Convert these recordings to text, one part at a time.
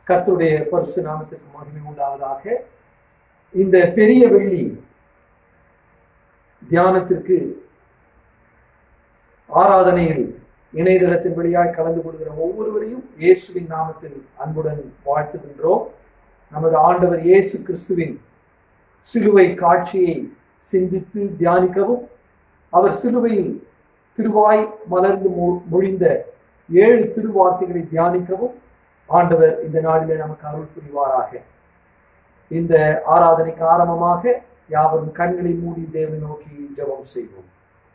கர்த்தருடைய பரிசுத்த நாமத்துக்கு மகிமை உண்டாவதாக. இந்த பெரிய வெள்ளி தியானத்திற்கு ஆராதனையில் இணையதளத்தின் வழியாய் கலந்து கொள்கிற ஒவ்வொருவரையும் இயேசுவின் நாமத்தில் அன்புடன் வாழ்த்துகின்றோம். நமது ஆண்டவர் இயேசு கிறிஸ்துவின் சிலுவை காட்சியை சிந்தித்து தியானிக்கவும், அவர் சிலுவையில் திருவாய் மலர்ந்து மொழிந்த 7 திருவார்த்தைகளை தியானிக்கவும் ஆண்டவர் இந்த நாளிலே நமக்கு அருள் புரிவாராக. இந்த ஆராதனைக்கு ஆரம்பமாக யாவரும் கண்களை மூடி தேவனை நோக்கி ஜெபம் செய்வோம்.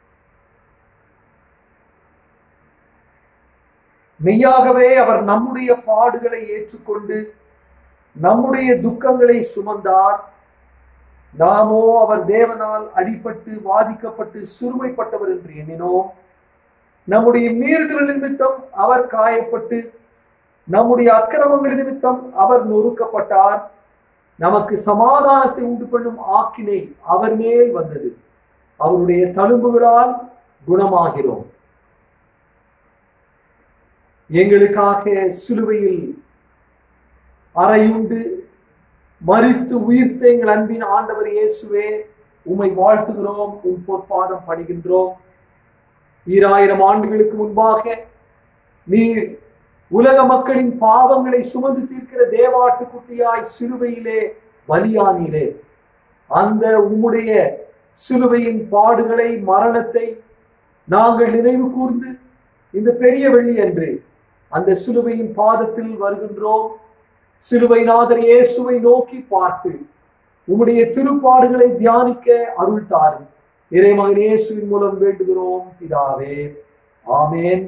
மெய்யாகவே அவர் நம்முடைய பாடுகளை ஏற்றுக்கொண்டு நம்முடைய துக்கங்களை சுமந்தார். நாமோ அவர் தேவனால் அடிபட்டு வாதிக்கப்பட்டு சிறுமைப்பட்டவர் என்று எண்ணினோம். நம்முடைய மீறுதல் நிமித்தம் அவர் காயப்பட்டு நம்முடைய அக்கிரமங்கள் நிமித்தம் அவர் நொறுக்கப்பட்டார். நமக்கு சமாதானத்தை உண்டு பண்ணும் ஆக்கினை அவர் மேல் வந்தது. அவருடைய தழும்புகளால் குணமாகிறோம். எங்களுக்காக சிலுவையில் அறையுண்டு மரித்து உயிர்த்த எங்கள் அன்பின் ஆண்டவர் இயேசுவே, உம்மை வாழ்த்துகிறோம், உம் பொற்பாதம் பணிகின்றோம். 2000 ஆண்டுகளுக்கு முன்பாக நீர் உலக மக்களின் பாவங்களை சுமந்து தீர்க்கிற தேவாட்டுக்குட்டியாய் சிலுவையிலே பலியானீரே. அந்த உம்முடைய சிலுவையின் பாடுகளை, மரணத்தை நாங்கள் நினைவு கூர்ந்து இந்த பெரிய வெள்ளி அன்று அந்த சிலுவையின் பாதத்தில் வருகின்றோம். சிலுவை நாதர் இயேசுவை நோக்கி பார்த்து உம்முடைய திருப்பாடுகளை தியானிக்க அருள் தாரும். இறைமகன் இயேசுவின் மூலம் வேண்டுகிறோம் பிதாவே, ஆமென்.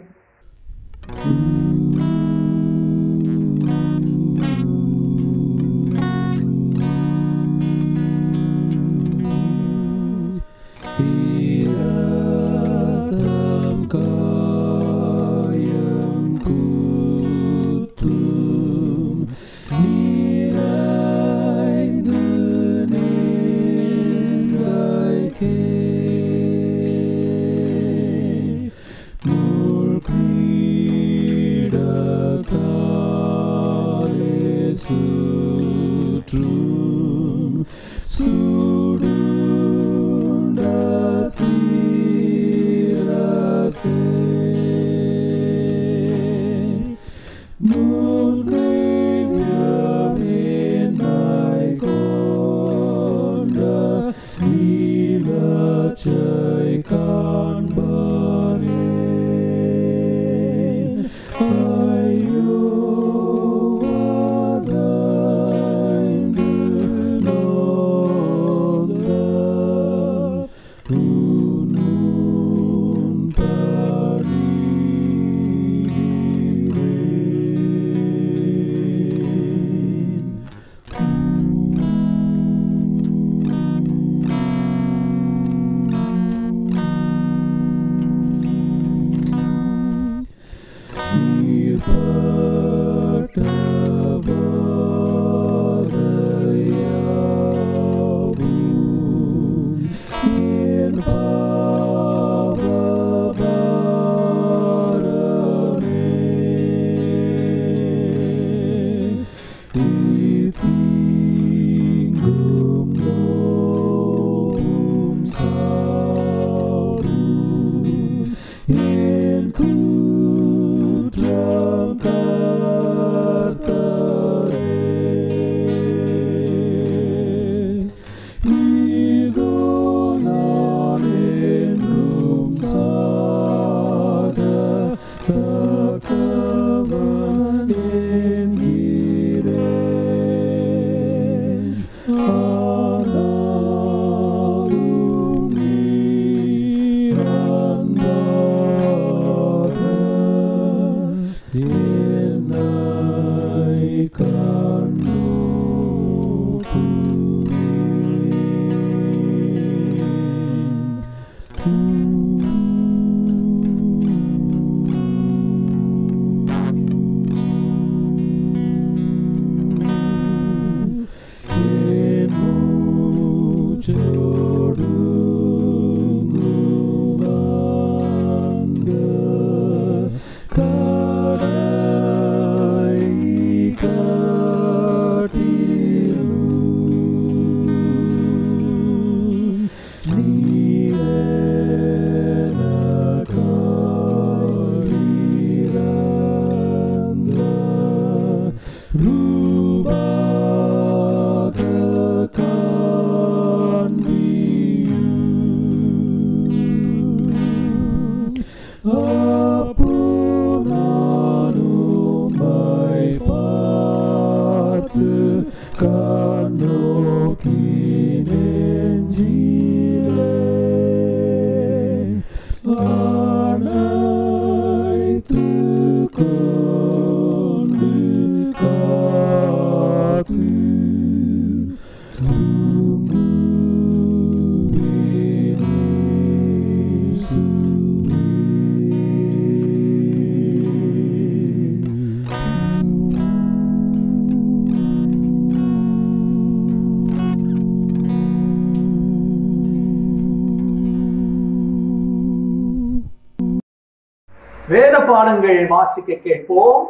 வேத பாடங்கள் வாசிக்க கேட்போம்.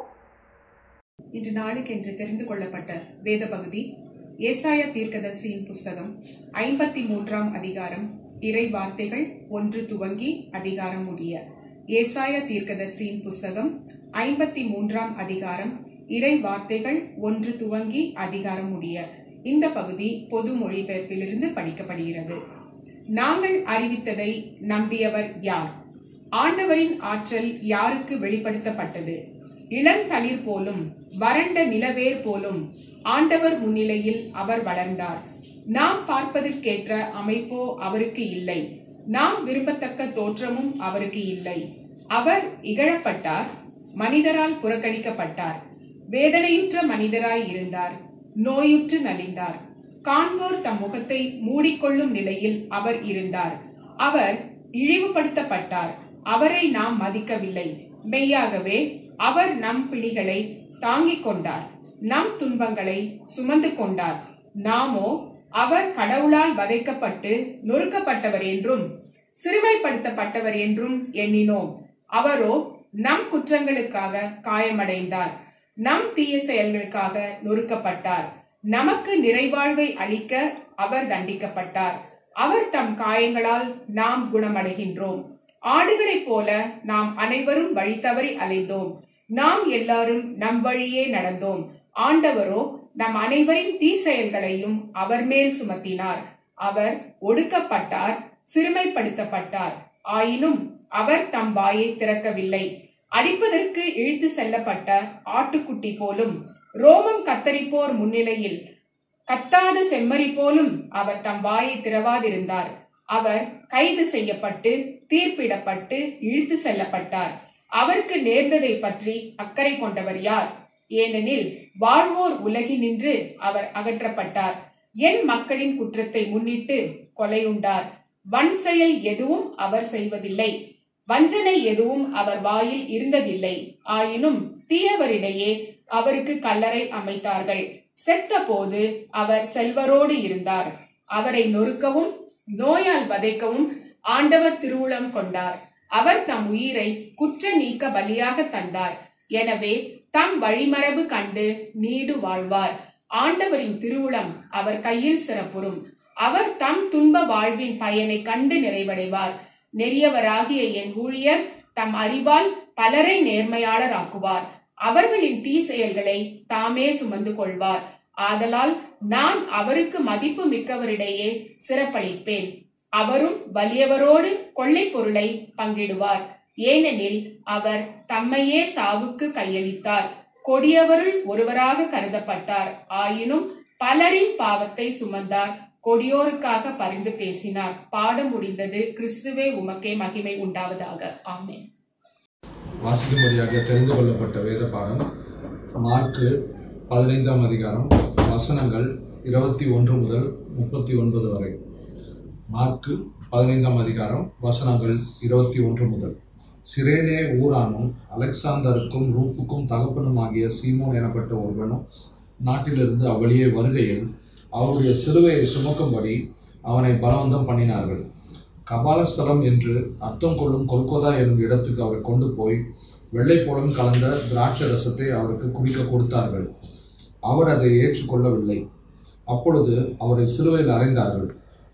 இன்று நாளுக்கென்று தெரிந்து கொள்ளப்பட்ட வேத பகுதி ஏசாயா தீர்க்கதரிசியின் புஸ்தகம் 53ஆம் அதிகாரம், இறை வார்த்தைகள் 1 துவங்கி அதிகாரம் முடிய. ஏசாயா தீர்க்கதரிசியின் புஸ்தகம் 53ஆம் அதிகாரம், இறை வார்த்தைகள் 1 துவங்கி அதிகாரம் முடிய. இந்த பகுதி பொது மொழிபெயர்ப்பிலிருந்து படிக்கப்படுகிறது. நாங்கள் அறிவித்ததை நம்பியவர் யார்? ஆண்டவரின் ஆற்றல் யாருக்கு வெளிப்படுத்தப்பட்டது? இளந்தளிர் போலும் வறண்ட நிலவேர் போலும் ஆண்டவர் முன்னிலையில் அவர் வளர்ந்தார். நாம் பார்ப்பதற்கேற்ற அமைப்போ அவருக்கு இல்லை, நாம் விரும்பத்தக்க தோற்றமும் அவருக்கு இல்லை. அவர் இகழப்பட்டார், மனிதரால் புறக்கணிக்கப்பட்டார். வேதனையுற்ற மனிதராய் இருந்தார், நோயுற்று நலிந்தார். காண்போர் தம் முகத்தை மூடிக்கொள்ளும் நிலையில் அவர் இருந்தார். அவர் இழிவுபடுத்தப்பட்டார், அவரை நாம் மதிக்கவில்லை. மெய்யாகவே அவர் நம் பிணிகளை தாங்கிக் கொண்டார், நம் துன்பங்களை சுமந்து கொண்டார். நாமோ அவர் கடவுளால் வதைக்கப்பட்டு நொறுக்கப்பட்டவர் என்றும் சிறுமைப்படுத்தப்பட்டவர் என்றும் எண்ணினோம். அவரோ நம் குற்றங்களுக்காக காயமடைந்தார், நம் தீய செயல்களுக்காக நொறுக்கப்பட்டார். நமக்கு நிறைவாழ்வை அளிக்க அவர் தண்டிக்கப்பட்டார். அவர் தம் காயங்களால் நாம் குணமடைகின்றோம். ஆடுகளைப் போல நாம் அனைவரும் வழி தவறி அலைந்தோம். நாம் எல்லாரும் நம் வழியே நடந்தோம். ஆண்டவரோ நம் அனைவரின் தீ செயல்களையும் அவர் மேல் சுமத்தினார். அவர் ஒடுக்கப்பட்டார், சிறுமைப்படுத்தப்பட்டார். ஆயினும் அவர் தம் வாயை திறக்கவில்லை. அடிப்பதற்கு இழுத்து செல்லப்பட்ட ஆட்டுக்குட்டி போலும், ரோமம் கத்தரிப்போர் முன்னிலையில் கத்தாத செம்மறி போலும் அவர் தம் வாயை திறவாதிருந்தார். அவர் கைது செய்யப்பட்டு தீர்ப்பிடப்பட்டு இழுத்து செல்லப்பட்டார். அவருக்கு நேர்ந்ததை பற்றி அக்கறை கொண்டவர் யார்? ஏனெனில் வாழ்வோர் உலகினின்று அவர் அகற்றப்பட்டார். என் மக்களின் குற்றத்தை முன்னிட்டு கொலையுண்டார். வன் செயல் எதுவும் அவர் செய்வதில்லை, வஞ்சனை எதுவும் அவர் வாயில் இருந்ததில்லை. ஆயினும் தீயவரிடையே அவருக்கு கல்லறை அமைத்தார்கள். செத்த போது அவர் செல்வரோடு இருந்தார். அவரை நொறுக்கவும் நோயால் வதைக்கவும் ஆண்டவர் திருவுளம் கொண்டார். அவர் தம் உயிரை குற்ற நீக்க பலியாக தந்தார். எனவே தம் வழிமரபு கண்டு நீடு வாழ்வார். ஆண்டவரின் திருவுளம் அவர் கையில் சிறப்புறும். அவர் தம் துன்ப வாழ்வின் பயனை கண்டு நிறைவடைவார். நெறியவராகிய என் ஊழியர் தம் அறிவால் பலரை நேர்மையாளராக்குவார். அவர்களின் தீ செயல்களை தாமே சுமந்து கொள்வார். ஆதலால் நான் அவருக்கு மதிப்பு மிக்கவரிடையே சிறப்பளிப்பேன். அவரும் வலியவரோடு கொள்ளை பொருளை பங்கிடுவார். ஏனெனில் அவர் தம்மையே சாவுக்கு கையளித்தார். கொடியவருள் ஒருவராக கருதப்பட்டார். ஆயினும் பலரின் பாவத்தை சுமந்தார். கொடியோருக்காக பரிந்து பேசினார். பாடம் முடிந்தது. கிறிஸ்துவே உமக்கே மகிமை உண்டாவதாக. ஆமென். வாசிக்கும்படியாக தெரிந்து கொள்ளப்பட்ட வேத பாடம் மார்க்கு 15ஆம் அதிகாரம், வசனங்கள் 21 முதல் 39 வரை. மார்க்கு 15ஆம் அதிகாரம், வசனங்கள் 21 முதல். சிரேனே ஊரானும் அலெக்சாந்தருக்கும் ரூப்புக்கும் தகப்பனுமாகிய சீமோன் எனப்பட்ட ஒருவனும் நாட்டிலிருந்து அவ்வழியே வருகையில் அவருடைய சிலுவையை சுமக்கும்படி அவனை பலவந்தம் பண்ணினார்கள். கபாலஸ்தலம் என்று அர்த்தம் கொள்ளும் கொல்கோதா என்னும் இடத்துக்கு அவரை கொண்டு போய் வெள்ளைப்போளம் கலந்த திராட்சை ரசத்தை அவருக்கு குடிக்க கொடுத்தார்கள். அவர் அதை ஏற்றுக்கொள்ளவில்லை. அப்பொழுது அவரை சிலுவையில் அறைந்தார்கள்.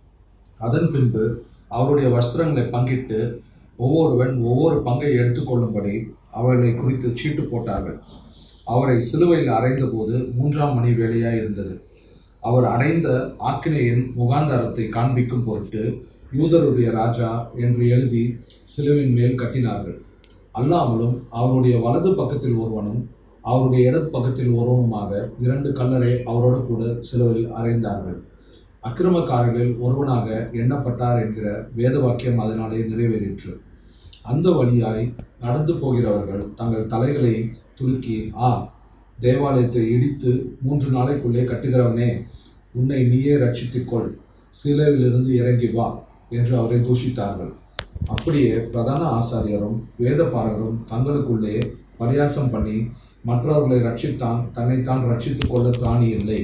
அதன் பின்பு அவருடைய வஸ்திரங்களை பங்கிட்டு ஒவ்வொருவன் ஒவ்வொரு பங்கை எடுத்துக்கொள்ளும்படி அவர்களை குறித்து சீட்டு போட்டார்கள். அவரை சிலுவையில் அறைந்த போது 3ஆம் மணி வேளையாய் இருந்தது. அவர் அடைந்த ஆக்கினையின் முகாந்தாரத்தை காண்பிக்கும் பொருட்டு யூதருடைய ராஜா என்று எழுதி சிலுவின் மேல் கட்டினார்கள். அல்லாமலும் அவருடைய வலது பக்கத்தில் ஒருவனும் அவருடைய இடது பக்கத்தில் ஒருவனுமாக 2 கல்லரை அவரோடு கூட சிலுவையில் அறைந்தார்கள். அக்கிரமக்காரர்களில் ஒருவனாக எண்ணப்பட்டார் என்கிற வேத வாக்கியம் அதனாலே நிறைவேறிற்று. அந்த வழியாய் நடந்து போகிறவர்கள் தங்கள் தலைகளை துலுக்கி, தேவாலயத்தை இடித்து 3 நாளைக்குள்ளே கட்டுகிறவனே, உன்னை நீயே ரட்சித்துக்கொள், சிலுவையிலிருந்து இறங்கி வா என்று அவரை தூஷித்தார்கள். அப்படியே பிரதான ஆசாரியரும் வேதபாரகரும் தங்களுக்குள்ளே பரியாசம் பண்ணி, மற்றவர்களை ரட்சித்தான் தன்னைத்தான் ரட்சித்துக் கொள்ள தானி இல்லை.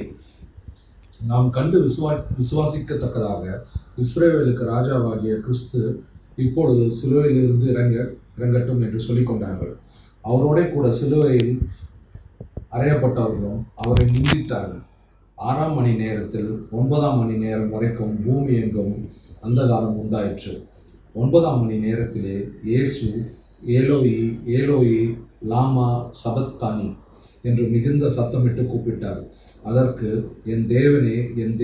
நாம் கண்டு விசுவாசிக்கத்தக்கதாக இஸ்ரவேலுக்கு ராஜாவாகிய கிறிஸ்து இப்பொழுது சிலுவையிலிருந்து இறங்க இறங்கட்டும் என்று சொல்லிக் கொண்டார்கள். அவரோட கூட சிலுவையில் அறையப்பட்டவர்களும் அவரை நிந்தித்தார்கள். 6ஆம் மணி நேரத்தில் 9ஆம் மணி நேரம் வரைக்கும் பூமி எங்கும் அந்தகாரம் உண்டாயிற்று. 9ஆம் மணி நேரத்திலே இயேசு ஏலோயி ஏலோயி லாமா சபத்தானி என்று மிகுந்த சத்தமிட்டு கூப்பிட்டார். அதற்கு என் தேவனே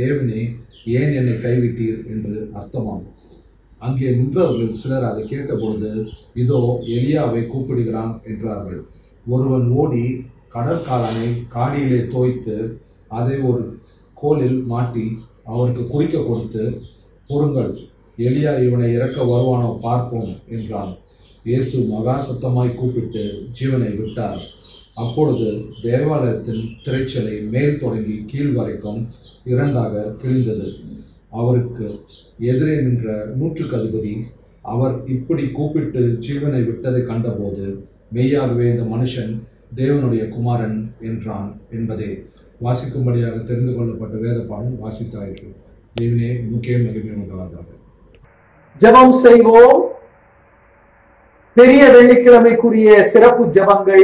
ஏன் என்னை கைவிட்டீர் என்று அர்த்தமாகும். அங்கே நின்றவர்கள் சிலர் அதை கேட்டபொழுது, இதோ எலியாவை கூப்பிடுகிறான் என்றார்கள். ஒருவன் ஓடி கடற்காலனை காடியிலே தோய்த்து அதை ஒரு கோலில் மாட்டி அவருக்கு குறிக்க கொடுத்து, பொறுங்கள், எலியா இவனை இறக்க வருவானோ பார்ப்போம் என்றான். இயேசு மகா சத்தமாய் கூப்பிட்டு ஜீவனை விட்டார். அப்பொழுது தேவாலயத்தின் திரைச்சலை மேல் தொடங்கி கீழ் வரைக்கும் 2ஆக கிழிந்தது. அவருக்கு எதிரே நின்ற 100க்கு அதிபதி அவர் இப்படி கூப்பிட்டு ஜீவனை விட்டதை கண்டபோது, மெய்யாகவே இந்த மனுஷன் தேவனுடைய குமாரன் என்றான் என்பதே வாசிக்கும்படியாக தெரிந்து கொள்ளப்பட்ட வேத பாடம் வாசித்தாயிற்று. தேவனே உமக்கே மகிமை உண்டாவதாக. ஜெபம் செய்வோம். பெரிய வெள்ளிக்கிழமைக்குரிய சிறப்பு ஜெபங்கள்.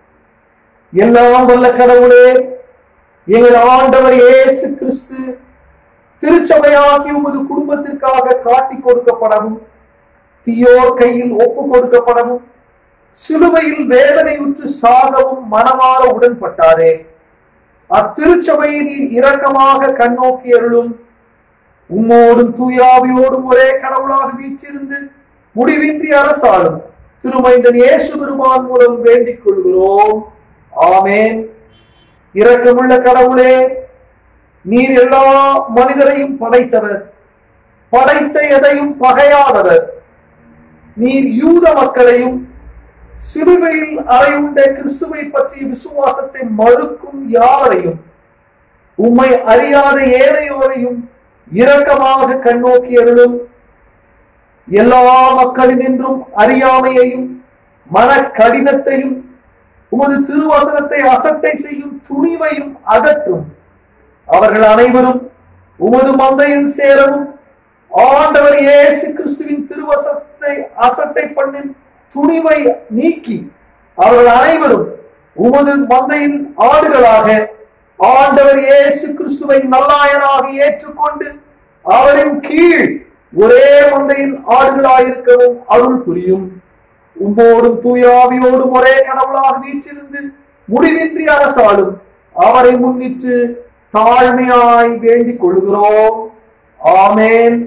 எல்லாம் வல்ல கடவுளே, எங்கள் ஆண்டவர் இயேசு கிறிஸ்து திருச்சபையாகி உமது குடும்பத்திற்காக காட்டி கொடுக்கப்படவும், தீயோர் கையில் ஒப்பு கொடுக்கப்படவும், சிலுவையில் வேதனையுற்று சாகவும் மனமாற உடன்பட்டாரே. அத்திருச்சபையை நீர் இரக்கமாக கண்ணோக்கி அருளும். உம்மோடும் தூயாவியோடும் ஒரே கடவுளாக வீற்றிருந்து முடிவின்றி அரசாளும் திருமைந்தன் இயேசு பெருமான் மூலம் வேண்டிக் கொள்கிறோம். ஆமேன். இரக்கமுள்ள கடவுளே, நீர் எல்லா மனிதரையும் படைத்தவர், படைத்த எதையும் பகையாதவர். நீர் யூத மக்களையும் சிலுவையில் அறையுண்ட கிறிஸ்துவை பற்றிய விசுவாசத்தை மறுக்கும் யாவரையும், உம்மை அறியாத ஏனையோரையும் இரக்கமாக கண்ணோக்கி அருளும். எல்லா மக்களினின்றும் அறியாமையையும் மன கடினத்தையும் உமது திருவசனத்தை அசட்டை செய்யும் துணிவையும் அகற்றும். அவர்கள் அனைவரும் உமது மந்தையில் சேரவும், ஆண்டவர் இயேசு கிறிஸ்துவின் திருவசனத்தை அசட்டை பண்ணின் துணிவை நீக்கி அவர்கள் அனைவரும் உமது மந்தையின் ஆடுகளாக ஆண்டவர் இயேசு கிறிஸ்துவை நல்லாயனாக ஏற்றுக்கொண்டு அவரின் கீழ் ஒரே மந்தையின் ஆடுகளாயிருக்கவும் அருள் புரியும். உம்மோடும் தூயாவியோடும் ஒரே கடவுளாக வீற்றிருந்து முடிவின்றி அரசாளும் அவரை முன்னிட்டு தாழ்மையாய் வேண்டிக் கொள்கிறோம். ஆமேன்.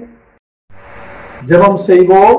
ஜெபம் செய்வோம்.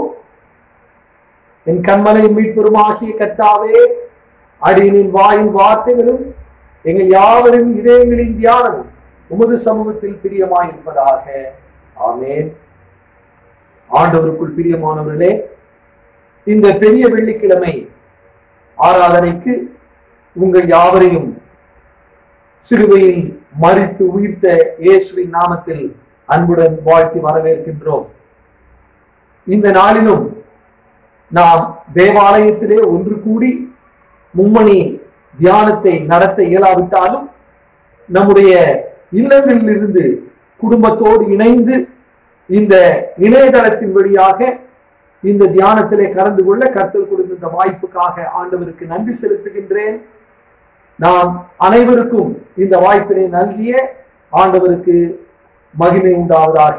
என் கண்மலை மீட்பெருமாகிய கர்த்தாவே, அடியனின் வாயின் வார்த்தைகளும் எங்கள் யாவரின் இதயங்களின் தியானமும் உமது சமூகத்தில் பிரியமாயிருப்பதாக. ஆமேன். ஆண்டவருக்குள் பிரியமானவர்களே, இந்த பெரிய வெள்ளிக்கிழமை ஆராதனைக்கு உங்கள் யாவரையும் சிலுவையில் மரித்து உயிர்த்த இயேசுவின் நாமத்தில் அன்புடன் வாழ்த்தி வரவேற்கின்றோம். இந்த நாளிலும் நாம் தேவாலயத்திலே ஒன்று கூடி மும்மணி தியானத்தை நடத்த இயலாவிட்டாலும் நம்முடைய இல்லங்களில் இருந்து குடும்பத்தோடு இணைந்து இந்த இணையதளத்தின் வழியாக இந்த தியானத்திலே கலந்து கொள்ள கர்த்தர் கொடுத்த இந்த வாய்ப்புக்காக ஆண்டவருக்கு நன்றி செலுத்துகின்றேன். நாம் அனைவருக்கும் இந்த வாய்ப்பினை நல்கிய ஆண்டவருக்கு மகிமை உண்டாவதாக.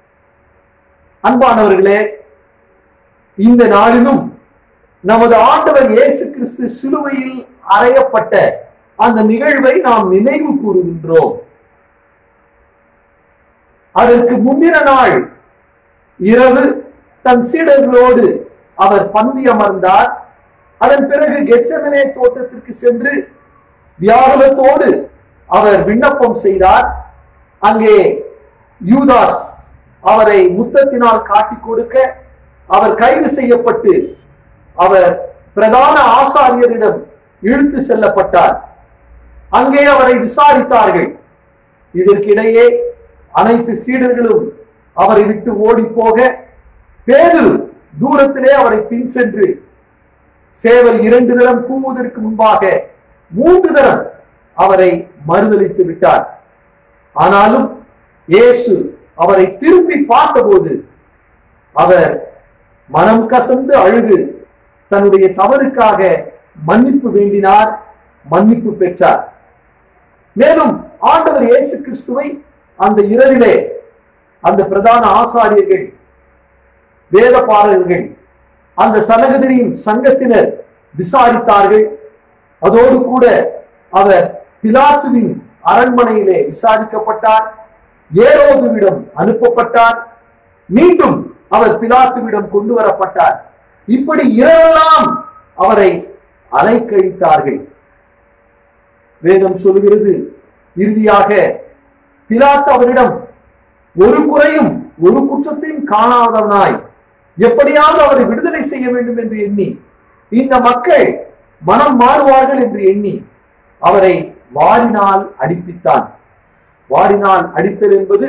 அன்பானவர்களே, இந்த நாளிலும் நமது ஆண்டவர் இயேசு கிறிஸ்து சிலுவையில் அறையப்பட்ட அந்த நிகழ்வை நாம் நினைவு கூறுகின்றோம். அதற்கு முந்தின நாள் இரவு தன் சீடர்களோடு அவர் பந்தி அமர்ந்தார். அதன் பிறகு கெத்செமனே தோட்டத்திற்கு சென்று வியாகுலத்தோடு அவர் விண்ணப்பம் செய்தார். அங்கே யூதாஸ் அவரை முத்தத்தினால் காட்டிக் கொடுக்க அவர் கைது செய்யப்பட்டு அவர் பிரதான ஆசாரியரிடம் இழுத்து செல்லப்பட்டார். அங்கே அவரை விசாரித்தார்கள். இதற்கிடையே அனைத்து சீடர்களும் அவரை விட்டு ஓடி போக பேதுரு தூரத்திலே அவரை பின் சென்று சேவல் 2 தரம் கூவுவதற்கு முன்பாக 3 தரம் அவரை மறுதலித்து விட்டார். ஆனாலும் இயேசு அவரை திரும்பி பார்த்தபோது அவர் மனம் கசந்து அழுது தன்னுடைய தவறுக்காக மன்னிப்பு வேண்டினார், மன்னிப்பு பெற்றார். மேலும் ஆண்டவர் இயேசு கிறிஸ்துவை அந்த இரவிலே அந்த பிரதான ஆசாரியர்கள், வேதபாரகர்கள், அந்த சனகதரின் சங்கத்தினர் விசாரித்தார்கள். அதோடு கூட அவர் பிலாத்துவின் அரண்மனையிலே விசாரிக்கப்பட்டார், ஏரோதுவிடம் அனுப்பப்பட்டார், மீண்டும் அவர் பிலாத்துவிடம் கொண்டு வரப்பட்டார். இப்படி இரவெல்லாம் அவரை அலைக்கழித்தார்கள். வேதம் சொல்கிறது, இறுதியாக பிலாத்து அவரிடம் ஒரு குறையும் ஒரு குற்றத்தையும் காணாதவனாய் எப்படியாவது அவரை விடுதலை செய்ய வேண்டும் என்று எண்ணி, இந்த மக்கள் மனம் மாறுவார்கள் என்று எண்ணி அவரை வாரினால் அடிப்பித்தான். வாரினால் அடித்தல் என்பது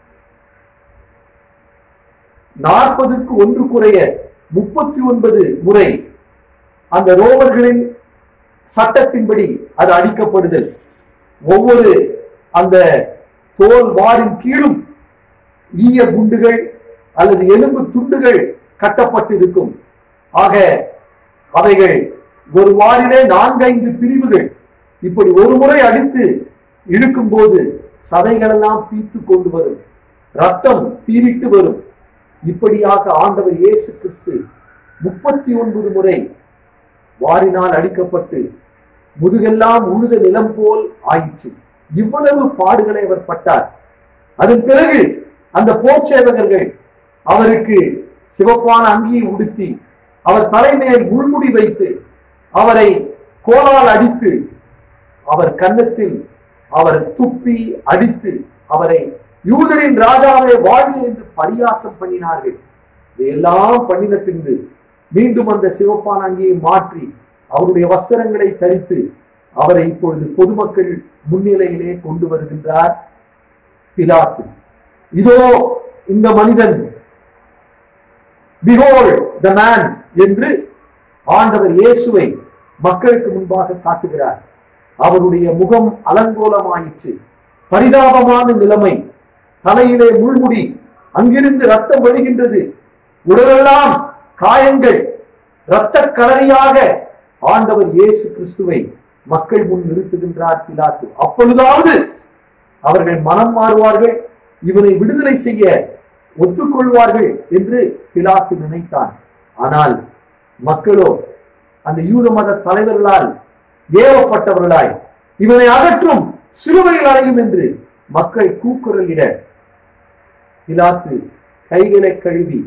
40க்கு 1 குறைய 39 முறை அந்த ரோமர்களின் சட்டத்தின்படி அது அடிக்கப்படுதல். ஒவ்வொரு அந்த தோல் வாரின் கீழும் ஈய குண்டுகள் அல்லது எலும்பு துண்டுகள் கட்டப்பட்டிருக்கும். ஆக அவைகள் ஒரு வாரிலே 4-5 பிரிவுகள். இப்படி ஒரு முறை அடித்து இழுக்கும் போது சதைகள் எல்லாம் பீத்து கொண்டு வரும், ரத்தம் பீரிட்டு வரும். இப்படியாக ஆண்டவர் இயேசு கிறிஸ்து 39 முறை வாரினால் அடிக்கப்பட்டு முதுகெல்லாம் உழுத நிலம் போல் ஆயிற்று. இவ்வளவு பாடுகளை அவர் பட்டார். அதன் பிறகு அந்த போர்ச்சேவகர்கள் அவருக்கு சிவப்பான அங்கியை உடுத்தி அவர் தலைமையில் முள்முடி வைத்து அவரை கோலால் அடித்து அவர் கன்னத்தில் அவர் துப்பி அடித்து அவரை யூதரின் ராஜாவை வாழ்க என்று பரியாசம் பண்ணினார்கள். இதையெல்லாம் பண்ணின பின்பு மீண்டும் அந்த சிவப்பான அங்கியை மாற்றி அவருடைய வஸ்திரங்களை தரித்து அவரை இப்பொழுது பொதுமக்கள் முன்னிலையிலே கொண்டு வருகின்றார் பிலாத்து. இதோ இந்த மனிதன், behold the man என்று ஆண்டவர் இயேசுவை மக்களுக்கு முன்பாக காட்டுகிறார். அவருடைய முகம் அலங்கோலமாயிற்று, பரிதாபமான நிலைமை, தலையிலே முள்முடி, அங்கிருந்து ரத்தம் வழிகின்றது, உடலெல்லாம் காயங்கள், இரத்த கலரியாக ஆண்டவர் இயேசு கிறிஸ்துவை மக்கள் முன் நிறுத்துகின்றார் பிலாத்து. அப்பொழுதாவது அவர்கள் மனம் மாறுவார்கள், இவனை விடுதலை செய்ய ஒத்துக்கொள்வார்கள் என்று பிலாத்து நினைத்தான். ஆனால் மக்களோ அந்த யூத மத தலைவர்களால் ஏவப்பட்டவர்களாய் இவனை அகற்றும், சிலுவையில் அறையும் என்று மக்கள் கூக்குரலிட பிலாத்து கைகளை கழுவி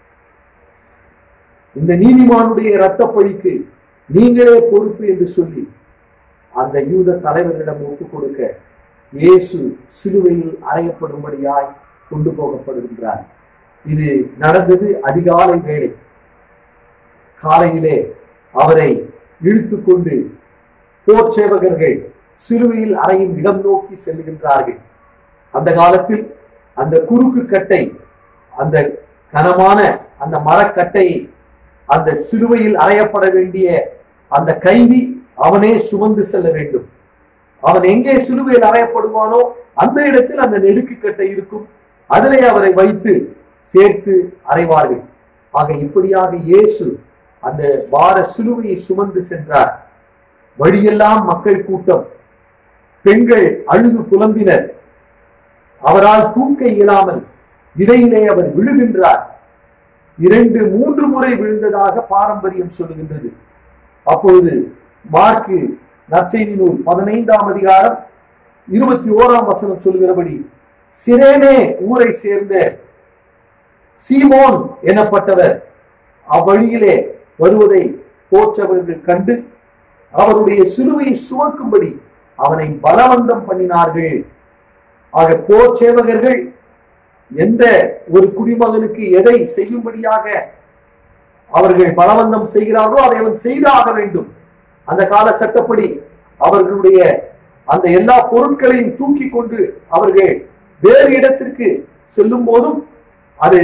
இந்த நீதிமானுடைய இரத்த பழிக்கு நீங்களே பொறுப்பு என்று சொல்லி அந்த யூத தலைவர்களிடம் ஒப்புக் கொடுக்க இயேசு சிலுவையில் அறையப்படும்படியாய் கொண்டு போகப்படுகின்றார். இது நடந்தது அதிகாலை வேளை. காலையிலே அவரை இழுத்துக்கொண்டு போர் சேவகர்கள் சிலுவையில் அறையும் இடம் நோக்கி செல்கின்றார்கள். அந்த காலத்தில் அந்த குறுக்கு கட்டை, அந்த கனமான அந்த மரக்கட்டையை அந்த சிலுவையில் அறையப்பட வேண்டிய அந்த கைதி அவனே சுமந்து செல்ல வேண்டும். அவன் எங்கே சிலுவையில் அறையப்படுவானோ அந்த இடத்தில் அந்த நெடுக்கு கட்டை இருக்கும், அதிலே அவரை வைத்து சேர்த்து அறைவார்கள். ஆக இப்படியாக இயேசு அந்த வார சிலுவையை சுமந்து சென்றார். வழியெல்லாம் மக்கள் கூட்டம், பெண்கள் அழுது புலம்பினர். அவரால் தூக்க இயலாமல் இடையிலே அவர் விழுகின்றார். 2-3 முறை விழுந்ததாக பாரம்பரியம் சொல்லுகின்றது. அப்பொழுது மார்க்கு நற்செய்தி நூல் 15ஆம் அதிகாரம் 21ஆம் வசனம் சொல்கிறபடி, சிரேனே ஊரை சேர்ந்த சீமோன் எனப்பட்டவர் அவ்வழியிலே வருவதை போற்றவர்கள் கண்டு அவருடைய சிலுவையை சுமக்கும்படி அவனை பலவந்தம் பண்ணினார்கள். ஆக போர் சேவகர்கள் எந்த ஒரு குடிமகனுக்கு எதை செய்யும்படியாக அவர்கள் பலவந்தம் செய்கிறார்களோ அதை அவன் செய்தாக வேண்டும். அந்த கால சட்டப்படி அவர்களுடைய அந்த எல்லா பொருட்களையும் தூக்கி கொண்டு அவர்கள் வேறு இடத்திற்கு செல்லும் போதும் அது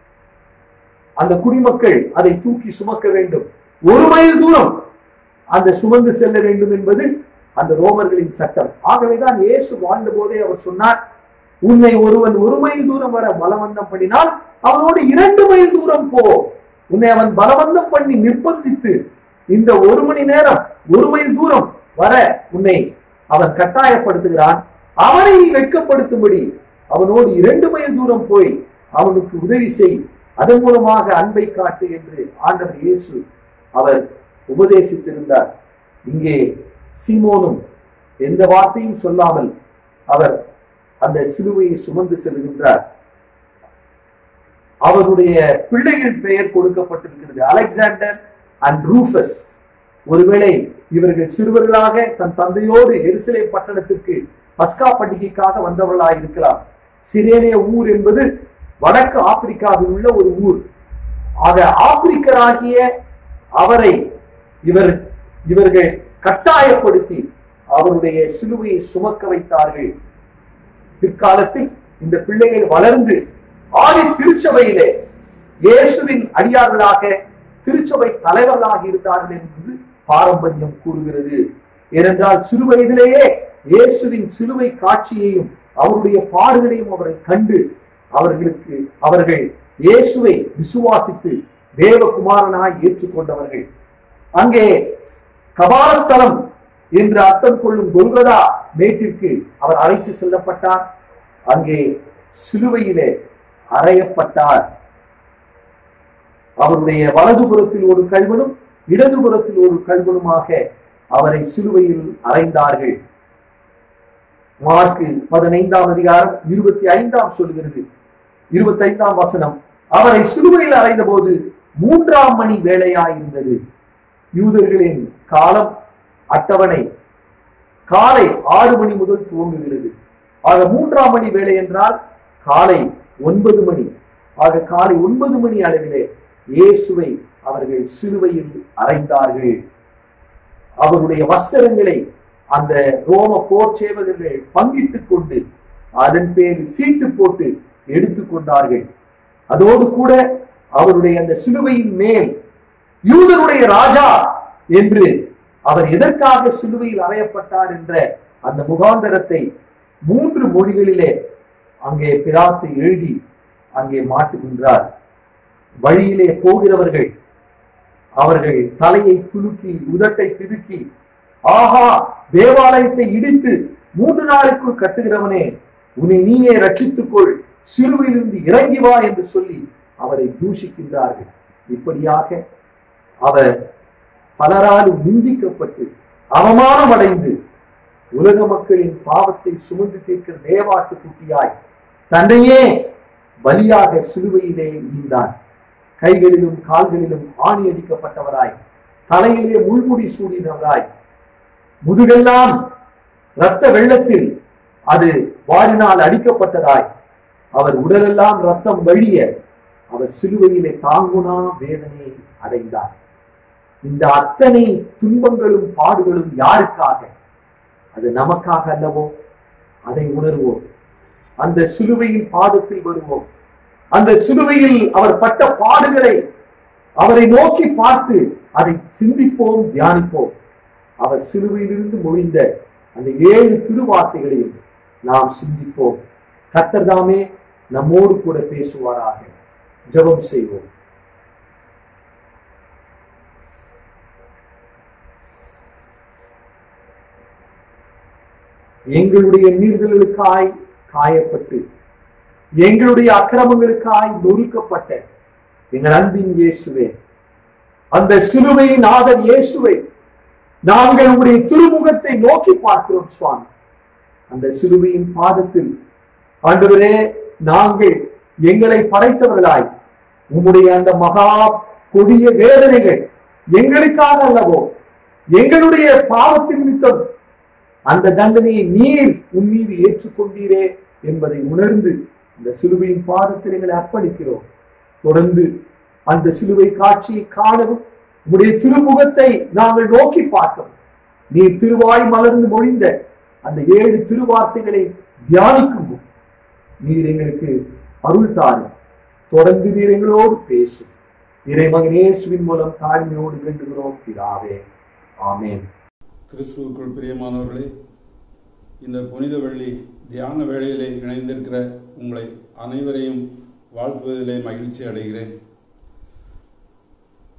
அந்த குடிமக்கள் அதை தூக்கி சுமக்க வேண்டும். 1 மைல் தூரம் அந்த சுமந்து செல்ல வேண்டும் என்பது அந்த ரோமர்களின் சட்டம். ஆகவேதான் இயேசு வாழ்ந்த போதே அவர் சொன்னார், உன்னை ஒருவன் 1 மைல் தூரம் வர பலவந்தம் பண்ணினால் அவனோடு 2 மைல் தூரம் போ. உன்னை அவன் பலவந்தம் பண்ணி நிர்பந்தித்து இந்த 1 மணி நேரம் 1 மைல் தூரம் வர உன்னை அவன் கட்டாயப்படுத்துகிறான். அவனை நீ வெட்கப்படுத்தும்படி அவனோடு 2 மைல் தூரம் போய் அவனுக்கு உதவி செய், அதன் மூலமாக அன்பை காட்டு என்று ஆண்டவர் இயேசு அவர் உபதேசித்திருந்தார். இங்கே சீமோனும் எந்த வார்த்தையும் சொல்லாமல் அவர் அந்த சிலுவையை சுமந்து செல்கின்றார். அவருடைய பிள்ளைகள் பெயர் கொடுக்கப்பட்டிருக்கிறது, அலெக்சாண்டர் அண்ட் ரூஃபஸ். ஒருவேளை இவர்கள் சிறுவர்களாக தன் தந்தையோடு எருசலேம் பட்டணத்திற்கு பஸ்கா பண்டிகைக்காக வந்தவர்களாக இருக்கலாம். சிரேனே ஊர் என்பது வடக்கு ஆப்பிரிக்காவில் உள்ள ஒரு ஊர். ஆக ஆப்பிரிக்கராகிய அவரை இவர்கள் கட்டாயப்படுத்தி அவருடைய சிலுவையை சுமக்க வைத்தார்கள். பிற்காலத்தில் இந்த பிள்ளைகள் வளர்ந்து ஆதி திருச்சபையிலே இயேசுவின் அடியார்களாக திருச்சபை தலைவர்களாக இருந்தார்கள் என்பது பாரம்பரியம் கூறுகிறது. ஏனென்றால் சிறு வயதிலேயே இயேசுவின் சிலுவை காட்சியையும் அவருடைய பாடுகளையும் அவர்கள் கண்டு அவர்கள் இயேசுவை விசுவாசித்து தேவகுமாரனாய் ஏற்றுக்கொண்டவர்கள். அங்கே கபாலஸ்தலம் என்று அர்த்தம் கொள்ளும் கொல்கதா மேட்டிற்கு அவர் அழைத்து செல்லப்பட்டார். அங்கே சிலுவையிலே அறையப்பட்டார். அவருடைய வலதுபுறத்தில் ஒரு கல்வனும் இடதுபுறத்தில் ஒரு கல்வனுமாக அவரை சிலுவையில் அறைந்தார்கள். மார்க்கு 15ஆம் அதிகாரம் 25ஆம் சொல்கிறது, 25ஆம் வசனம், அவரை சிலுவையில் அறைந்த போது 3ஆம் மணி வேளையாயிருந்தது. யூதர்களின் காலம் அட்டவணை காலை 6 மணி முதல் துவங்குகிறது. ஆக 3ஆம் மணி வேளை என்றால் காலை 9 மணி. ஆக காலை 9 மணி அளவிலே இயேசுவை அவர்கள் சிலுவையில் அறைந்தார்கள். அவருடைய வஸ்திரங்களை அந்த ரோம போர் சேவகர்கள் பங்கிட்டுக் கொண்டு அதன் பேரில் சீட்டு போட்டு எடுத்துக்கொண்டார்கள். அதோடு கூட அவருடைய அந்த சிலுவையின் மேல் யூதருடைய ராஜா என்று அவர் எதற்காக சிலுவையில் அறையப்பட்டார் என்ற அந்த முகாந்தரத்தை 3 மொழிகளிலே அங்கே பிலாத்து எழுதி அங்கே மாட்டுகின்றார். வழியிலே போகிறவர்கள் அவர்கள் தலையை துலுக்கி உதட்டை பிதுக்கி, ஆஹா, தேவாலயத்தை இடித்து 3 நாளுக்குள் கட்டுகிறவனே, உன்னை நீயே ரட்சித்துக் கொள், சிலுவையிலிருந்து இறங்கி வா என்று சொல்லி அவரை தூஷிக்கின்றார்கள். இப்படியாக அவர் பலராலும் நிந்திக்கப்பட்டு அவமானம் அடைந்து உலக மக்களின் பாவத்தை சுமந்து தீர்க்கிற தேவாட்டு குட்டியாய் தன்னையே பலியாக சிலுவையிலே ஈந்தார். கைகளிலும் கால்களிலும் ஆணி அடிக்கப்பட்டவராய், தலையிலே முள்முடி சூடினவராய், முதுகெல்லாம் இரத்த வெள்ளத்தில் அது வாரினால் அடிக்கப்பட்டதாய், அவர் உடலெல்லாம் ரத்தம் வழிய அவர் சிலுவையிலே தாங்குனா வேதனையை அடைந்தார். இந்த அத்தனை துன்பங்களும் பாடுகளும் யாருக்காக? அது நமக்காக அல்லவோ? அதை உணர்வோம். அந்த சிலுவையின் பாதத்தில் வருவோம். அந்த சிலுவையில் அவர் பட்ட பாடுகளை அவரை நோக்கி பார்த்து அதை சிந்திப்போம், தியானிப்போம். அவர் சிலுவையிலிருந்து மொழிந்த அந்த 7 திருவார்த்தைகளையும் நாம் சிந்திப்போம். கர்த்தர் தாமே நம்மோடு கூட பேசுவாராக. ஜெபம் செய்வோம். எங்களுடைய மீறுதல்களுக்காய் காயப்பட்டு எங்களுடைய அக்கிரமங்களுக்காய் நொறுக்கப்பட்ட எங்கள் அன்பின் இயேசுவே, அந்த சிலுவையின் நாதர் இயேசுவை நாங்கள் உங்களுடைய திருமுகத்தை நோக்கி பார்க்கிறோம் சுவாமி. அந்த சிலுவையின் பாதத்தில் ஆண்டவரே, நாங்கள் எங்களை படைத்தவர்களாய் உம்முடைய அந்த மகா கொடிய வேதனைகள் எங்களுக்காக அல்லவோ, எங்களுடைய பாவத்தின் நிமித்தம் அந்த தண்டனையை நீர் உன் மீது ஏற்றுக்கொண்டீரே என்பதை உணர்ந்து இந்த சிலுவையின் பாதத்தில் எங்களை அர்ப்பணிக்கிறோம். தொடர்ந்து அந்த சிலுவை காட்சியை காணவும், உம்முடைய திருமுகத்தை நாங்கள் நோக்கி பார்க்கவும், நீர் திருவாய் மலர்ந்து மொழிந்த அந்த 7 திருவார்த்தைகளை தியானிக்கும் நீர் எங்களுக்கு அருள் தாரும். தொடர்ந்து நீர் எங்களோடு பேசும். இறைமகன் இயேசுவின் மூலம் தாழ்மையோடு வேண்டுகிறோம் பிதாவே, ஆமென். கிறிஸ்துவுக்குள் பிரியமானவர்களே, இந்த புனித வெள்ளி தியான வேளையிலே இணைந்திருக்கிற உங்களை அனைவரையும் வாழ்த்துவதிலே மகிழ்ச்சி அடைகிறேன்.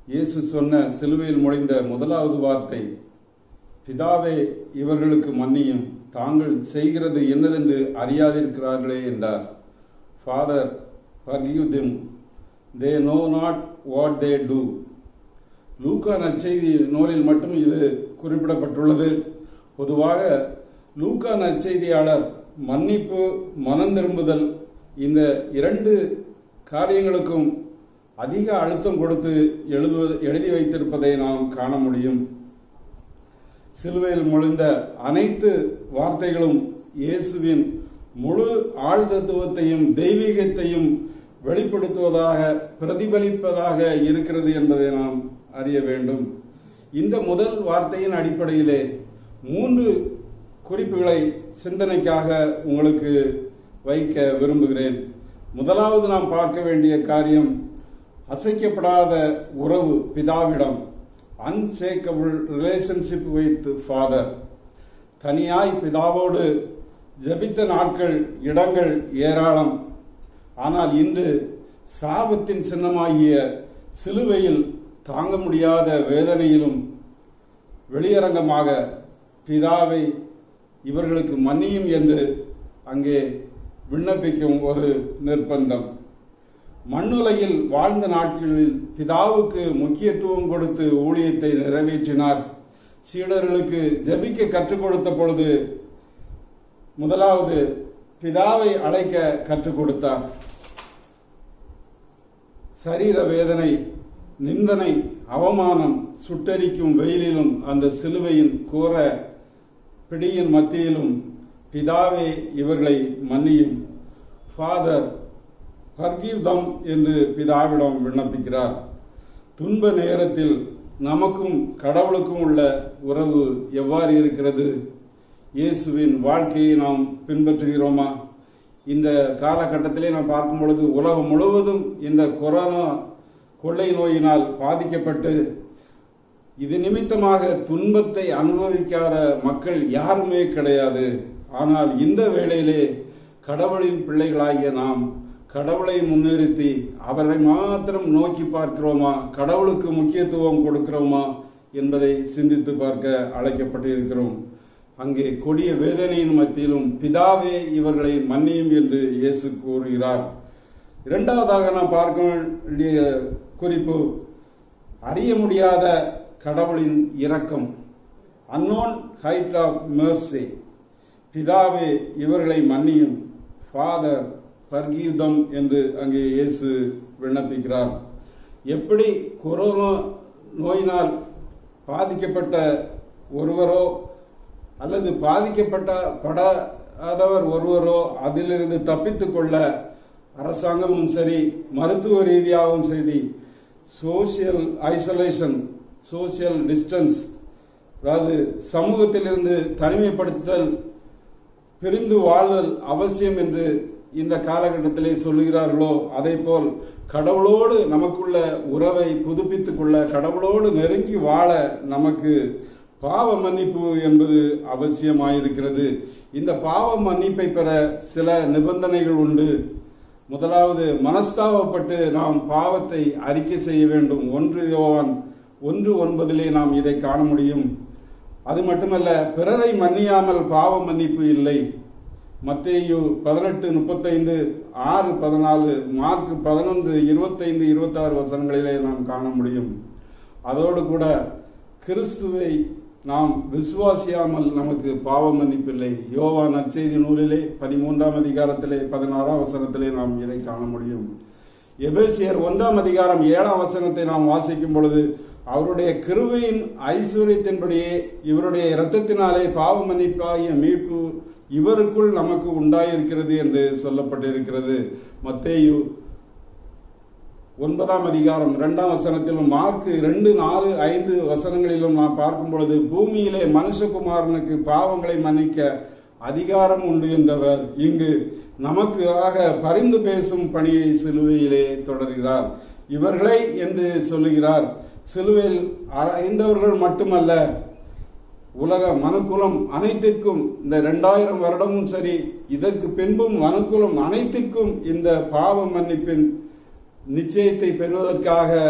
இயேசு சொன்ன சிலுவையில் மொழிந்த முதலாவது வார்த்தை, பிதாவே இவர்களுக்கு மன்னியும், தாங்கள் செய்கிறது என்னதென்று அறியாதிருக்கிறார்களே என்றார். Father, forgive them, they know not what they do. லூக்கா நற்செய்தி நூலில் மட்டும் இது குறிப்பிடப்பட்டுள்ளது. பொதுவாக லூக்கா நற்செய்தியாளர் மன்னிப்பு, மனம் திரும்புதல் இந்த இரண்டு காரியங்களுக்கும் அதிக அழுத்தம் கொடுத்து எழுதி வைத்திருப்பதை நாம் காண முடியும். சிலுவையில் மொழிந்த அனைத்து வார்த்தைகளும் இயேசுவின் முழு ஆழ்தத்துவத்தையும் தெய்வீகத்தையும் வெளிப்படுத்துவதாக, பிரதிபலிப்பதாக இருக்கிறது என்பதை நாம் அறிய வேண்டும். இந்த முதல் வார்த்தையின் அடிப்படையிலே 3 குறிப்புகளை சிந்தனைக்காக உங்களுக்கு வைக்க விரும்புகிறேன். முதலாவது நாம் பார்க்க வேண்டிய காரியம், அசைக்கப்படாத உறவு பிதாவிடம், unshakable relationship with Father. தனியாய் பிதாவோடு ஜெபித்த நாட்கள், இடங்கள் ஏராளம். ஆனால் இன்று சாபத்தின் சின்னமாகிய சிலுவையில் தாங்க முடியாத வேதனையிலும் வெளியரங்கமாக பிதாவை இவர்களுக்கு மன்னியும் என்று அங்கே விண்ணப்பிக்கும் ஒரு நிர்பந்தம். மண்ணுலகில் வாழ்ந்த நாட்களில் பிதாவுக்கு முக்கியத்துவம் கொடுத்து ஊழியத்தை நிறைவேற்றினார். சீடர்களுக்கு ஜெபிக்க கற்றுக் கொடுத்த பொழுது முதலாவது பிதாவை அழைக்க கற்றுக் கொடுத்தார். சரீர வேதனை, நிந்தனை, அவமானம், சுட்டரிக்கும் வெயிலிலும் அந்த சிலுவையின் கோர பிடியின் மத்தியிலும் பிதாவே இவர்களை மன்னியும், ஃபாதர் forgive them என்று பிதாவிடம் விண்ணப்பிக்கிறார். துன்ப நேரத்தில் நமக்கும் கடவுளுக்கும் உள்ள உறவு எவ்வாறு இருக்கிறது? இயேசுவின் வாழ்க்கையை நாம் பின்பற்றுகிறோமா? இந்த காலகட்டத்திலே நாம் பார்க்கும் பொழுது உலகம் முழுவதும் இந்த கொரோனா கொள்ளை நோயினால் பாதிக்கப்பட்டு இது நிமித்தமாக துன்பத்தை அனுபவிக்காத மக்கள் யாருமே கிடையாது. ஆனால் இந்த வேளையிலே கடவுளின் பிள்ளைகளாகிய நாம் கடவுளை முன்னிறுத்தி அவரை மாத்திரம் நோக்கி பார்க்கிறோமா, கடவுளுக்கு முக்கியத்துவம் கொடுக்கிறோமா என்பதை சிந்தித்து பார்க்க அழைக்கப்பட்டிருக்கிறோம். அங்கே கொடிய வேதனையின் மத்தியிலும் பிதாவே இவர்களை மன்னியும் என்று இயேசு கூறுகிறார். இரண்டாவதாக நாம் பார்க்க வேண்டிய குறிப்பு, அறிய முடியாத கடவுளின் இரக்கம், unknown height of mercy. பிதாவே இவர்களை மன்னியும், ஃபாதர் forgive them என்று அங்கே இயேசு விண்ணப்பிக்கிறார். எப்படி கொரோனா நோயினால் பாதிக்கப்பட்ட ஒருவரோ அல்லது பாதிக்கப்படாதவர் ஒருவரோ அதிலிருந்து தப்பித்துக் கொள்ள அரசாங்கமும் சரி, மருத்துவ ரீதியாகவும் சரி, சோசியல் ஐசோலேஷன், சோசியல் டிஸ்டன்ஸ், அதாவது சமூகத்திலிருந்து தனிமைப்படுத்தல், பிரிந்து வாழ்தல் அவசியம் என்று இந்த காலகட்டத்திலே சொல்லுகிறார்களோ, அதே போல் கடவுளோடு நமக்குள்ள உறவை புதுப்பித்துக் கொள்ள, கடவுளோடு நெருங்கி வாழ நமக்கு பாவ மன்னிப்பு என்பது அவசியமாயிருக்கிறது. இந்த பாவ மன்னிப்பை பெற சில நிபந்தனைகள் உண்டு. முதலாவது, மனஸ்தாபப்பட்டு நாம் பாவத்தை அறிக்கை செய்ய வேண்டும். 1 யோவான் 1:9 நாம் இதை காண முடியும். அது மட்டுமல்ல, பிறரை மன்னியாமல் பாவ மன்னிப்பு இல்லை. மத்தேயு 18:35, 6:14, மார்க் 11:25-26 வசனங்களிலே நாம் காண முடியும். அதோடு கூட கிறிஸ்துவை நாம் விசுவாசியாமல் நமக்கு பாவ மன்னிப்பில்லை. யோவான் நற்செய்தி நூலிலே 13ஆம் அதிகாரத்திலே 16ஆம் வசனத்திலே நாம் இதை காண முடியும். எபேசியர் 1ஆம் அதிகாரம் 7ஆம் வசனத்தை நாம் வாசிக்கும் பொழுது, அவருடைய கிருபையின் ஐஸ்வர்யத்தின்படியே இவருடைய இரத்தத்தினாலே பாவ மன்னிப்பாகிய மீட்பு இவருக்குள் நமக்கு உண்டாயிருக்கிறது என்று சொல்லப்பட்டிருக்கிறது. மத்தேயு 9ஆம் அதிகாரம் 2ஆம் வசனத்திலும், மார்க் 2, 4, 5 வசனங்களிலும் நாம் பார்க்கும் பொழுது, பூமியிலே மனுஷகுமாரனுக்கு பாவங்களை மன்னிக்க அதிகாரம் உண்டு என்றவர் இங்கு நமக்காக பரிந்து பேசும் பணியை சிலுவையிலே தொடர்கிறார். இவர்களை என்று சொல்லுகிறார். சிலுவையில் அறைந்தவர்கள் மட்டுமல்ல, உலக மனுக்குலம் அனைத்திற்கும், இந்த 2000 வருடமும் சரி, இதற்கு பின்பும் மனுக்குலம் அனைத்திற்கும் இந்த பாவ மன்னிப்பின் நிச்சயத்தை பெறுவதற்காக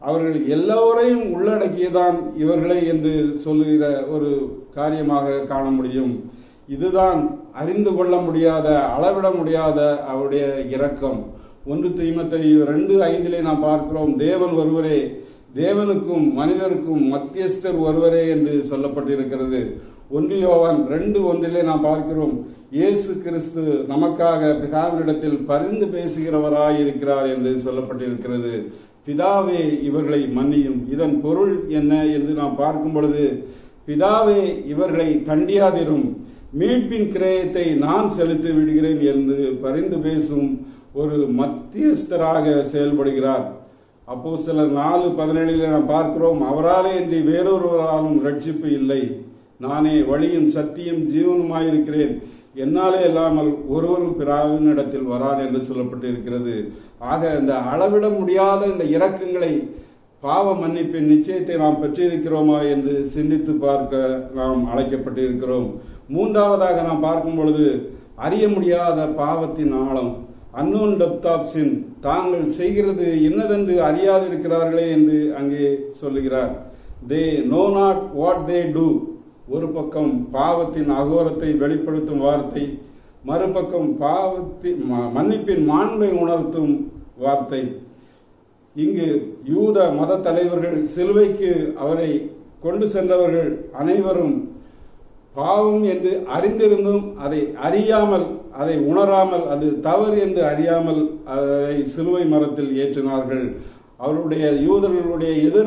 அவர்கள் எல்லோரையும் உள்ளடக்கியதான் இவர்களை என்று சொல்லுகிற ஒரு காரியமாக காண முடியும். இதுதான் அறிந்து கொள்ள முடியாத, அளவிட முடியாத அவருடைய இரக்கம். 1 தீமோத்தேயு 2:5 நாம் பார்க்கிறோம், தேவன் ஒருவரே, தேவனுக்கும் மனிதருக்கும் மத்தியஸ்தர் ஒருவரே என்று சொல்லப்பட்டிருக்கிறது. 1 யோவான் 2:1 நாம் பார்க்கிறோம், இயேசு கிறிஸ்து நமக்காக பிதாவினிடத்தில் பரிந்து பேசுகிறவராய் இருக்கிறார் என்று சொல்லப்பட்டிருக்கிறது. பிதாவே இவர்களை மன்னியும். இதன் பொருள் என்ன என்று நாம் பார்க்கும் பொழுது, பிதாவே இவர்களை தண்டியாதிரும், மீட்பின் கிரயத்தை நான் செலுத்தி விடுகிறேன் என்று பரிந்து பேசும் ஒரு மத்தியஸ்தராக செயல்படுகிறார். அப்போஸ்தலர் 4:17 நாம் பார்க்கிறோம், அவராலே இன்றி வேறொருவராலும் ரட்சிப்பு இல்லை, நானே வழியும் சத்தியம் ஜீவனுமாயிருக்கிறேன், என்னாலே இல்லாமல் ஒருவரும் பிதாவினிடத்தில் வரான் என்று சொல்லப்பட்டிருக்கிறது. ஆக இந்த அளவிட முடியாத இந்த இரக்கங்களை, பாவ மன்னிப்பின் நிச்சயத்தை நாம் பெற்றிருக்கிறோமா என்று சிந்தித்து பார்க்க நாம் அழைக்கப்பட்டிருக்கிறோம். 3வதாக நாம் பார்க்கும் பொழுது, அறிய முடியாத பாவத்தின் ஆழம், அன்னோன் டெப்த் ஆஃப் சின், தாங்கள் செய்கிறது இன்னதென்று அறியாதிருக்கிறார்களே என்று அங்கே சொல்லுகிறார். They know not what they do. ஒரு பக்கம் பாவத்தின் அகோரத்தை வெளிப்படுத்தும் வார்த்தை, மறுபக்கம் மன்னிப்பின் மாண்பை உணர்த்தும் வார்த்தை. இங்கு யூத மத தலைவர்கள், சிலுவைக்கு அவரை கொண்டு சென்றவர்கள் அனைவரும் பாவம் என்று அறிந்திருந்தும் அதை அறியாமல், அதை உணராமல், அது தவறு என்று அறியாமல் அதை சிலுவை மரத்தில் ஏற்றினார்கள். அவருடைய யூதர்களுடைய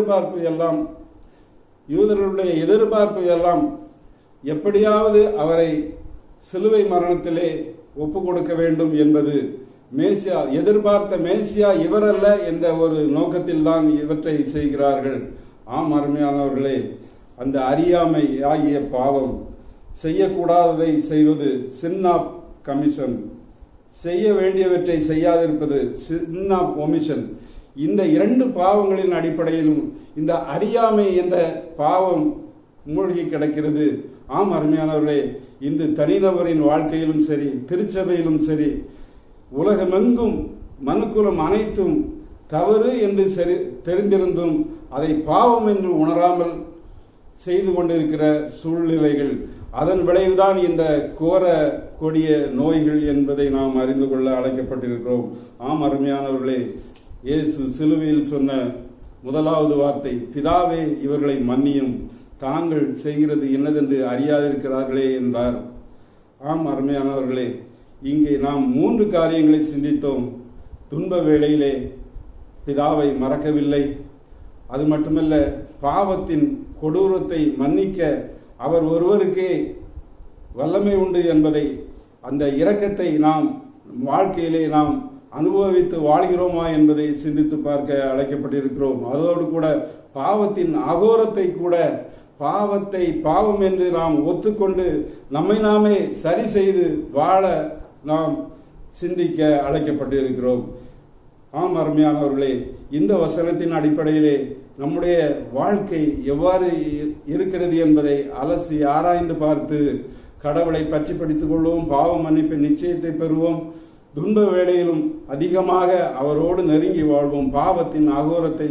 எதிர்பார்ப்பு எல்லாம் எப்படியாவது அவரை சிலுவை மரணத்திலே ஒப்பு கொடுக்க வேண்டும் என்பது. மேசியா, எதிர்பார்த்த மேசியா இவரல்ல என்ற ஒரு நோக்கத்தில் தான் இவற்றை செய்கிறார்கள். ஆம் அருமையானவர்களே, அந்த அறியாமை ஆகிய பாவம், செய்யக்கூடாததை செய்வது சின் ஆஃப் கமிஷன், செய்ய வேண்டியவற்றை செய்யாதிருப்பது சின் ஆஃப் ஒமிஷன். இந்த 2 பாவங்களின் அடிப்படையிலும் இந்த அறியாமை என்ற பாவம் மூழ்கி கிடக்கிறது. ஆம் அருமையானவர்களே, இன்று தனிநபரின் வாழ்க்கையிலும் சரி, திருச்சபையிலும் சரி, உலகமெங்கும் மனுக்குலம் அனைத்தும் தவறு என்று தெரிந்திருந்தும் அதை பாவம் என்று உணராமல் செய்து கொண்டிருக்கிற சூழ்நிலைகள், அதன் விளைவுதான் இந்த கோர கொடிய நோய்கள் என்பதை நாம் அறிந்து கொள்ள அழைக்கப்பட்டிருக்கிறோம். ஆம் அருமையானவர்களே, இயேசு சிலுவையில் சொன்ன முதலாவது வார்த்தை, பிதாவே இவர்களை மன்னியும், தாங்கள் செய்கிறது என்னதென்று அறியாதிருக்கிறார்களே என்றார். ஆம் அருமையானவர்களே, இங்கே நாம் 3 காரியங்களை சிந்தித்தோம். துன்ப வேளையிலே பிதாவை மறக்கவில்லை. அது மட்டுமல்ல, பாவத்தின் கொடூரத்தை மன்னிக்க அவர் ஒருவருக்கே வல்லமை உண்டு என்பதை, அந்த இரக்கத்தை நாம் வாழ்க்கையிலே நாம் அனுபவித்து வாழ்கிறோமா என்பதை சிந்தித்து பார்க்க அழைக்கப்பட்டிருக்கிறோம். அதோடு கூட பாவத்தின் அகோரத்தை கூட, பாவத்தை பாவம் என்று நாம் ஒத்துக்கொண்டு நம்மை நாமே சரி செய்து வாழ நாம் சிந்திக்க அழைக்கப்பட்டிருக்கிறோம். ஆம் அருமையானவர்களே, இந்த வசனத்தின் அடிப்படையிலே நம்முடைய வாழ்க்கை எவ்வாறு இருக்கிறது என்பதை அலசி ஆராய்ந்து பார்த்து கடவுளை பற்றி படித்துக் கொள்வோம். பாவ மன்னிப்பின் நிச்சயத்தை பெறுவோம். துன்ப வேளையிலும் அதிகமாக அவரோடு நெருங்கி வாழ்வோம். பாவத்தின் அகோரத்தை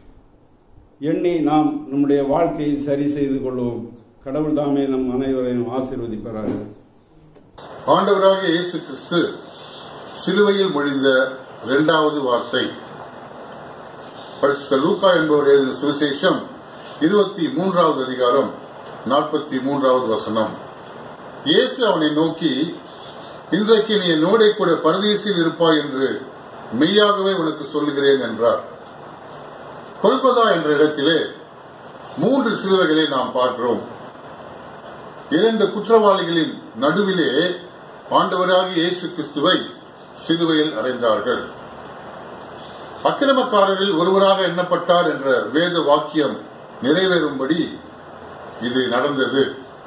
எண்ணி நாம் நம்முடைய வாழ்க்கையை சரி செய்து கொள்வோம். கடவுள் தாமே நம் அனைவரையும் ஆசீர்வதிப்பார்கள். ஆண்டவராக இயேசு கிறிஸ்து சிலுவையில் மொழிந்த 2வது வார்த்தை, பரிசுத்த லூக்கா என்பவர் எழுதின சுவிசேஷம் 23வது அதிகாரம் 43வது வசனம். இயேசு அவனை நோக்கி, இன்றைக்கு நீ என்னோட கூட பரதீசில் இருப்பாய் என்று மெய்யாகவே உனக்கு சொல்லுகிறேன் என்றார். கொல்கொதா என்ற இடத்திலே 3 சிலுவைகளை நாம் பார்க்கிறோம். 2 குற்றவாளிகளின் நடுவிலே ஆண்டவராக இயேசு கிறிஸ்துவை சிலுவையில் அறைந்தார்கள். அக்கிரமக்காரரில் ஒருவராக எண்ணப்பட்டார் என்ற வேத வாக்கியம் நிறைவேறும்படி இது நடந்தது.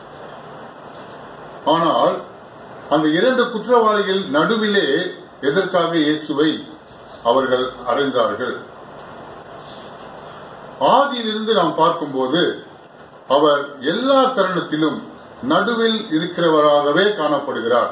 ஆனால் அந்த 2 குற்றவாளிகள் நடுவிலே எதற்காக இயேசுவை அவர்கள் அறைந்தார்கள்? ஆதியிலிருந்து நாம் பார்க்கும்போது அவர் எல்லா தருணத்திலும் நடுவில் இருக்கிறவராகவே காணப்படுகிறார்.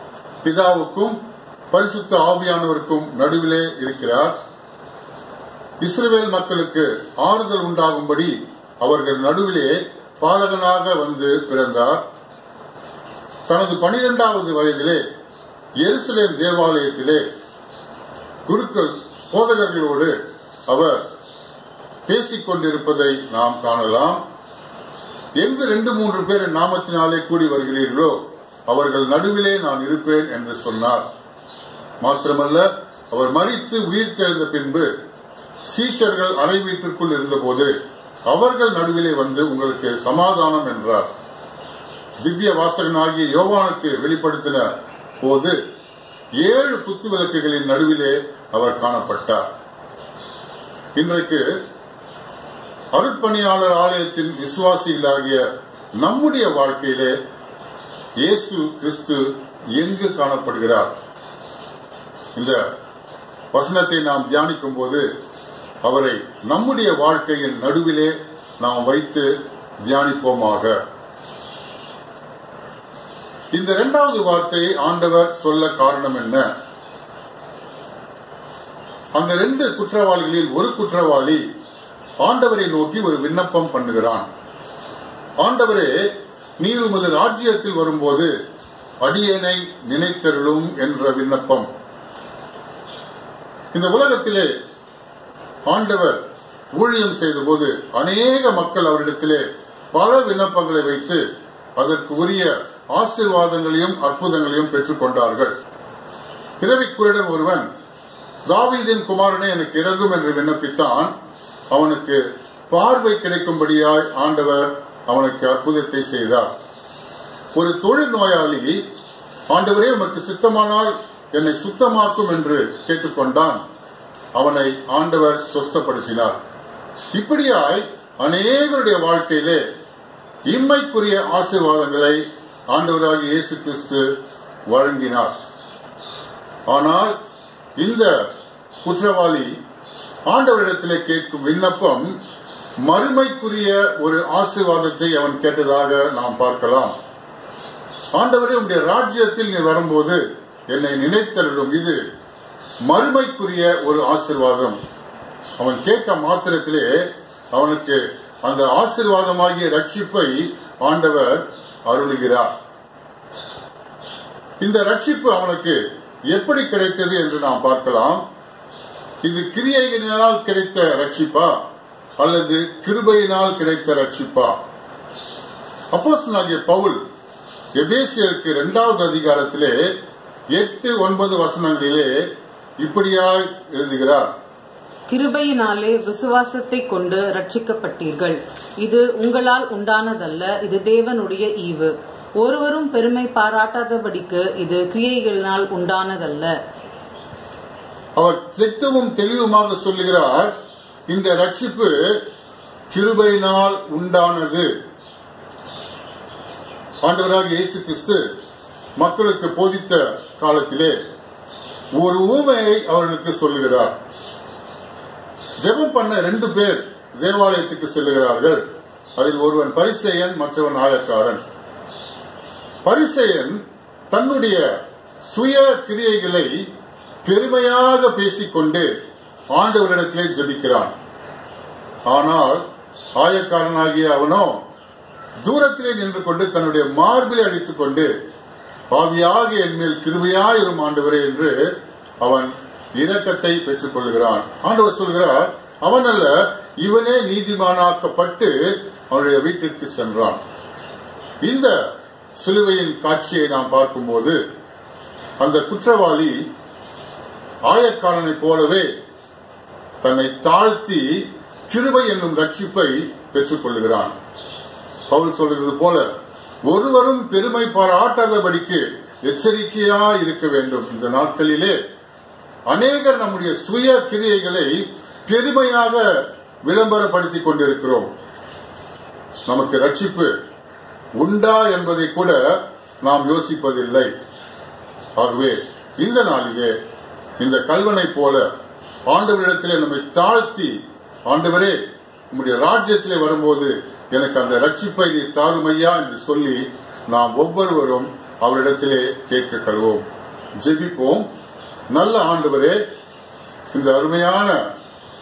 பிதாவுக்கும் பரிசுத்த ஆவியானவருக்கும் நடுவிலே இருக்கிறார். இஸ்ரவேல் மக்களுக்கு ஆறுதல் உண்டாகும்படி அவர்கள் நடுவிலே பாலகனாக வந்து பிறந்தார். தனது 12வது வயதிலே எருசலேம் தேவாலயத்திலே குருக்கள் போதகர்களோடு அவர் பேசிக் கொண்டிருப்பதை நாம் காணலாம். எங்கு 2-3 பேர் நாமத்தினாலே கூடி வருகிறீர்களோ அவர்கள் நடுவிலே நான் இருப்பேன் என்று சொன்னார். மாத்திரமல்ல, அவர் மரித்து உயிர் தெழுந்த பின்பு சீஷர்கள் அறை வீட்டிற்குள் இருந்தபோது அவர்கள் நடுவிலே வந்து உங்களுக்கு சமாதானம் என்றார். திவ்ய வாசகனாகிய யோவானுக்கு வெளிப்படுத்தின போது 7 குத்து விளக்குகளின் நடுவிலே அவர் காணப்பட்டார். இன்றைக்கு அருட்பணியாளர் ஆலயத்தின் விசுவாசிகளாகிய நம்முடைய வாழ்க்கையிலே இயேசு கிறிஸ்து எங்கு காணப்படுகிறார்? இந்த வசனத்தை நாம் தியானிக்கும் போது அவரை நம்முடைய வாழ்க்கையின் நடுவிலே நாம் வைத்து தியானிப்போமாக. இந்த 2வது வார்த்தையை ஆண்டவர் சொல்ல காரணம் என்ன? அந்த 2 குற்றவாளிகளில் ஒரு குற்றவாளி ஆண்டவரை நோக்கி ஒரு விண்ணப்பம் பண்ணுகிறான். ஆண்டவரே, நீர் உமது ராஜ்யத்தில் வரும்போது அடியேனை நினைத்தருளும் என்ற விண்ணப்பம். இந்த உலகத்திலே ஆண்டவர் ஊழியம் செய்த போது அநேக மக்கள் அவரிடத்திலே பல விண்ணப்பங்களை வைத்து அதற்கு உரிய ஆசீர்வாதங்களையும் அற்புதங்களையும் பெற்றுக் கொண்டார்கள். பிறவிக்குருடன் ஒருவன் தாவீதின் குமாரனே எனக்கு இறங்கும் என்று விண்ணப்பித்தான். அவனுக்கு பார்வை கிடைக்கும்படியாய் ஆண்டவர் அவனுக்கு அற்புதத்தை செய்தார். ஒரு தொழில் நோயாளி ஆண்டவரே உமக்கு சித்தமானால் என்னை சுத்தமாக்கும் என்று கேட்டுக்கொண்டான். அவனை ஆண்டவர் சொஸ்தப்படுத்தினார். இப்படியாய் அநேகருடைய வாழ்க்கையிலே இம்மைக்குரிய ஆசீர்வாதங்களை ஆண்டவராகிய இயேசு கிறிஸ்து வழங்கினார். ஆனால் இந்த குற்றவாளி ஆண்டவரிடத்திலே கேட்கும் விண்ணப்பம் மறுமைக்குரிய ஒரு ஆசீர்வாதத்தை அவன் கேட்டதாக நாம் பார்க்கலாம். ஆண்டவரே, உம்முடைய ராஜ்யத்தில் நீ வரும்போது என்னை நினைத்தருளும். இது மறுமைக்குரிய ஒரு ஆசீர்வாதம். அவன் கேட்ட மாத்திரத்திலே அவனுக்கு அந்த ஆசீர்வாதமாகிய ரட்சிப்பை ஆண்டவர் அருளுகிறார். இந்த ரட்சிப்பு அவனுக்கு எப்படி கிடைத்தது என்று நாம் பார்க்கலாம். இது கிரியையினால் கிடைத்த ரட்சிப்பா அல்லது கிருபையினால் கிடைத்த ரட்சிப்பா? அப்போஸ்தலனாகிய பவுல் எபேசியருக்கு 2வது அதிகாரத்திலே 8-9 வசனங்களிலே இப்படியாய் எழுதுகிறார். கிருபையினாலே விசுவாசத்தை கொண்டு ரட்சிக்கப்பட்டீர்கள். இது உங்களால் உண்டானதல்ல, இது தேவனுடைய ஈவு. ஒருவரும் பெருமை பாராட்டாதபடிக்கு இது கிரியைகளினால் உண்டானதல்ல. அவர் திட்டமும் தெளிவுமாக சொல்லுகிறார், இந்த ரட்சிப்பு கிருபையினால் உண்டானது. ஆண்டவராகிய இயேசு கிறிஸ்து மக்களுக்கு போதித்த காலத்திலே ஒரு ஊமையை அவர்களுக்கு சொல்லுகிறார். ஜெபம் பண்ண 2 பேர் தேவாலயத்துக்கு செல்லுகிறார்கள். அதில் ஒருவன் பரிசேயன், மற்றவன் ஆயக்காரன். பரிசேயன் தன்னுடைய சுய கிரியைகளை பெருமையாக பேசிக்கொண்டு ஆண்டவரிடத்திலே ஜெபிக்கிறான். ஆனால் ஆயக்காரனாகிய அவனோ தூரத்திலே நின்று கொண்டு தன்னுடைய மார்பிலை அடித்துக் கொண்டு பாவியாக என் மேல் கிருபையாயிரும் ஆண்டவரே என்று அவன் இரக்கத்தை பெற்றுக் கொள்கிறான். ஆண்டவர் சொல்கிறார், அவன் அல்ல, இவனே நீதிமானாக்கப்பட்டு அவனுடைய வீட்டிற்கு சென்றான். இந்த சிலுவையின் காட்சியை நாம் பார்க்கும்போது அந்த குற்றவாளி ஆயக்காரனைப் போலவே தன்னை தாழ்த்தி கிருபை என்னும் ரட்சிப்பை பெற்றுக் கொள்கிறான். பவுல் சொல்கிறது போல ஒருவரும் பெருமை பாராட்டாதபடிக்கு எச்சரிக்கையா இருக்க வேண்டும். இந்த நாட்களிலே அநேகர் நம்முடைய சுய கிரியைகளை பெருமையாக விளம்பரப்படுத்திக் கொண்டிருக்கிறோம். நமக்கு ரட்சிப்பு உண்டா என்பதை கூட நாம் யோசிப்பதில்லை. ஆகவே இந்த நாளிலே இந்த கல்வனை போல ஆண்டவரிடத்திலே நம்மை தாழ்த்தி, ஆண்டவரே நம்முடைய ராஜ்யத்திலே வரும்போது எனக்கு அந்த ரட்சிப்பை நீ தாருமையா என்று சொல்லி நாம் ஒவ்வொருவரும் அவரிடத்திலே கேட்க கழுவோம். ஜெபிப்போம். நல்ல ஆண்டவரே, இந்த அருமையான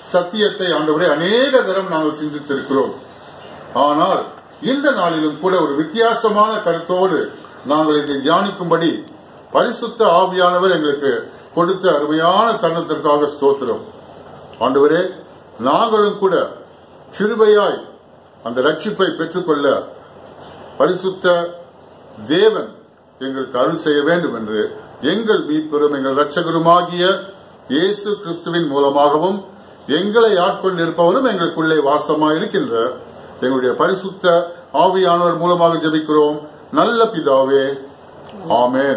சத்தியத்தை ஆண்டவரே அநேக தரம் நாங்கள் சிந்தித்திருக்கிறோம். ஆனால் இந்த நாளிலும் கூட ஒரு வித்தியாசமான கருத்தோடு நாங்கள் இதை தியானிக்கும்படி பரிசுத்த ஆவியானவர் எங்களுக்கு கொடுத்த அருமையான தருணத்திற்காக ஸ்தோத்திரம். ஆண்டவரே, நாங்களும் கூட கிருபையாய் அந்த ரட்சிப்பை பெற்றுக்கொள்ள பரிசுத்த தேவன் எங்களுக்கு அருள் செய்ய வேண்டும் என்று எங்கள் மீட்பெரும் எங்கள் இரட்சகருமாகிய இயேசு கிறிஸ்துவின் மூலமாகவும் எங்களை ஆட்கொண்டிருப்பவரும் எங்களுக்குள்ளே வாசமாயிருக்கின்ற எங்களுடைய பரிசுத்த ஆவியானவர் மூலமாக ஜெபிக்கிறோம் நல்ல பிதாவே, ஆமென்.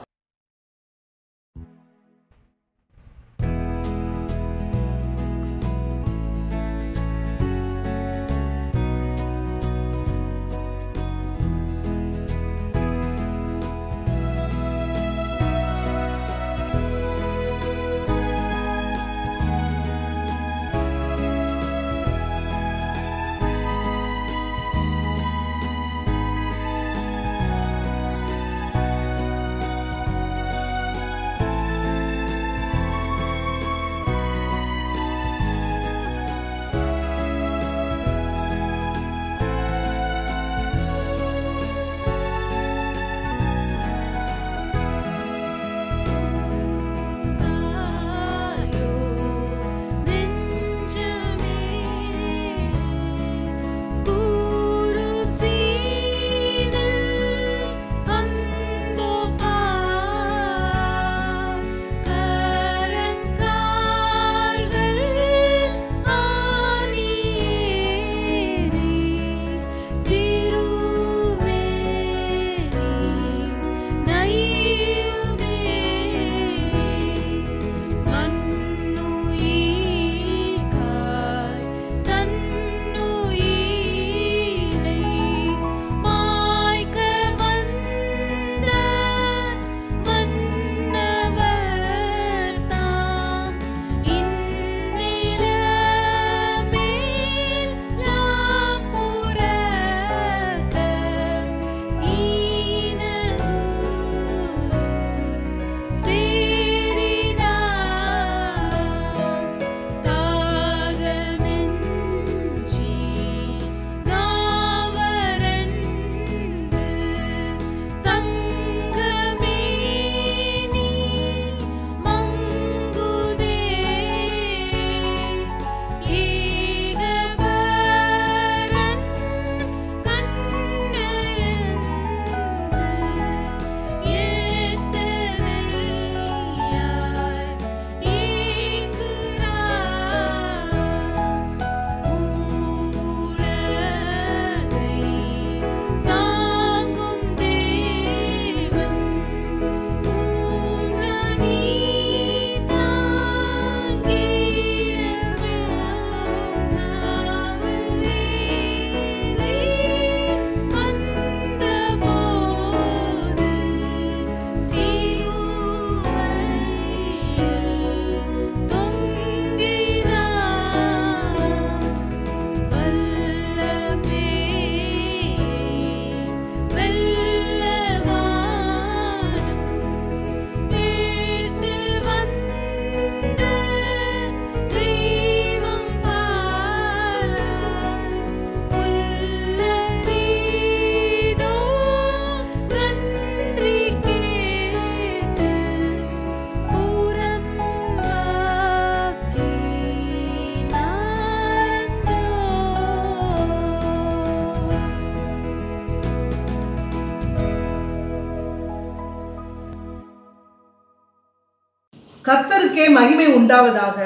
கர்த்தருக்கே மகிமை உண்டாவதாக.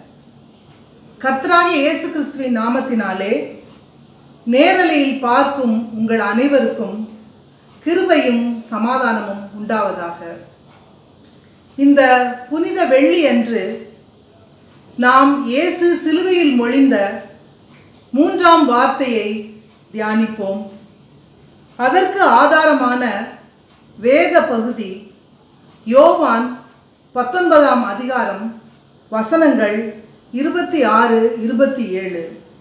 கர்த்தராகிய இயேசு கிறிஸ்துவின் நாமத்தினாலே நேரலையில் பார்க்கும் உங்கள் அனைவருக்கும் கிருபையும் சமாதானமும் உண்டாவதாக. இந்த புனித வெள்ளி அன்று நாம் இயேசு சிலுவையில் மொழிந்த 3ஆம் வார்த்தையை தியானிப்போம். அதற்கு ஆதாரமான வேத பகுதி யோவான் 19ஆம் அதிகாரம் வசனங்கள் 26, 27.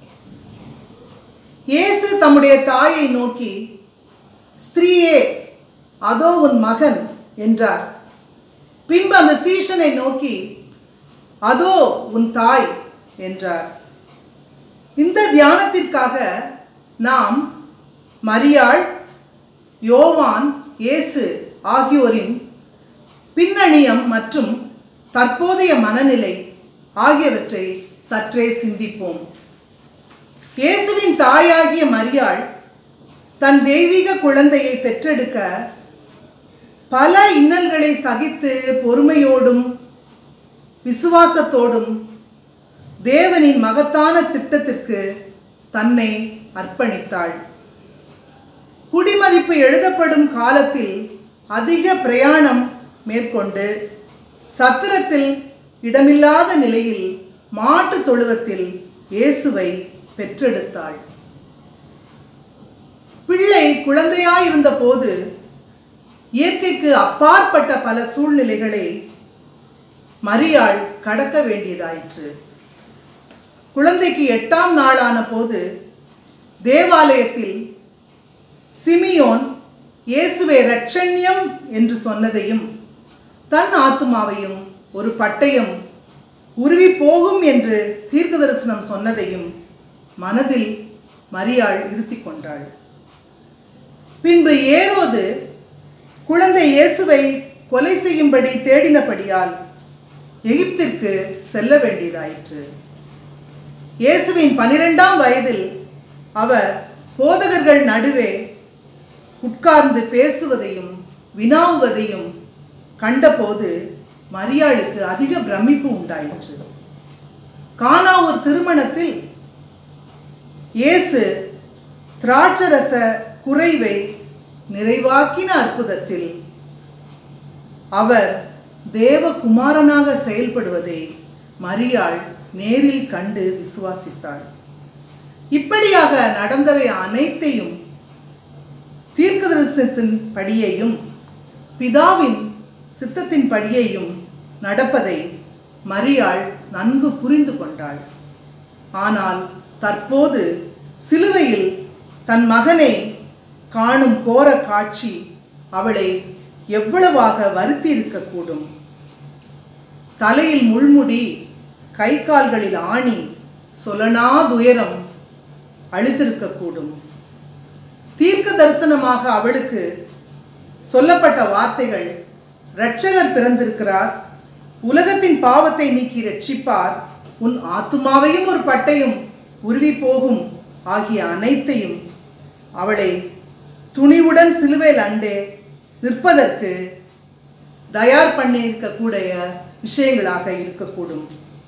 இயேசு தம்முடைய தாயை நோக்கி, ஸ்திரீயே, அதோ உன் மகன் என்றார். பின்பு அந்த சீஷனை நோக்கி, அதோ உன் தாய் என்றார். இந்த தியானத்திற்காக நாம் மரியாள், யோவான், இயேசு ஆகியோரின் பின்னணியம் மற்றும் தற்போதைய மனநிலை ஆகியவற்றை சற்றே சிந்திப்போம். இயேசுவின் தாயாகிய மரியாள் தன் தெய்வீக குழந்தையை பெற்றெடுக்க பல இன்னல்களை சகித்து பொறுமையோடும் விசுவாசத்தோடும் தேவனின் மகத்தான திட்டத்திற்கு தன்னை அர்ப்பணித்தாள். குடிமதிப்பு எழுதப்படும் காலத்தில் அதிக பிரயாணம் மேற்கொண்டு சத்திரத்தில் இடமில்லாத நிலையில் மாட்டு தொழுவத்தில் இயேசுவை பெற்றெடுத்தாள். பிள்ளை குழந்தையாயிருந்த போது இயற்கைக்கு அப்பாற்பட்ட பல சூழ்நிலைகளை மரியாள் கடக்க வேண்டியதாயிற்று. குழந்தைக்கு 8ஆம் நாளான போது தேவாலயத்தில் சிமியோன் இயேசுவை இரட்சண்யம் என்று சொன்னதையும் தன் ஆத்துமாவையும் ஒரு பட்டயம் உருவி போகும் என்று தீர்க்க தரிசனம் சொன்னதையும் மனதில் மரியாள் இருத்தி கொண்டாள். பின்பு ஏரோது குழந்தை இயேசுவை கொலை செய்யும்படி தேடினபடியால் எகிப்திற்கு செல்ல வேண்டியதாயிற்று. இயேசுவின் 12ஆம் வயதில் அவர் போதகர்கள் நடுவே உட்கார்ந்து பேசுவதையும் வினாவுவதையும் கண்டபோது மரியாளுக்கு அதிக பிரமிப்பு உண்டாயிற்று. கானா ஒரு திருமணத்தில் இயேசு திராட்சரச குறைவை நிறைவாக்கின அற்புதத்தில் அவர் தேவகுமாரனாக செயல்படுவதை மரியாள் நேரில் கண்டு விசுவாசித்தாள். இப்படியாக நடந்தவை அனைத்தையும் தீர்க்கதரிசனத்தின் படியையும் பிதாவின் சித்தத்தின் படியையும் நடப்பதை மரியாள் நன்கு புரிந்து கொண்டாள். ஆனால் தற்போது சிலுவையில் தன் மகனை காணும் கோர காட்சி அவளை எவ்வளவாக வருத்தி இருக்கக்கூடும். தலையில் முள்முடி, கை கால்களில் ஆணி, சொலனாதுயரம் அழுத்திருக்கக்கூடும். தீர்க்க தரிசனமாக அவளுக்கு சொல்லப்பட்ட வார்த்தைகள், இரட்சகர் பிறந்திருக்கிறார், உலகத்தின் பாவத்தை நீக்கி ரட்சிப்பார், உன் ஆத்துமாவையும் ஒரு பட்டயம் உருவி போகும் ஆகிய அனைத்தையும் அவளை துணிவுடன் சிலுவையில் அண்டே நிற்பதற்கு தயார் பண்ணியிருக்கக்கூடிய விஷயங்களாக இருக்கக்கூடும்.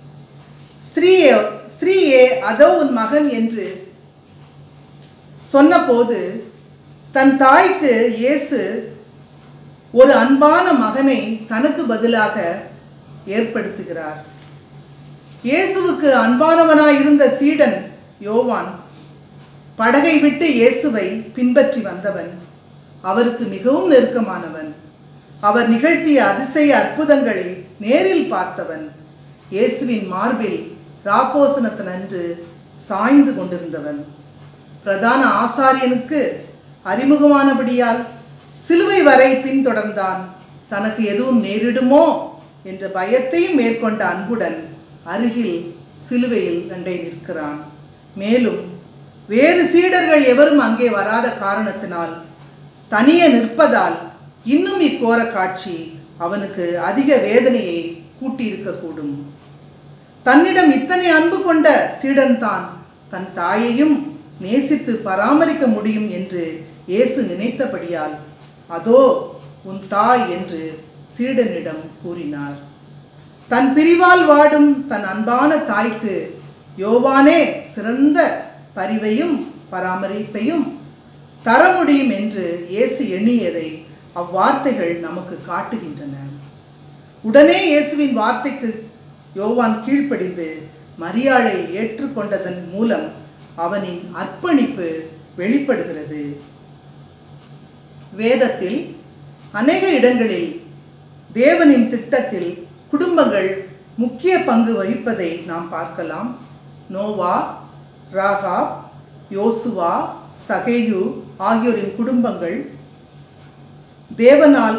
ஸ்திரீயே அதோ உன் மகன் என்று சொன்னபோது தன் தாய்க்கு இயேசு ஒரு அன்பான மகனை தனக்கு பதிலாக ஏற்படுத்துகிறார். இயேசுவுக்கு அன்பானவனாயிருந்த சீடன் யோவான் படகை விட்டு இயேசுவை பின்பற்றி வந்தவன், அவருக்கு மிகவும் நெருக்கமானவன். அவர் நிகழ்த்திய அதிசய அற்புதங்களை நேரில் பார்த்தவன். இயேசுவின் மார்பில் ராப்போசனத்தினன்று சாய்ந்து கொண்டிருந்தவன். பிரதான ஆசாரியனுக்கு அறிமுகமானபடியால் சிலுவை வரை பின்தொடர்ந்தான். தனக்கு எதுவும் நேரிடுமோ என்ற பயத்தையும் மேற்கொண்ட அன்புடன் அருகில் சிலுவையில் அண்டை நிற்கிறான். மேலும் வேறு சீடர்கள் எவரும் அங்கே வராத காரணத்தினால் தனியே நிற்பதால் இன்னும் இக்கோர காட்சி அவனுக்கு அதிக வேதனையை கூட்டியிருக்கக்கூடும். தன்னிடம் இத்தனை அன்பு கொண்ட சீடன்தான் தன் தாயையும் நேசித்து பராமரிக்க முடியும் என்று இயேசு நினைத்தபடியால் அதோ உன் தாய் என்று சீடனிடம் கூறினார். தன் பிரிவால் வாடும் தன் அன்பான தாய்க்கு யோவானே சிறந்த பரிவையும் பராமரிப்பையும் தர முடியும் என்று இயேசு எண்ணியதை அவ்வார்த்தைகள் நமக்கு காட்டுகின்றன. உடனே இயேசுவின் வார்த்தைக்கு யோவான் கீழ்ப்படிந்து மரியாளை ஏற்றுக்கொண்டதன் மூலம் அவனின் அர்ப்பணிப்பு வெளிப்படுகிறது. வேதத்தில் அநேக இடங்களில் தேவனின் திட்டத்தில் குடும்பங்கள் முக்கிய பங்கு வகிப்பதை நாம் பார்க்கலாம். நோவா, ராகாப், யோசுவா, சகேயு ஆகியோரின் குடும்பங்கள் தேவனால்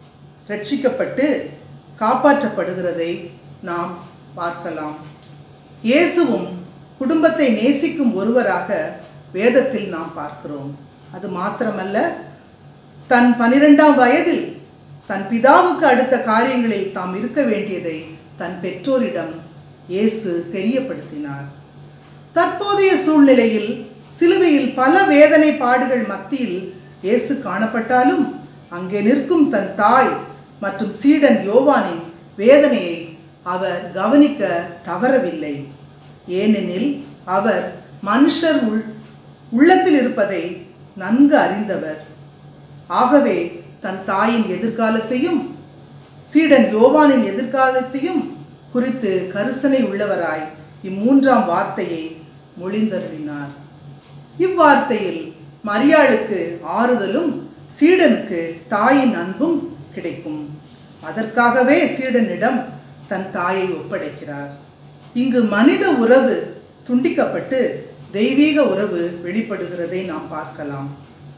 ரட்சிக்கப்பட்டு காப்பாற்றப்படுகிறதை நாம் பார்க்கலாம். இயேசுவும் குடும்பத்தை நேசிக்கும் ஒருவராக வேதத்தில் நாம் பார்க்கிறோம். அது மாத்திரமல்ல, தன் 12ஆம் வயதில் தன் பிதாவுக்கு அடுத்த காரியங்களில் தாம் இருக்க வேண்டியதை தன் பெற்றோரிடம் இயேசு தெரியப்படுத்தினார். தற்போதைய சூழ்நிலையில் சிலுவையில் பல வேதனை பாடுகள் மத்தியில் இயேசு காணப்பட்டாலும் அங்கே நிற்கும் தன் தாய் மற்றும் சீடன் யோவானின் வேதனையை அவர் கவனிக்க தவறவில்லை. ஏனெனில் அவர் மனுஷர் உள்ளத்தில் இருப்பதை நன்கு அறிந்தவர். ஆகவே தன் தாயின் எதிர்காலத்தையும் சீடன் யோவானின் எதிர்காலத்தையும் குறித்து கரிசனை உள்ளவராய் இம்மூன்றாம் வார்த்தையை மொழிந்தருளினார். இவ்வார்த்தையில் மரியாளுக்கு ஆறுதலும் சீடனுக்கு தாயின் அன்பும் கிடைக்கும். அதற்காகவே சீடனிடம் தன் தாயை ஒப்படைக்கிறார். இங்கு மனித உறவு துண்டிக்கப்பட்டு தெய்வீக உறவு வெளிப்படுகிறதை நாம் பார்க்கலாம்.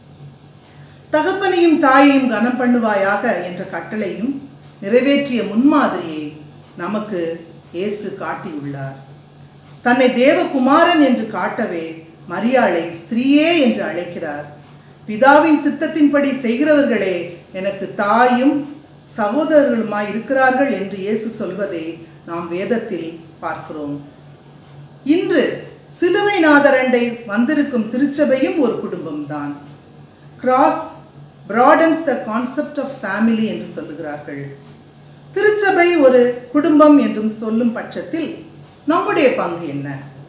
தகப்பனையும் தாயையும் கனம் பண்ணுவாயாக என்ற கட்டளையும் நிறைவேற்றிய முன்மாதிரியை நமக்கு இயேசு காட்டியுள்ளார். தன்னை தேவகுமாரன் என்று காட்டவே மரியாளை ஸ்திரீயே என்று அழைக்கிறார். பிதாவின் சித்தத்தின்படி செய்கிறவர்களே எனக்கு தாயும் சகோதரர்களுமாய் இருக்கிறார்கள் என்று இயேசு சொல்வதை நாம் வேதத்தில் பார்க்கிறோம். இன்று சிலுவை நாதரண்டை வந்திருக்கும் திருச்சபையும் ஒரு குடும்பம்தான். Cross broadens the concept of family என்று சொல்லுகிறார்கள். திருச்சபை ஒரு குடும்பம் என்றும் சொல்லும் பட்சத்தில் நம்முடைய பங்கு என்ன?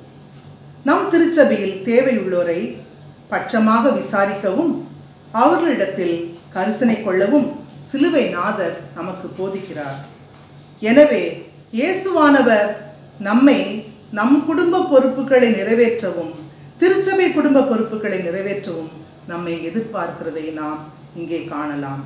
நம் திருச்சபையில் தேவையுள்ளோரை பட்சமாக விசாரிக்கவும் அவர்களிடத்தில் கரிசனை கொள்ளவும் சிலுவை நாதர் நமக்கு போதிக்கிறார். எனவே இயேசுவானவர் நம்மை நம் குடும்ப பொறுப்புகளை நிறைவேற்றவும் திருச்சபை குடும்ப பொறுப்புகளை நிறைவேற்றவும் நம்மை எதிர்பார்க்கிறதை நாம் இங்கே காணலாம்.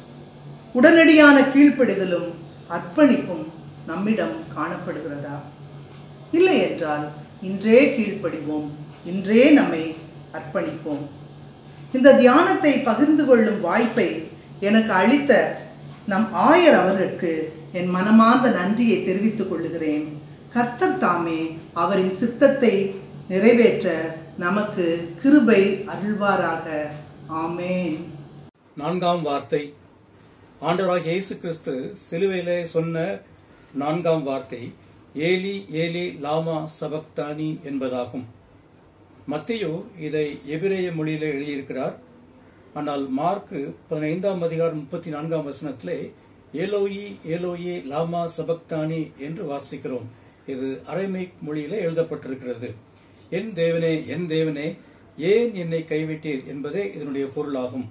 உடனடியான கீழ்ப்படிதலும் அர்ப்பணிப்பும் நம்மிடம் காணப்படுகிறதா? இல்லை என்றால் இன்றே கீழ்ப்படிவோம், இன்றே நம்மை அர்ப்பணிப்போம். இந்த தியானத்தை பகிர்ந்து கொள்ளும் வாய்ப்பை எனக்கு அளித்த நம் ஆயர் அவர்களுக்கு என் மனமார்ந்த நன்றியை தெரிவித்துக் கொள்ளுகிறேன். கர்த்தர் தாமே அவரின் சித்தத்தை நிறைவேற்ற நமக்கு கிருபை அருள்வாராக. ஆமேன். 4ஆம் வார்த்தை. ஆண்டவராகிய இயேசு கிறிஸ்து சிலுவையிலே சொன்ன 4ஆம் வார்த்தை ஏலி ஏலி லாமா சபக்தானி என்பதாகும். மத்தேயு இதை எபிரேய மொழியிலே எழுதியிருக்கிறார். ஆனால் மார்க்கு 15ஆம் அதிகாரம் 34ஆம் வசனத்திலே ஏலோயி ஏலோயி லாமா சபக்தானி என்று வாசிக்கிறோம். இது அரமைக் மொழியிலே எழுதப்பட்டிருக்கிறது. என் தேவனே ஏன் என்னை கைவிட்டீர் என்பதே இதனுடைய பொருளாகும்.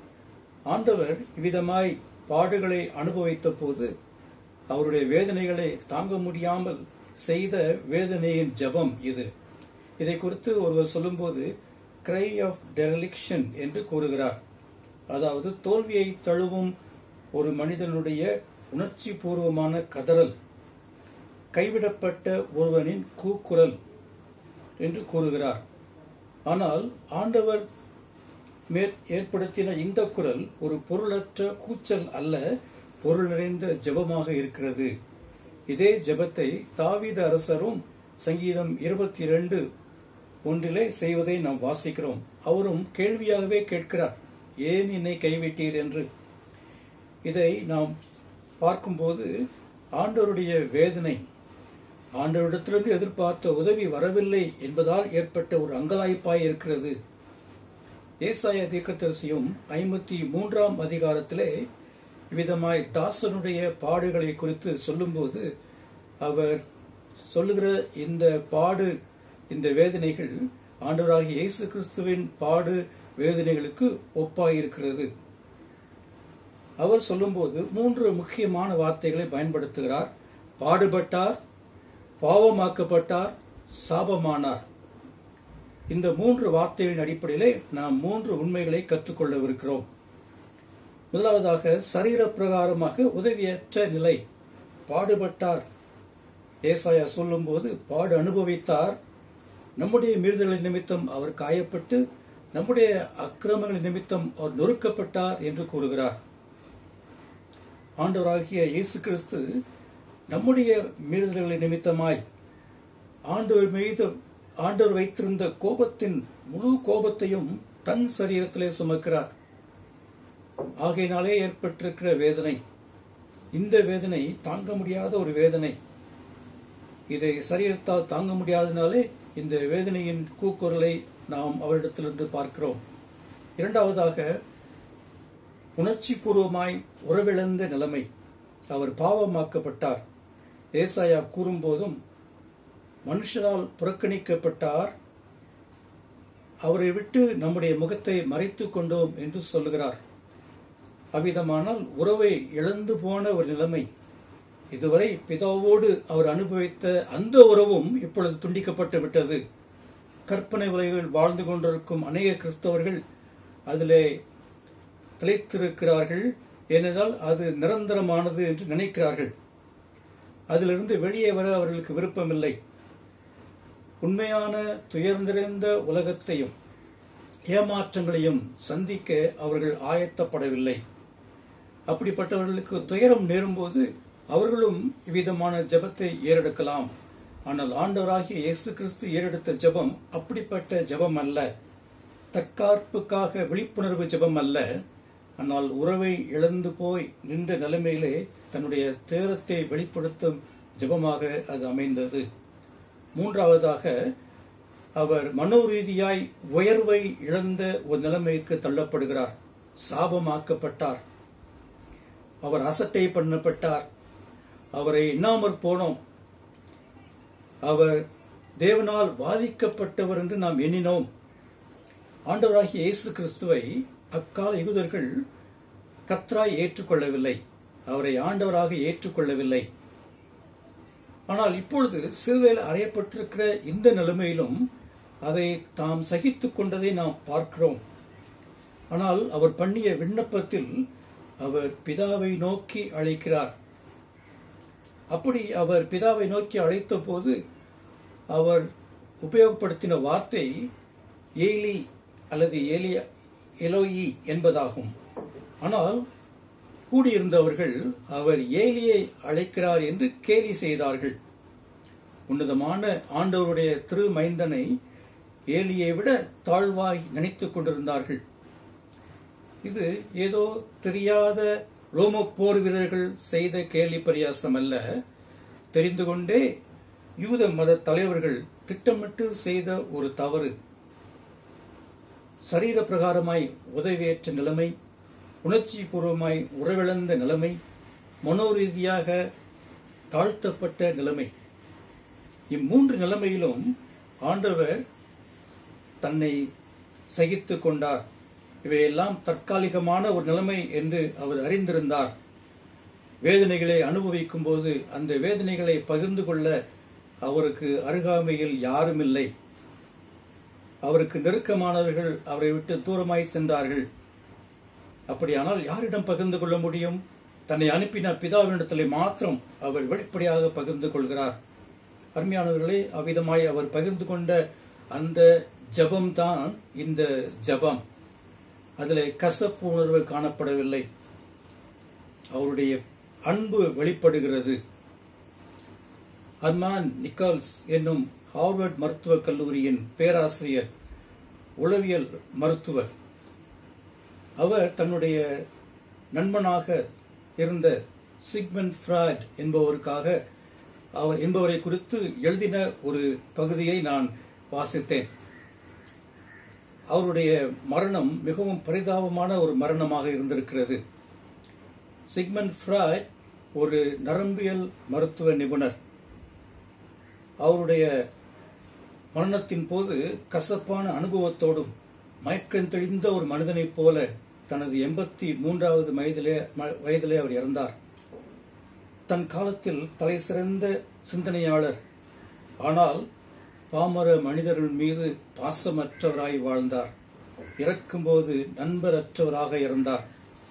ஆண்டவர் இவ்விதமாய் பாடுகளை அனுபவித்த போது அவருடைய வேதனைகளை தாங்க முடியாமல் செய்த வேதனையின் ஜபம் இது. இதை குறித்து ஒருவர் சொல்லும்போது கிரை ஆஃப் டெரலிக்ஷன் என்று கூறுகிறார். அதாவது தோல்வியை தழுவும் ஒரு மனிதனுடைய உணர்ச்சி பூர்வமான கதறல், கைவிடப்பட்ட ஒருவனின் கூக்குரல் என்று கூறுகிறார். ஆனால் ஆண்டவர் ஏற்படுத்தின இந்த குரல் ஒரு பொருளற்ற கூச்சல் அல்ல, பொருள் நிறைந்த ஜெபமாக இருக்கிறது. இதே ஜெபத்தை தாவீது அரசரும் சங்கீதம் 22:1 செய்வதை நாம் வாசிக்கிறோம். அவரும் கேள்வியாகவே கேட்கிறார், ஏன் என்னை கைவிட்டீர் என்று. இதை நாம் பார்க்கும்போது ஆண்டவருடைய வேதனை, ஆண்டவரிடத்திலிருந்து எதிர்பார்த்த உதவி வரவில்லை என்பதால் ஏற்பட்ட ஒரு அங்கலாய்ப்பாய் இருக்கிறது. ஏசாயா தீர்க்கதரிசியும் 53ஆம் அதிகாரத்திலே இவ்விதமாய் தாசனுடைய பாடுகளை குறித்து சொல்லும்போது அவர் சொல்லுகிற இந்த பாடு, இந்த வேதனைகள் ஆண்டவராகிய இயேசு கிறிஸ்துவின் பாடு வேதனைகளுக்கு ஒப்பாயிருக்கிறது. அவர் சொல்லும்போது 3 முக்கியமான வார்த்தைகளை பயன்படுத்துகிறார். பாடுபட்டார், பாவமாக்கப்பட்டார், சாபமானார். இந்த 3 வார்த்தைகளின் அடிப்படையிலே நாம் 3 உண்மைகளை கற்றுக்கொள்ளவிருக்கிறோம். முதலாவதாக சரீர பிரகாரமாக உதவியற்ற நிலை. பாடுபட்டார். ஏசாயா சொல்லும்போது பாடு அனுபவித்தார். நம்முடைய மீறுதல்களின் நிமித்தம் அவர் காயப்பட்டு, நம்முடைய அக்கிரமங்களின் நிமித்தம் அவர் நொறுக்கப்பட்டார் என்று கூறுகிறார். ஆண்டவராகிய இயேசு கிறிஸ்து நம்முடைய மீறுதல்களின் நிமித்தமாய் ஆண்டவர் வைத்திருந்த கோபத்தின் முழு கோபத்தையும் தன் சரீரத்திலே சுமக்கிறார். ஆகையினாலே ஏற்பட்டிருக்கிற வேதனை, இந்த வேதனை தாங்க முடியாத ஒரு வேதனை. இதை சரீரத்தால் தாங்க முடியாதனாலே இந்த வேதனையின் கூக்குரலை நாம் அவரிடத்திலிருந்து பார்க்கிறோம். இரண்டாவதாக, உணர்ச்சி பூர்வமாய் உறவிழந்த நிலைமை. அவர் பாவமாக்கப்பட்டார். ஏசாயா கூறும்போதும் மனுஷரால் புறக்கணிக்கப்பட்டார், அவரை விட்டு நம்முடைய முகத்தை மறைத்துக் கொண்டோம் என்று சொல்லுகிறார். அவ்விதமானால் உறவை இழந்து போன ஒரு நிலைமை. இதுவரை பிதாவோடு அவர் அனுபவித்த அந்த உறவும் இப்பொழுது துண்டிக்கப்பட்டு விட்டது. கற்பனை உலகில் வாழ்ந்து கொண்டிருக்கும் அநேக கிறிஸ்தவர்கள் அதிலே திளைத்திருக்கிறார்கள். ஏனென்றால் அது நிரந்தரமானது என்று நினைக்கிறார்கள். அதிலிருந்து வெளியே வர அவர்களுக்கு விருப்பமில்லை. உண்மையான துயர்ந்திருந்த உலகத்தையும் ஏமாற்றங்களையும் சந்திக்க அவர்கள் ஆயத்தப்படவில்லை. அப்படிப்பட்டவர்களுக்கு துயரம் நேரும்போது அவர்களும் இவ்விதமான ஜெபத்தை ஏறெடுக்கலாம். ஆனால் ஆண்டவராகிய இயேசு கிறிஸ்து ஏறெடுத்த ஜெபம் அப்படிப்பட்ட ஜெபம் அல்ல. தற்காப்புக்காக விழிப்புணர்வு ஜெபம் அல்ல. ஆனால் உறவை இழந்து போய் நின்ற நிலைமையிலே தன்னுடைய துயரத்தை வெளிப்படுத்தும் ஜெபமாக அது அமைந்தது. மூன்றாவதாக, அவர் மனோரீதியாய் உயர்வை இழந்த ஒரு நிலைமைக்கு தள்ளப்படுகிறார். சாபமாக்கப்பட்டார். அவர் அசட்டை பண்ணப்பட்டார். அவரை எண்ணாமற் போனோம். அவர் தேவனால் வாதிக்கப்பட்டவர் என்று நாம் எண்ணினோம். ஆண்டவராகிய இயேசு கிறிஸ்துவை அக்கால யூதர்கள் கர்த்தராய் ஏற்றுக்கொள்ளவில்லை. அவரை ஆண்டவராக ஏற்றுக்கொள்ளவில்லை. ஆனால் இப்பொழுது சிலுவையில் அறையப்பட்டிருக்கிற இந்த நிலைமையிலும் அதை தாம் சகித்துக் கொண்டதை நாம் பார்க்கிறோம். ஆனால் அவர் பண்ணிய விண்ணப்பத்தில் அவர் பிதாவை நோக்கி அழைக்கிறார். அப்படி அவர் பிதாவை நோக்கி அழைத்த போது அவர் உபயோகப்படுத்தின வார்த்தை ஏலி அல்லது எலோயி என்பதாகும். ஆனால் கூடியிருந்தவர்கள் அவர் ஏலியை அழைக்கிறார் என்று கேலி செய்தார்கள். உன்னதமான ஆண்டவருடைய திருமைந்தனை ஏலியை விட தாழ்வாய் நினைத்துக் கொண்டிருந்தார்கள். இது ஏதோ தெரியாத ரோம போர் வீரர்கள் செய்த கேலி பரியாசம் அல்ல. தெரிந்து கொண்டே யூத மத தலைவர்கள் திட்டமிட்டு செய்த ஒரு தவறு. சரீர பிரகாரமாய் உதவியற்ற நிலைமை, உணர்ச்சி பூர்வமாய் உறவிழந்த நிலைமை, மனோரீதியாக தாழ்த்தப்பட்ட நிலைமை. இம்மூன்று நிலைமையிலும் ஆண்டவர் தன்னை சகித்துக் கொண்டார். இவையெல்லாம் தற்காலிகமான ஒரு நிலைமை என்று அவர் அறிந்திருந்தார். வேதனைகளை அனுபவிக்கும் போது அந்த வேதனைகளை பகிர்ந்து கொள்ள அவருக்கு அருகாமையில் யாரும் இல்லை. அவருக்கு நெருக்கமானவர்கள் அவரை விட்டு தூரமாய் சென்றார்கள். அப்படியானால் யாரிடம் பகிர்ந்து கொள்ள முடியும்? தன்னை அனுப்பின பிதாவினிடத்திலே மாத்திரம் அவர் வெளிப்படையாக பகிர்ந்து கொள்கிறார். அருமையானவர்களே, அவ்விதமாய் அவர் பகிர்ந்து கொண்ட அந்த ஜபம்தான் இந்த ஜபம். அதில் கசப்பு உணர்வு காணப்படவில்லை. அவருடைய அன்பு வெளிப்படுகிறது. அர்மான் நிக்கோல்ஸ் என்னும் ஹார்வர்ட் மருத்துவக் கல்லூரியின் பேராசிரியர், உளவியல் மருத்துவர், அவர் தன்னுடைய நண்பனாக இருந்த சிக்மண்ட் ஃப்ராய்ட் என்பவரை குறித்து எழுதின ஒரு பகுதியை நான் வாசித்தேன். அவருடைய மரணம் மிகவும் பரிதாபமான ஒரு மரணமாக இருந்திருக்கிறது. சிக்மண்ட் ஃப்ராய்ட் ஒரு நரம்பியல் மருத்துவ நிபுணர். அவருடைய மரணத்தின் போது கசப்பான அனுபவத்தோடும் மயக்கம் தெளிந்த ஒரு மனிதனைப் போல தனது 83வது வயதிலே அவர் இறந்தார். தன் காலத்தில் தலை சிறந்த சிந்தனையாளர், ஆனால் பாமர மனிதர்கள் மீது பாசமற்றவராய் வாழ்ந்தார். இறக்கும்போது நண்பரற்றவராக இறந்தார்.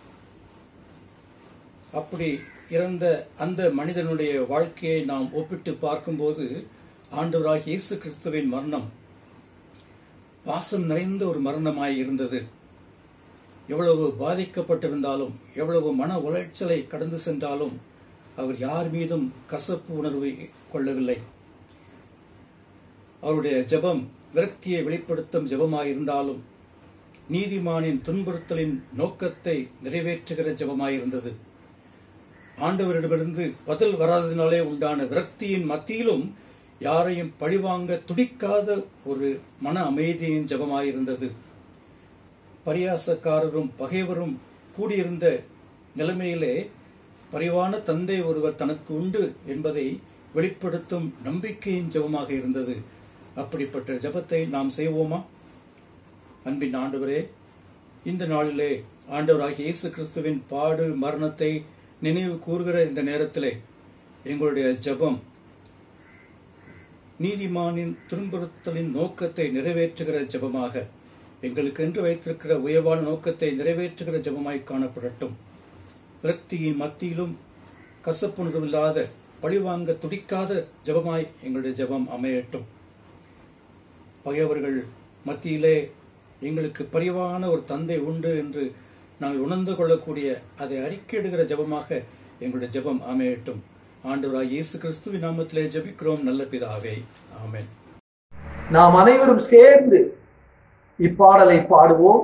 அப்படி இறந்த அந்த மனிதனுடைய வாழ்க்கையை நாம் ஒப்பிட்டு பார்க்கும்போது ஆண்டவராகிய இயேசு கிறிஸ்துவின் மரணம் பாசம் நிறைந்த ஒரு மரணமாய் இருந்தது. எவ்வளவு பாதிக்கப்பட்டிருந்தாலும், எவ்வளவு மன உளைச்சலை கடந்து சென்றாலும் அவர் யார் மீதும் கசப்பு உணர்வை கொள்ளவில்லை. அவருடைய ஜெபம் விரக்தியை வெளிப்படுத்தும் ஜெபமாயிருந்தாலும் நீதிமானின் துன்புறுத்தலின் நோக்கத்தை நிறைவேற்றுகிற ஜெபமாயிருந்தது. ஆண்டவரிடமிருந்து பதில் வராததினாலே உண்டான விரக்தியின் மத்தியிலும் யாரையும் பழிவாங்க துடிக்காத ஒரு மன அமைதியின் ஜெபமாயிருந்தது. பரியாசக்காரரும் பகைவரும் கூடியிருந்த நிலைமையிலே பரிவான தந்தை ஒருவர் தனக்கு உண்டு என்பதை வெளிப்படுத்தும் நம்பிக்கையின் ஜெபமாக இருந்தது. அப்படிப்பட்ட ஜெபத்தை நாம் செய்வோமா? அன்பின் ஆண்டவரே, இந்த நாளிலே ஆண்டவராகிய இயேசு கிறிஸ்துவின் பாடு மரணத்தை நினைவு கூறுகிற இந்த நேரத்திலே எங்களுடைய ஜெபம் நீதிமானின் துன்புறுத்தலின் நோக்கத்தை நிறைவேற்றுகிற ஜெபமாக, எங்களுக்கு என்று வைத்திருக்கிற உயர்வான நோக்கத்தை நிறைவேற்றுகிற ஜெபமாய் காணப்படட்டும். விரக்தியின் மத்தியிலும் கசப்புணர்வில்லாத பழிவாங்க துடிக்காத ஜெபமாய் எங்களுடைய ஜெபம் அமையட்டும். பகைவர்கள் மத்தியிலே எங்களுக்கு பரிவான ஒரு தந்தை உண்டு என்று நாங்கள் உணர்ந்து கொள்ளக்கூடிய அதை அறிக்கையிடுகிற ஜெபமாக எங்களுடைய ஜெபம் அமையட்டும். ஆண்டவராகிய இயேசு கிறிஸ்துவின் நாமத்திலே ஜெபிக்கிறோம் நல்ல பிதாவே, ஆமென். நாம் அனைவரும் சேர்ந்து இப்பாடலை பாடுவோம்.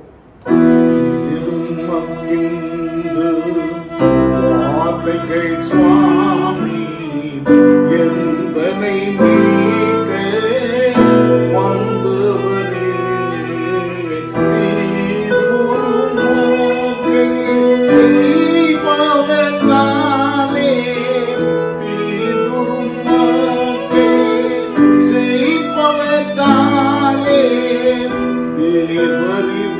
சுவாமி எந்தனை மீட்க வந்தவரே, தீர்வுருமோக்கள் செய்பவனாலே, தீர்வுருமோக்கள் செய்பவனாலே, தேவரே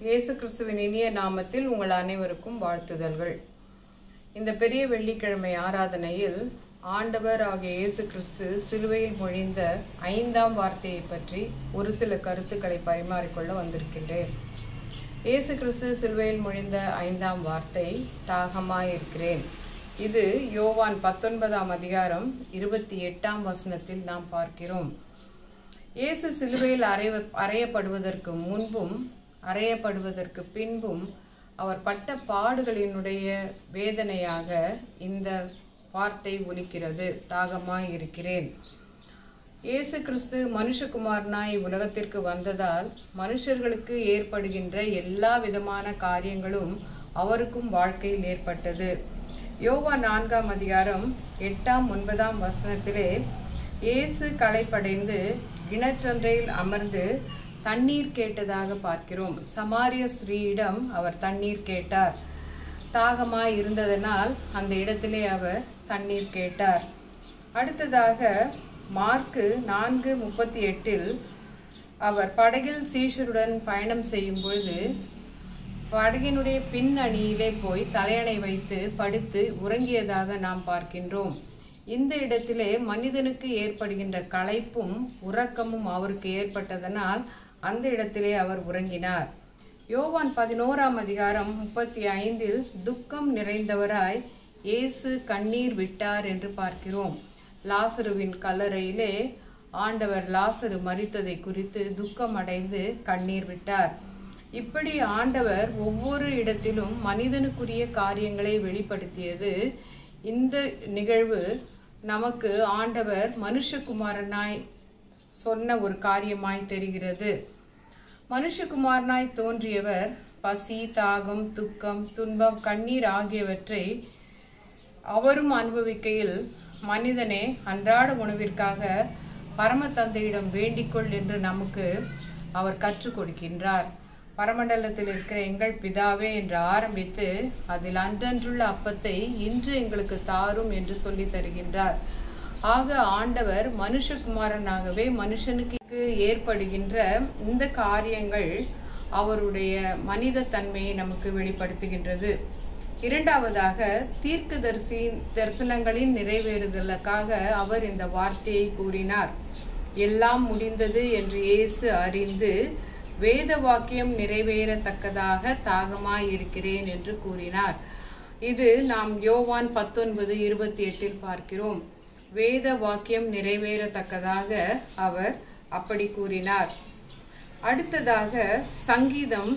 இயேசு கிறிஸ்துவின் இனிய நாமத்தில் உங்கள் அனைவருக்கும் வாழ்த்துதல்கள். இந்த பெரிய வெள்ளிக்கிழமை ஆராதனையில் ஆண்டவர் ஆகிய இயேசு கிறிஸ்து சிலுவையில் மொழிந்த 5ஆம் வார்த்தையை பற்றி ஒரு சில கருத்துக்களை பரிமாறிக்கொள்ள வந்திருக்கின்றேன். இயேசு கிறிஸ்து சிலுவையில் மொழிந்த 5ஆம் வார்த்தை தாகமாயிருக்கிறேன். இது யோவான் 19ஆம் அதிகாரம் 28ஆம் வசனத்தில் நாம் பார்க்கிறோம். இயேசு சிலுவையில் அறையப்படுவதற்கு முன்பும் அறையப்படுவதற்கு பின்பும் அவர் பட்ட பாடுகளினுடைய வேதனையாக இந்த வார்த்தை ஒலிக்கிறது, தாகமாய் இருக்கிறேன். இயேசு கிறிஸ்து மனுஷகுமாரனாய் உலகத்திற்கு வந்ததால் மனுஷர்களுக்கு ஏற்படுகின்ற எல்லா விதமான காரியங்களும் அவருக்கும் வாழ்க்கையில் ஏற்பட்டது. யோவான் 4ஆம் அதிகாரம் 8ஆம் 9ஆம் வசனத்திலே இயேசு களைப்படைந்து கிணற்றன்றையில் அமர்ந்து தண்ணீர் கேட்டதாக பார்க்கிறோம். சமாரிய ஸ்திரீயிடம் அவர் தண்ணீர் கேட்டார். தாகமாய் இருந்ததனால் அந்த இடத்திலே அவர் தண்ணீர் கேட்டார். அடுத்ததாக மார்க்கு 4:38 அவர் படகில் சீஷருடன் பயணம் செய்யும் பொழுது படகினுடைய பின் அணியிலே போய் தலையணை வைத்து படுத்து உறங்கியதாக நாம் பார்க்கின்றோம். இந்த இடத்திலே மனிதனுக்கு ஏற்படுகின்ற களைப்பும் உறக்கமும் அவருக்கு ஏற்பட்டதனால் அந்த இடத்திலே அவர் உறங்கினார். யோவான் 11ஆம் அதிகாரம் 35 துக்கம் நிறைந்தவராய் இயேசு கண்ணீர் விட்டார் என்று பார்க்கிறோம். லாசருவின் கல்லறையிலே ஆண்டவர் லாசரு மரித்ததை குறித்து துக்கம் அடைந்து கண்ணீர் விட்டார். இப்படி ஆண்டவர் ஒவ்வொரு இடத்திலும் மனிதனுக்குரிய காரியங்களை வெளிப்படுத்தியது. இந்த நிகழ்வு நமக்கு ஆண்டவர் மனுஷகுமாரனாய் சொன்ன ஒரு காரியமாய் தெரிகிறது. மனுஷகுமாரனாய் தோன்றியவர் பசி, தாகம், துக்கம், துன்பம், கண்ணீர் ஆகியவற்றை அவரும் அனுபவிக்கையில் மனிதனே அன்றாட உணவிற்காக பரம தந்தையிடம் வேண்டிக்கொள் என்று நமக்கு அவர் கற்றுக் கொடுக்கின்றார். பரமண்டலத்தில் இருக்கிற எங்கள் பிதாவே என்று ஆரம்பித்து அதில் அன்றன்றுள்ள அப்பத்தை இன்று எங்களுக்கு தாரும் என்று சொல்லி தருகின்றார். ஆக ஆண்டவர் மனுஷகுமாரனாகவே மனுஷனுக்கு ஏற்படுகின்ற இந்த காரியங்கள் அவருடைய மனித தன்மையை நமக்கு வெளிப்படுத்துகின்றது. இரண்டாவதாக தீர்க்க தரிசனங்களின் நிறைவேறுதலுக்காக அவர் இந்த வார்த்தையை கூறினார். எல்லாம் முடிந்தது என்று இயேசு அறிந்து வேத வாக்கியம் நிறைவேறத்தக்கதாக தாகமாயிருக்கிறேன் என்று கூறினார். இது நாம் யோவான் 19:28 பார்க்கிறோம். வேத வாக்கியம் நிறைவேறத்தக்கதாக அவர் அப்படி கூறினார். அடுத்ததாக சங்கீதம்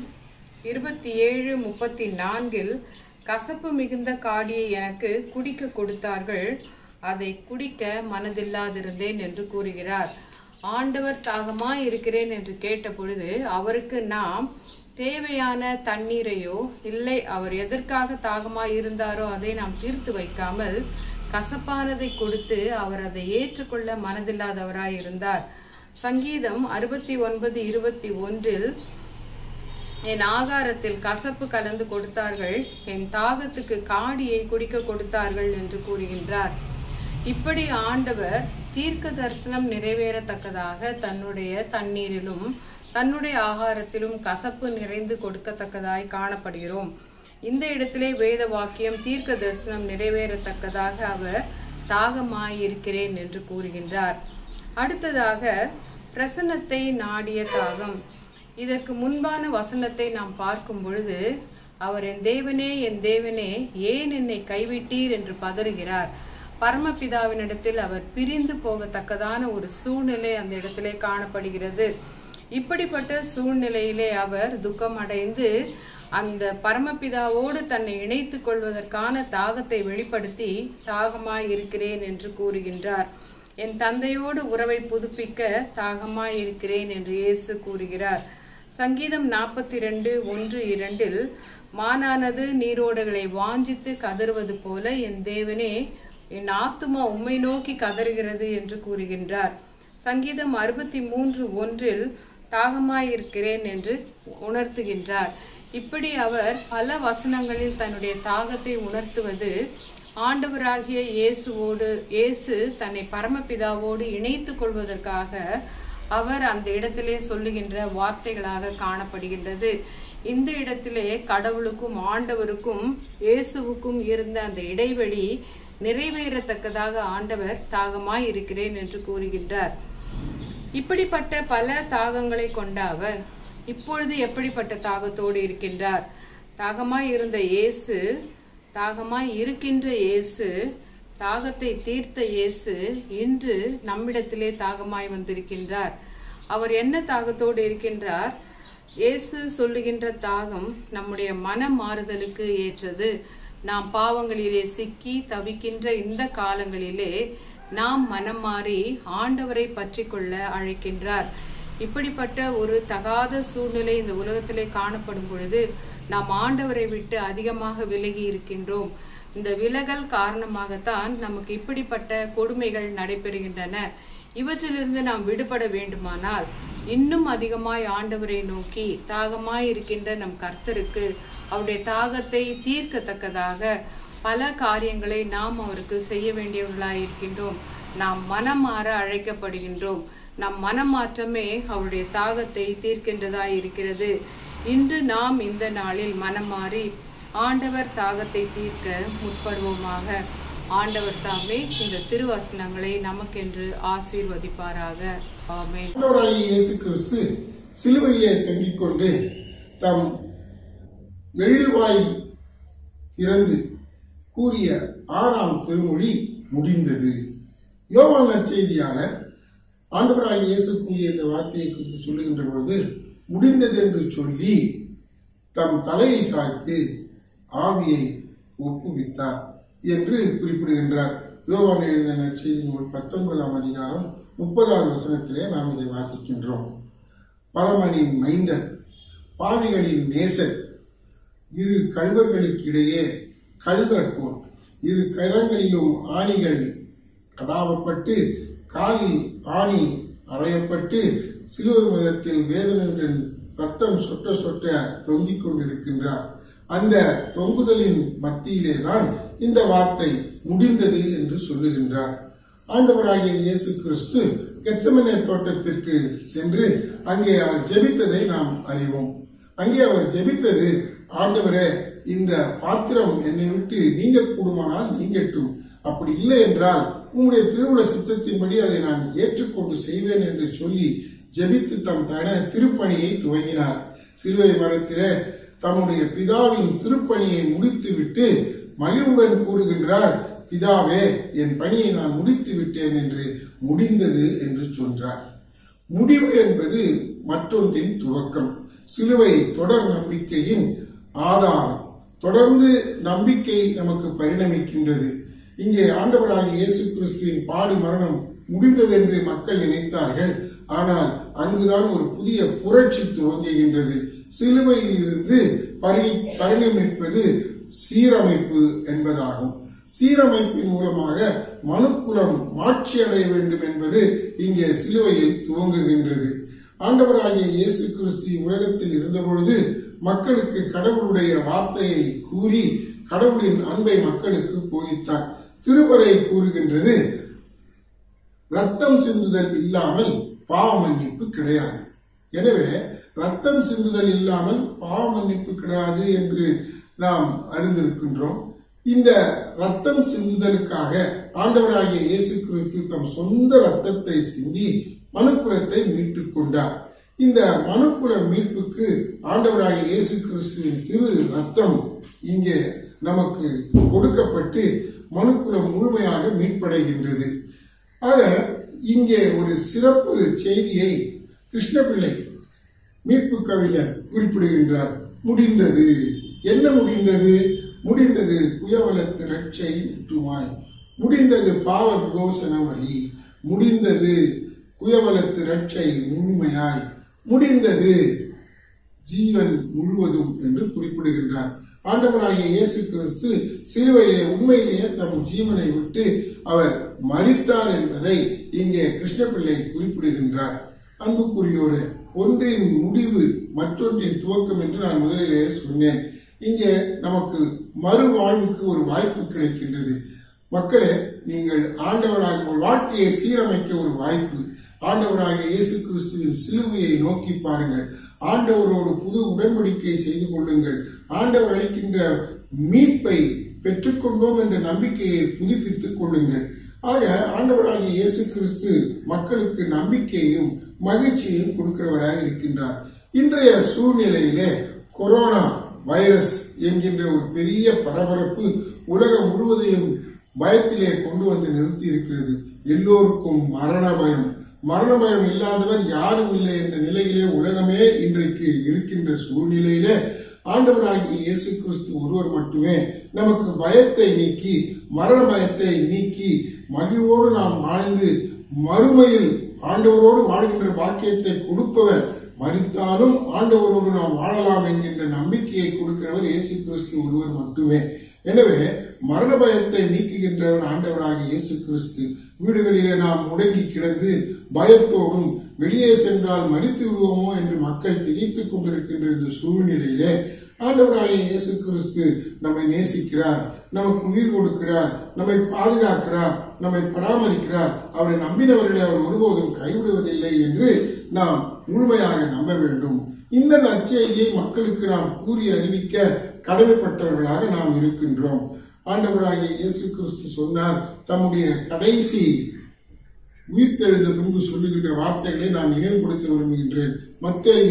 27:34 கசப்பு மிகுந்த காடியை எனக்கு குடிக்க கொடுத்தார்கள், அதை குடிக்க மனதில்லாதிருந்தேன் என்று கூறுகிறார். ஆண்டவர் தாகமாய் இருக்கிறேன் என்று கேட்ட பொழுது அவருக்கு நாம் தேவையான தண்ணீரையோ இல்லை அவர் எதற்காக தாகமாய் இருந்தாரோ அதை நாம் தீர்த்து வைக்காமல் கசப்பானதை கொடுத்து அவர் அதை ஏற்றுக்கொள்ள மனதில்லாதவராய் இருந்தார். சங்கீதம் 69:21 என் ஆகாரத்தில் கசப்பு கலந்து கொடுத்தார்கள், என் தாகத்துக்கு காடியை குடிக்க கொடுத்தார்கள் என்று கூறுகின்றார். இப்படி ஆண்டவர் தீர்க்க தரிசனம் நிறைவேறத்தக்கதாக தன்னுடைய தண்ணீரிலும் தன்னுடைய ஆகாரத்திலும் கசப்பு நிறைந்து கொடுக்கத்தக்கதாய் காணப்படுகிறோம். இந்த இடத்திலே வேத வாக்கியம் தீர்க்க தரிசனம் நிறைவேறத்தக்கதாக அவர் தாகமாயிருக்கிறேன் என்று கூறுகின்றார். அடுத்ததாக பிரசன்னத்தை நாடிய தாகம். இதற்கு முன்பான வசனத்தை நாம் பார்க்கும் பொழுது அவர் என் தேவனே ஏன் என்னை கைவிட்டீர் என்று பதறுகிறார். பரமபிதாவினிடத்தில் அவர் பிரிந்து போகத்தக்கதான ஒரு சூழ்நிலை அந்த இடத்திலே காணப்படுகிறது. இப்படிப்பட்ட சூழ்நிலையிலே அவர் துக்கம் அடைந்து அந்த பரமபிதாவோடு தன்னை இணைத்துக் கொள்வதற்கான தாகத்தை வெளிப்படுத்தி தாகமாய் இருக்கிறேன் என்று கூறுகின்றார். என் தந்தையோடு உறவை புதுப்பிக்க தாகமாய் இருக்கிறேன் என்று இயேசு கூறுகிறார். சங்கீதம் 42:1-2 மானானது நீரோடைகளை வாஞ்சித்து கதறுவது போல என் தேவனே என் ஆத்துமா உம்மை நோக்கி கதறுகிறது என்று கூறுகின்றார். சங்கீதம் 63:1 தாகமாயிருக்கிறேன் என்று உணர்த்துகின்றார். இப்படி அவர் பல வசனங்களில் தன்னுடைய தாகத்தை உணர்த்துவது ஆண்டவராகிய இயேசு தன்னை பரமபிதாவோடு இணைத்துக் கொள்வதற்காக அவர் அந்த இடத்திலே சொல்லுகின்ற வார்த்தைகளாக காணப்படுகின்றது. இந்த இடத்திலே கடவுளுக்கும் ஆண்டவருக்கும் இயேசுவுக்கும் இருந்த அந்த இடைவெளி நிறைவேறத்தக்கதாக ஆண்டவர் தாகமாய் இருக்கிறேன் என்று கூறுகின்றார். இப்படிப்பட்ட பல தாகங்களை கொண்ட அவர் இப்பொழுது எப்படிப்பட்ட தாகத்தோடு இருக்கின்றார்? தாகமாய் இருந்த இயேசு, தாகமாய் இருக்கின்ற இயேசு, தாகத்தை தீர்த்த இயேசு இன்று நம்மிடத்திலே தாகமாய் வந்திருக்கின்றார். அவர் என்ன தாகத்தோடு இருக்கின்றார்? இயேசு சொல்லுகின்ற தாகம் நம்முடைய மன மாறுதலுக்கு ஏற்றது. நாம் பாவங்களிலே சிக்கி தவிக்கின்ற இந்த காலங்களிலே நாம் மனம் மாறி ஆண்டவரை பற்றி கொள்ள அழைக்கின்றார். இப்படிப்பட்ட ஒரு தகாத சூழ்நிலை இந்த உலகத்திலே காணப்படும் பொழுது நாம் ஆண்டவரை விட்டு அதிகமாக விலகி இருக்கின்றோம். இந்த விலகல் காரணமாகத்தான் நமக்கு இப்படிப்பட்ட கொடுமைகள் நடைபெறுகின்றன. இவற்றிலிருந்து நாம் விடுபட வேண்டுமானால் இன்னும் அதிகமாய் ஆண்டவரை நோக்கி தாகமாய் இருக்கின்ற நம் கர்த்தருக்கு அவருடைய தாகத்தை தீர்க்கத்தக்கதாக பல காரியங்களை நாம் அவருக்கு செய்ய வேண்டியவர்களாய் இருக்கின்றோம். நாம் மனம் மாற அழைக்கப்படுகின்றோம். நம் மனமாற்றமே அவருடைய தாகத்தை தீர்க்கின்றதாய் இருக்கிறது. இன்று நாம் இந்த நாளில் மனம் மாறி ஆண்டவர் தாகத்தை தீர்க்க முற்படுவோமாக. ஆண்டவர் தாமே இந்த திருவசனங்களை நமக்கென்று ஆசீர்வதிப்பாராக. ஆமென். இயேசு கிறிஸ்து சிலுவையிலே தங்கிக் கொண்டு தம் எழில்வாய் திறந்து கூறிய 6ஆம் திருமொழி முடிந்தது. யோவான் நற்செய்தியாளர் ஆண்டவராகிய இயேசு கூறிய இந்த வார்த்தையை குறித்து சொல்லுகின்ற பொழுது முடிந்தது என்று சொல்லி தம் தலையை சாய்த்து ஆவியை ஒப்புவித்தார் என்று குறிப்பிடுகின்றார். யோவான் எழுதின நற்செய்தி நூல் 19ஆம் அதிகாரம் 30வது வசனத்திலே நாம் இதை வாசிக்கின்றோம். பரமனின் மைந்தன், பாவிகளின் நேசர், இரு கல்வர்களுக்கிடையே கல்வர் போல், இரு கரங்களிலும் ஆணிகள் கடாவப்பட்டு காலில் ஆணி அறையப்பட்டு சிலுவை மதத்தில் வேதனையுடன் ரத்தம் சொட்ட சொட்ட தொங்கிக் கொண்டிருக்கின்றார். அந்த தொங்குதலின் மத்தியிலே தான் இந்த வார்த்தை முடிந்தது என்று சொல்லுகின்றார். ஆண்டவராகிய இயேசு கிறிஸ்து கெத்செமனே தோட்டத்திற்கு சென்று அங்கே அவர் ஜெபித்ததை நாம் அறிவோம். அங்கே அவர் ஜெபித்தது, ஆண்டவரே, இந்த பாத்திரம் என்னை விட்டு நீங்க கூடுமானால் நீங்கட்டும், அப்படி இல்லை என்றால் உங்களுடைய திருவுள சித்தத்தின்படி அதை நான் ஏற்றுக்கொண்டு செய்வேன் என்று சொல்லி ஜெபித்து தம் திருப்பணியை துவங்கினார். சிலுவை மரத்திலே தம்முடைய பிதாவின் திருப்பணியை முடித்துவிட்டு மகிழ்வுடன் கூறுகின்றார், பிதாவே, என் பணியை நான் முடித்து விட்டேன் என்று, முடிந்தது என்று சொன்னார். முடிவு என்பது மற்றொன்றின் துவக்கம். சிலுவை தொடர் நம்பிக்கையின் ஆதாரம். தொடர்ந்து நம்பிக்கை நமக்கு பரிணமிக்கின்றது. இங்கே ஆண்டவராகிய இயேசு கிறிஸ்துவின் பாடு மரணம் முடிந்தது என்று மக்கள் நினைத்தார்கள். ஆனால் அங்குதான் ஒரு புதிய புரட்சி துவங்குகின்றது. சிலுவையில் இருந்து பரிணமிப்பது சீரமைப்பு என்பதாகும். சீரமைப்பின் மூலமாக மனுக்குலம் மாட்சி அடைய வேண்டும் என்பது இங்கே சிலுவையில் துவங்குகின்றது. ஆண்டவராகிய இயேசு கிறிஸ்து உலகத்தில் இருந்தபொழுது மக்களுக்கு கடவுளுடைய வார்த்தையை கூறி கடவுளின் அன்பை மக்களுக்கு போதித்தார். திருமறை கூறுகின்றது, ரத்தம் சிந்துதல் இல்லாமல் பாவ மன்னிப்பு கிடையாது. எனவே ரத்தம் சிந்துதல் இல்லாமல் பாவ மன்னிப்பு கிடையாது என்று நாம் அறிந்திருக்கின்றோம். இந்த ரத்தம் சிந்துதலுக்காக ஆண்டவராகிய இயேசு கிறிஸ்து தம் சொந்த ரத்தத்தை சிந்தி மனுக்குலத்தை மீட்டுக் கொண்டார். இந்த மனுக்குல மீட்புக்கு ஆண்டவராகிய இயேசு கிறிஸ்துவின் திரு ரத்தம் இங்கே நமக்கு கொடுக்கப்பட்டு மனுக்குலம் முழுமையாக மீட்படைகின்றது. ஆக இங்கே ஒரு சிறப்பு செய்தியை கிருஷ்ணபிள்ளை மீட்பு கவிஞர் குறிப்பிடுகின்றார். முடிந்தது. என்ன முடிந்தது? முடிந்தது குயவலத்து ரட்சை முற்றுமாய், முடிந்தது பாவ விமோசன வழி, முடிந்தது குயவலத்து ரட்சை முழுமையாய், முடிந்தது ஜீவன் முழுவதும் என்று குறிப்பிடுகின்றார். ஆண்டவராகிய இயேசு கிறிஸ்து சிலுவையிலே உண்மையிலேயே தம் ஜீவனை விட்டு அவர் மரித்தார் என்பதை இங்கே கிருஷ்ணபிள்ளை குறிப்பிடுகின்றார். அன்புக்குரியோடு, ஒன்றின் முடிவு மற்றொன்றின் துவக்கம் என்று நான் முதலிலே சொன்னேன். இங்கே நமக்கு மறுவாழ்வுக்கு ஒரு வாய்ப்பு கிடைக்கின்றது. மக்களே, நீங்கள் ஆண்டவராக வாழ்க்கையை சீரமைக்க ஒரு வாய்ப்பு. ஆண்டவராகிய இயேசு கிறிஸ்துவின் சிலுவையை நோக்கி பாருங்கள். ஆண்டவரோடு புது உடன்படிக்கை செய்து கொள்ளுங்கள். ஆண்டவர் அளிக்கின்ற மீட்பை பெற்றுக்கொண்டோம் என்ற நம்பிக்கையை புதுப்பித்துக் கொள்ளுங்கள். ஆக ஆண்டவராகிய இயேசு கிறிஸ்து மக்களுக்கு நம்பிக்கையும் மகிழ்ச்சியையும் கொடுக்கிறவராக இருக்கின்றார். இன்றைய சூழ்நிலையிலே கொரோனா வைரஸ் என்கின்ற ஒரு பெரிய பரபரப்பு உலகம் முழுவதையும் பயத்திலே கொண்டு வந்து நிறுத்தி இருக்கிறது. எல்லோருக்கும் மரண பயம். மரண பயம் இல்லாதவர் யாரும் இல்லை என்ற நிலையிலே உலகமே இன்றைக்கு இருக்கின்ற சூழ்நிலையிலே ஆண்டவராகிய இயேசு கிறிஸ்து ஒருவர் மட்டுமே நமக்கு பயத்தை நீக்கி, மரண பயத்தை நீக்கி, மகிழ்வோடு நாம் வாழ்ந்து மறுமையில் ஆண்டவரோடு வாழ்கின்ற பாக்கியத்தை கொடுப்பவர், மரித்தாலும் ஆண்டவரோடு நாம் வாழலாம் என்கின்ற நம்பிக்கையை கொடுக்கிறவர் இயேசு கிறிஸ்து ஒருவர் மட்டுமே. எனவே மரண பயத்தை நீக்குகின்றவர் ஆண்டவராகிய இயேசு கிறிஸ்து. வீடுகளிலே நாம் முடங்கி கிடந்து பயத்தோடும் வெளியே சென்றால் மரித்து விடுவோமோ என்று மக்கள் திகைத்துக் கொண்டிருக்கின்ற இந்த சூழ்நிலையிலே ஆண்டவராகிய இயேசு கிறிஸ்து நம்மை நேசிக்கிறார், நமக்கு உயிர் கொடுக்கிறார், நம்மை பாதுகாக்கிறார், நம்மை பராமரிக்கிறார். அவரை நம்பினவர்களை அவர் ஒருபோதும் கைவிடுவதில்லை என்று நாம் முழுமையாக நம்ப வேண்டும். இந்த நற்செய்தியை மக்களுக்கு நாம் கூறி அறிவிக்க கடமைப்பட்டவர்களாக நாம் இருக்கின்றோம். ஆண்டவராகிய இயேசு கிறிஸ்து சொன்னார், தம்முடைய கடைசி உயிர்த்தெழுந்த பின்பு சொல்லுகின்ற வார்த்தைகளை நான் நினைவுபடுத்த விரும்புகின்றேன். மத்தேயு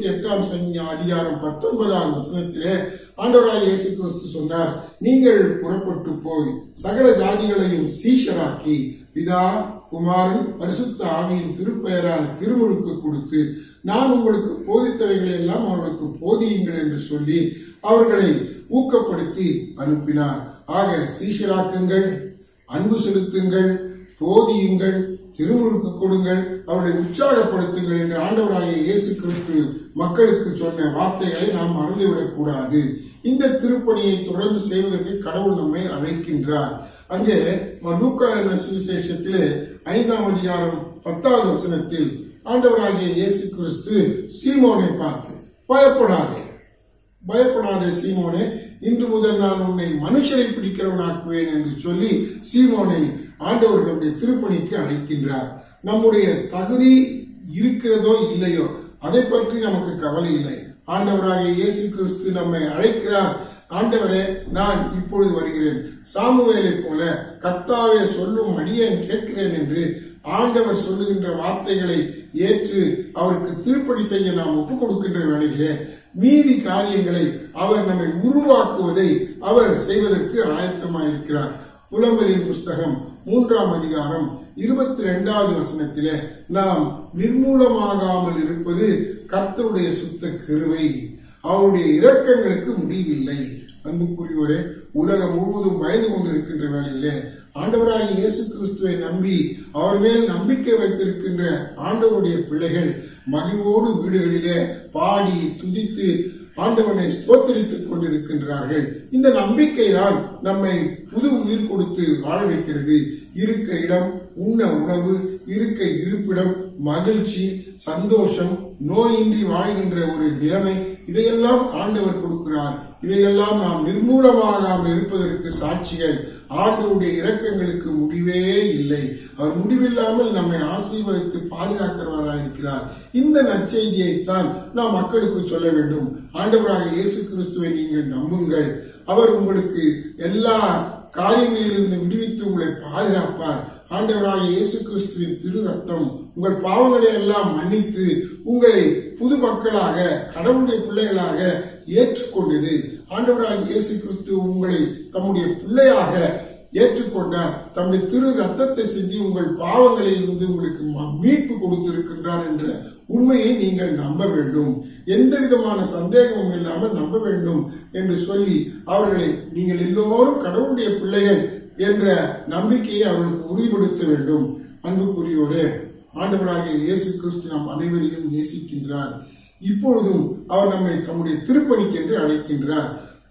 28 அதிகாரம் 19 வசனத்திலே ஆண்டவராகிய இயேசு கிறிஸ்து சொன்னார், நீங்கள் புறப்பட்டு போய் சகல ஜாதிகளையும் சீஷராக்கி பிதா, குமாரன், பரிசுத்த ஆவியின் திருப்பெயரால் திருமுழுக்கு கொடுத்து நான் உங்களுக்கு போதித்தவைகளை எல்லாம் அவர்களுக்கு போதியுங்கள் என்று சொல்லி அவர்களை ஊக்கப்படுத்தி அனுப்பினார். ஆக சீஷராக்குங்கள், அன்பு செலுத்துங்கள், போதியுங்கள், திருமுழுக்கு கொடுங்கள், அவர்களை உற்சாகப்படுத்துங்கள் என்று ஆண்டவராகிய இயேசு கிறிஸ்து மக்களுக்கு சொன்ன வார்த்தைகளை நாம் மறந்துவிடக் கூடாது. இந்த திருப்பணியை தொடர்ந்து செய்வதற்கு கடவுள் நம்மை அழைக்கின்றார். அங்கே லூக்கா சுவிசேஷத்திலே 5 அதிகாரம் 10 வசனத்தில் ஆண்டவராகிய இயேசு கிறிஸ்து சீமோனை பார்த்து, பயப்படாதே, பயப்படாதே சீமோனே, இன்று முதல் நான் உன்னை மனுஷரை பிடிக்கிறவனாக்குவேன் என்று சொல்லி சீமோனை ஆண்டவர்களுடைய திருப்பணிக்கு அழைக்கின்றார். நம்முடைய தகுதி இருக்கிறதோ இல்லையோ அதை பற்றி நமக்கு கவலை இல்லை. ஆண்டவராகிய இயேசு கிறிஸ்து நம்மை அழைக்கிறார். ஆண்டவரே, நான் இப்பொழுது வருகிறேன், சாமுவேலை போல கர்த்தாவே சொல்லும் அடியேன் கேட்கிறேன் என்று ஆண்டவர் சொல்லுகின்ற வார்த்தைகளை ஏற்று அவருக்கு திருப்பணி செய்ய நாம் ஒப்புக் கொடுக்கின்ற வேளையிலே மீதி காரியங்களை அவர் நம்மை உருவாக்குவதை அவர் செய்வதற்கு ஆயத்தமாயிருக்கிறார். புலம்பலின் புஸ்தகம் 3 அதிகாரம் 22 வசனத்திலே நாம் நிர்மூலமாகாமல் இருப்பது கர்த்தருடைய சுத்த கிருபை, அவருடைய இரக்கங்களுக்கு முடிவில்லை. அன்புக்குரியோரே, உலகம் முழுவதும் பயந்து கொண்டிருக்கின்ற வேளையிலே ஆண்டவராகிய இயேசு கிறிஸ்துவை நம்பி அவர் மேல் நம்பிக்கை வைத்திருக்கின்ற ஆண்டவருடைய பிள்ளைகள் மகிழ்வோடு வீடுகளிலே பாடி துதித்து ஆண்டவனை ஸ்தோத்திரித்துக் கொண்டிருக்கின்றார்கள். இந்த நம்பிக்கை தான் நம்மை புது உயிர் கொடுத்து வாழ வைக்கிறது. இருக்க இடம், உண்ண உணவு, இருக்க இருப்பிடம், மகிழ்ச்சி, சந்தோஷம், நோயின்றி வாழ்கின்ற ஒரு நிலைமை, இதையெல்லாம் ஆண்டவர் கொடுக்கிறார். இவையெல்லாம் நாம் நிர்மூலமாகாமல் இருப்பதற்கு சாட்சிகள். ஆண்டவருடைய இரக்கங்களுக்கு முடிவே இல்லை. அவர் முடிவில்லாமல் நம்மை ஆசீர்வதித்து பாதுகாக்கிறவராக இருக்கிறார். இந்த நற்செய்தியைத்தான் நாம் மக்களுக்கு சொல்ல வேண்டும். ஆண்டவராக இயேசு கிறிஸ்துவை நீங்கள் நம்புங்கள், அவர் உங்களுக்கு எல்லா காரியங்களிலிருந்து விடுவித்து உங்களை பாதுகாப்பார். ஆண்டவராக இயேசு கிறிஸ்துவின் திரு ரத்தம் உங்கள் பாவங்களை எல்லாம் மன்னித்து உங்களை புது மக்களாக, கடவுளுடைய பிள்ளைகளாக ஏற்றுக்கொண்டது. ஆண்டவராக இயேசு கிறிஸ்து உங்களை தம்முடைய பிள்ளையாக ஏற்றுக்கொண்டார். தம்முடைய திரு ரத்தத்தை சிந்தி உங்கள் பாவங்களில் இருந்து உங்களுக்கு மீட்பு கொடுத்திருக்கின்றார் என்ற உண்மையை நீங்கள் நம்ப வேண்டும். எந்த விதமான சந்தேகமும் இல்லாமல் நம்ப வேண்டும் என்று சொல்லி அவர்களை நீங்கள் எல்லோரும் கடவுளுடைய பிள்ளைகள் என்ற நம்பிக்கையை அவர்களுக்கு உறுதிப்படுத்த வேண்டும். அன்புக்குரியோரே, ஆண்டவராகிய இயேசு கிறிஸ்து நம் அனைவரையும் நேசிக்கின்றார். இப்பொழுதும் அவர் நம்மை தம்முடைய திருப்பணிக்கென்று அழைக்கின்றார்.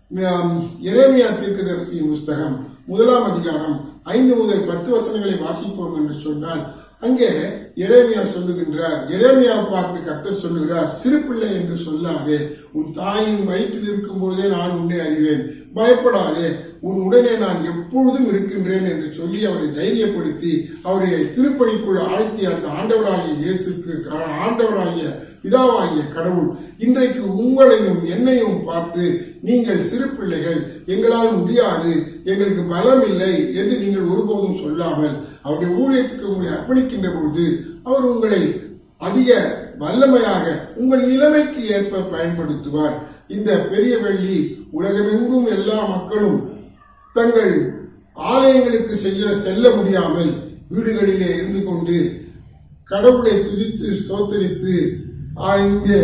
எரேமியா தீர்க்கதரிசியின் புஸ்தகம் 1 அதிகாரம் 5 முதல் 10 வசனங்களை வாசிப்போம் என்று சொன்னால், அங்கே எரேமியா சொல்லுகின்றார். எரேமியா பார்த்து கர்த்தர் சொல்லுகிறார், சிறு பிள்ளை என்று சொல்லாதே, உன் தாயின் வயிற்றில் இருக்கும் பொழுதே நான் உன்னை அறிவேன், பயப்படாதே, உன் உடனே நான் எப்பொழுதும் இருக்கின்றேன் என்று சொல்லி அவரை தைரியப்படுத்தி அவரை திருப்பணிக்குள் ஆழ்த்தி அந்த ஆண்டவராகிய இயேசுக்கு ஆண்டவராகிய பிதாவாகிய கடவுள் இன்றைக்கு உங்களையும் என்னையும் பார்த்து, நீங்கள் சிறு பிள்ளைகள், எங்களால் முடியாது, எங்களுக்கு பலம் இல்லை என்று நீங்கள் ஒருபோதும் சொல்லாமல் அவருடைய ஊழியத்துக்கு உங்களை அர்ப்பணிக்கின்ற பொழுது அவர் உங்களை அதிக வல்லமையாக உங்கள் நிலைமைக்கு ஏற்ப பயன்படுத்துவார். இந்த பெரிய வெள்ளி உலகமெங்கும் எல்லா மக்களும் தங்கள் ஆலயங்களுக்கு செல்ல முடியாமல் வீடுகளிலே இருந்து கொண்டு கடவுளை துதித்து ஸ்தோத்தரித்து இங்கே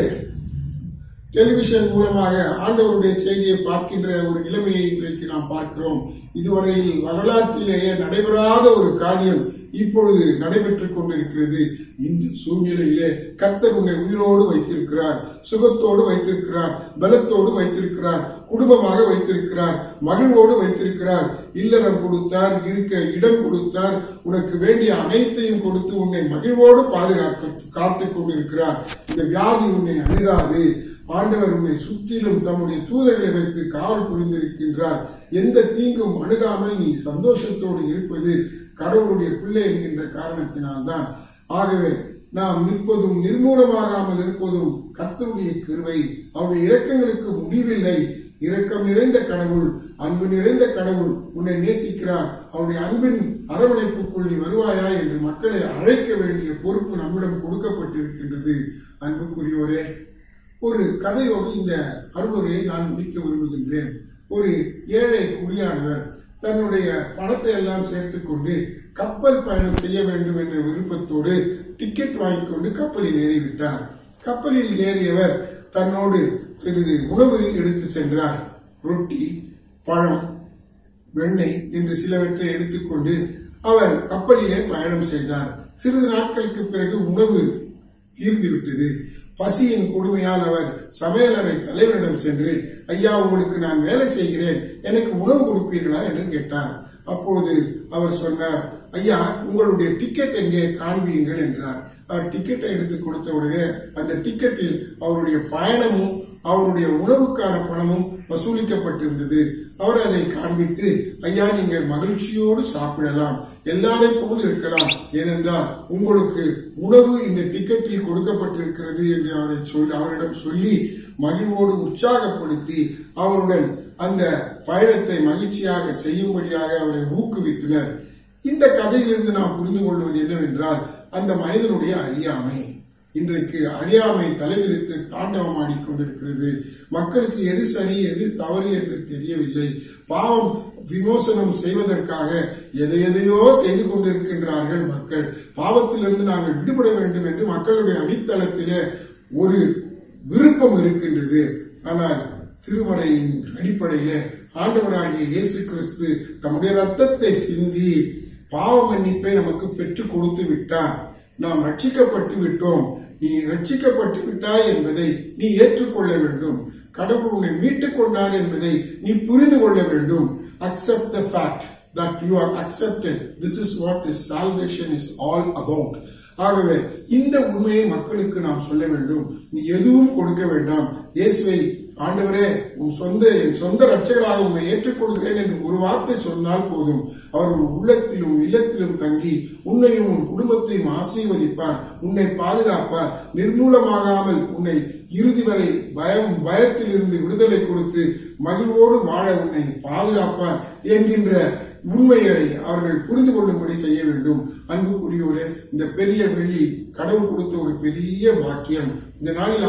டெலிவிஷன் மூலமாக ஆண்டவருடைய செய்தியை பார்க்கின்ற ஒரு நிலைமையை இன்றைக்கு நாம் பார்க்கிறோம். இதுவரையில் வரலாற்றிலேயே நடைபெறாத ஒரு காரியம் இப்பொழுது நடைபெற்றுக் கொண்டிருக்கிறது. இந்த சூழ்நிலையிலே கர்த்தர் உன்னை உயிரோடு வைத்திருக்கிறார், சுகத்தோடு வைத்திருக்கிறார், பலத்தோடு வைத்திருக்கிறார், குடும்பமாக வைத்திருக்கிறார், மகிழ்வோடு வைத்திருக்கிறார், இல்லறம் கொடுத்தார், இருக்க இடம் கொடுத்தார், உனக்கு வேண்டிய அனைத்தையும் கொடுத்து உன்னை மகிழ்வோடு காத்துக் கொண்டிருக்கிறார். இந்த வியாதி உன்னை அணுகாது. ஆண்டவர் உன்னை சுற்றிலும் தம்முடைய தூதர்களை வைத்து காவல் புரிந்திருக்கின்றார். எந்த தீங்கும் அணுகாமல் நீ சந்தோஷத்தோடு இருப்பது கடவுளுடைய பிள்ளை என்கின்ற காரணத்தினால்தான். ஆகவே நாம் நிற்பதும் நிர்மூலமாகாமல் இருப்பதும் கர்த்தருடைய கிருபை. அவருடைய இரக்கங்களுக்கு முடிவில்லை. இரக்கம் நிறைந்த கடவுள், அன்பு நிறைந்த கடவுள் உன்னை நேசிக்கிறார். அவருடைய அன்பின் அரவணைப்புக்குள் நீ வருவாயா என்று மக்களை அழைக்க வேண்டிய பொறுப்பு நம்மிடம் கொடுக்கப்பட்டிருக்கின்றது. அன்புக்குரியோரே, ஒரு கதையோடு இந்த அருளுரையை நான் முடிக்க விரும்புகின்றேன். ஒரு ஏழை குடியானவர் தன்னுடைய பணத்தை எல்லாம் சேர்த்துக் கொண்டு கப்பல் பயணம் செய்ய வேண்டும் என்ற விருப்பத்தோடு டிக்கெட் வாங்கிக் கொண்டு கப்பலில் ஏறிவிட்டார். கப்பலில் ஏறியவர் தன்னோடு சிறிது உணவு எடுத்து சென்றார். ரொட்டி, பழம், வெண்ணெய் என்று சிலவற்றை எடுத்துக்கொண்டு அவர் கப்பலிலே பயணம் செய்தார். சிறிது நாட்களுக்கு பிறகு உணவு தீர்ந்துவிட்டது. பசியின் கொடுமையால் அவர் சமையலறை தலைவரிடம் சென்று, ஐயா, உங்களுக்கு நான் வேலை செய்கிறேன், எனக்கு உணவு கொடுப்பீர்களா என்று கேட்டார். அப்போது அவர் சொன்னார், ஐயா, உங்களுடைய டிக்கெட் எங்கே காண்பியுங்கள் என்றார். அவர் டிக்கெட்டை எடுத்து கொடுத்த உடனே அந்த டிக்கெட்டில் அவருடைய பயணமும் அவருடைய உணவுக்கான பணமும் வசூலிக்கப்பட்டிருந்தது. அவர் அதை காண்பித்து, ஐயா, நீங்கள் மகிழ்ச்சியோடு சாப்பிடலாம், எல்லாரை போல் இருக்கலாம், ஏனென்றால் உங்களுக்கு உணவு இந்த டிக்கெட்டில் கொடுக்கப்பட்டிருக்கிறது என்று அவரிடம் சொல்லி மகிழ்வோடு உற்சாகப்படுத்தி அவருடன் அந்த பயணத்தை மகிழ்ச்சியாக செய்யும்படியாக அவரை ஊக்குவித்தனர். இந்த கதையிலிருந்து நாம் புரிந்து கொள்வது என்னவென்றால், அந்த மனிதனுடைய அறியாமை. இன்றைக்கு அறியாமை தலைவிரித்து தாண்டவம் ஆடிக்கொண்டிருக்கிறது. மக்களுக்கு எது சரி எது தவறு என்று தெரியவில்லை. பாவம் விமோசனம் செய்வதற்காக எதையோ செய்து கொண்டிருக்கின்றார்கள் மக்கள். பாவத்திலிருந்து நாங்கள் விடுபட வேண்டும் என்று மக்களுடைய அடித்தளத்திலே ஒரு விருப்பம் இருக்கின்றது. ஆனால் திருமறையின் அடிப்படையிலே ஆண்டவராகிய இயேசு கிறிஸ்து தம்முடைய ரத்தத்தை சிந்தி பாவ மன்னிப்பை நமக்கு பெற்றுக் கொடுத்து விட்டார். நாம் ரட்சிக்கப்பட்டு விட்டோம். நீ ரட்சிக்கப்பட்டு விட்டாய் என்பதை நீ ஏற்றுக்கொள்ள வேண்டும். கடவுள் உன்னை மீட்டுக் கொண்டார் என்பதை நீ புரிந்து கொள்ள வேண்டும். Accept the fact that you are accepted. This is what this salvation is all about. ஆகவே இந்த உண்மையை மக்களுக்கு நாம் சொல்ல வேண்டும். நீ எதுவும் கொடுக்க வேண்டாம். இயேசுவை, ஆண்டவரே, என் சொந்த ரட்சகராக உன்னை ஏற்றுக்கொள்கிறேன் என்று ஒரு வார்த்தை சொன்னால் போதும். அவர் உன் உள்ளத்திலும் இல்லத்திலும் தங்கி உன்னையும் உன் குடும்பத்தையும் ஆசீர்வதிப்பார், உன்னை பாதுகாப்பார், நிர்மூலமாகாமல் உன்னை இறுதி வரை பயத்தில் இருந்து விடுதலை கொடுத்து மகிழ்வோடு வாழ உன்னை பாதுகாப்பார் என்கின்ற உண்மைகளை அவர்கள் புரிந்து கொள்ளும்படி செய்ய வேண்டும். அன்புக்குரியோரே, இந்த பெரிய வெள்ளி கடவுள் கொடுத்த ஒரு பெரிய பாக்கியம். இந்த நாளில்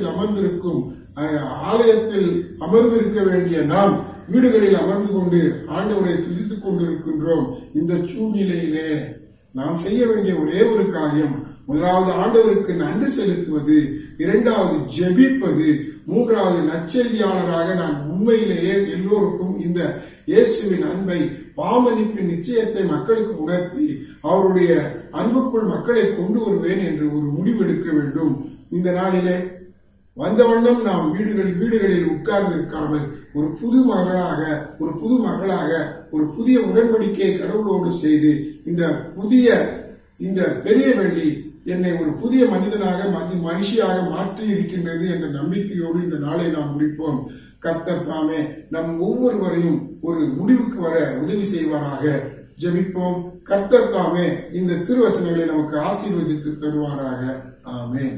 ஆலயத்தில் அமர்ந்திருக்க வேண்டிய நாம் வீடுகளில் அமர்ந்து கொண்டு ஆண்டவரை துதித்துக் கொண்டிருக்கின்றோம். இந்த சூழ்நிலையிலே நாம் செய்ய வேண்டிய ஒரே ஒரு காரியம், முதலாவது ஆண்டவருக்கு நன்றி செலுத்துவது, இரண்டாவது ஜெபிப்பது, மூன்றாவது நற்செய்தியாளராக நான் உண்மையிலேயே எல்லோருக்கும் இந்த இயேசுவின் அன்பை, பாவமன்னிப்பின் நிச்சயத்தை மக்களுக்கு உணர்த்தி அவருடைய அன்புக்குள் மக்களை கொண்டு வருவேன் என்று ஒரு முடிவெடுக்க வேண்டும். இந்த நாளிலே வந்த வண்ணம் நாம் வீடுகளில் உட்கார்ந்து இருக்காமல் ஒரு புது மகளாக ஒரு புதிய உடன்படிக்கையை கடவுளோடு செய்து இந்த பெரிய வெள்ளி என்னை ஒரு புதிய மனிதனாக மனுஷியாக மாற்றி இருக்கின்றது என்ற நம்பிக்கையோடு இந்த நாளை நாம் முடிப்போம். கர்த்தர் தாமே நம் ஒவ்வொருவரையும் ஒரு முடிவுக்கு வர உதவி செய்வாராக. ஜெபிப்போம். கர்த்தர் தாமே இந்த திருவசனங்களை நமக்கு ஆசீர்வதித்து தருவாராக. ஆமென்.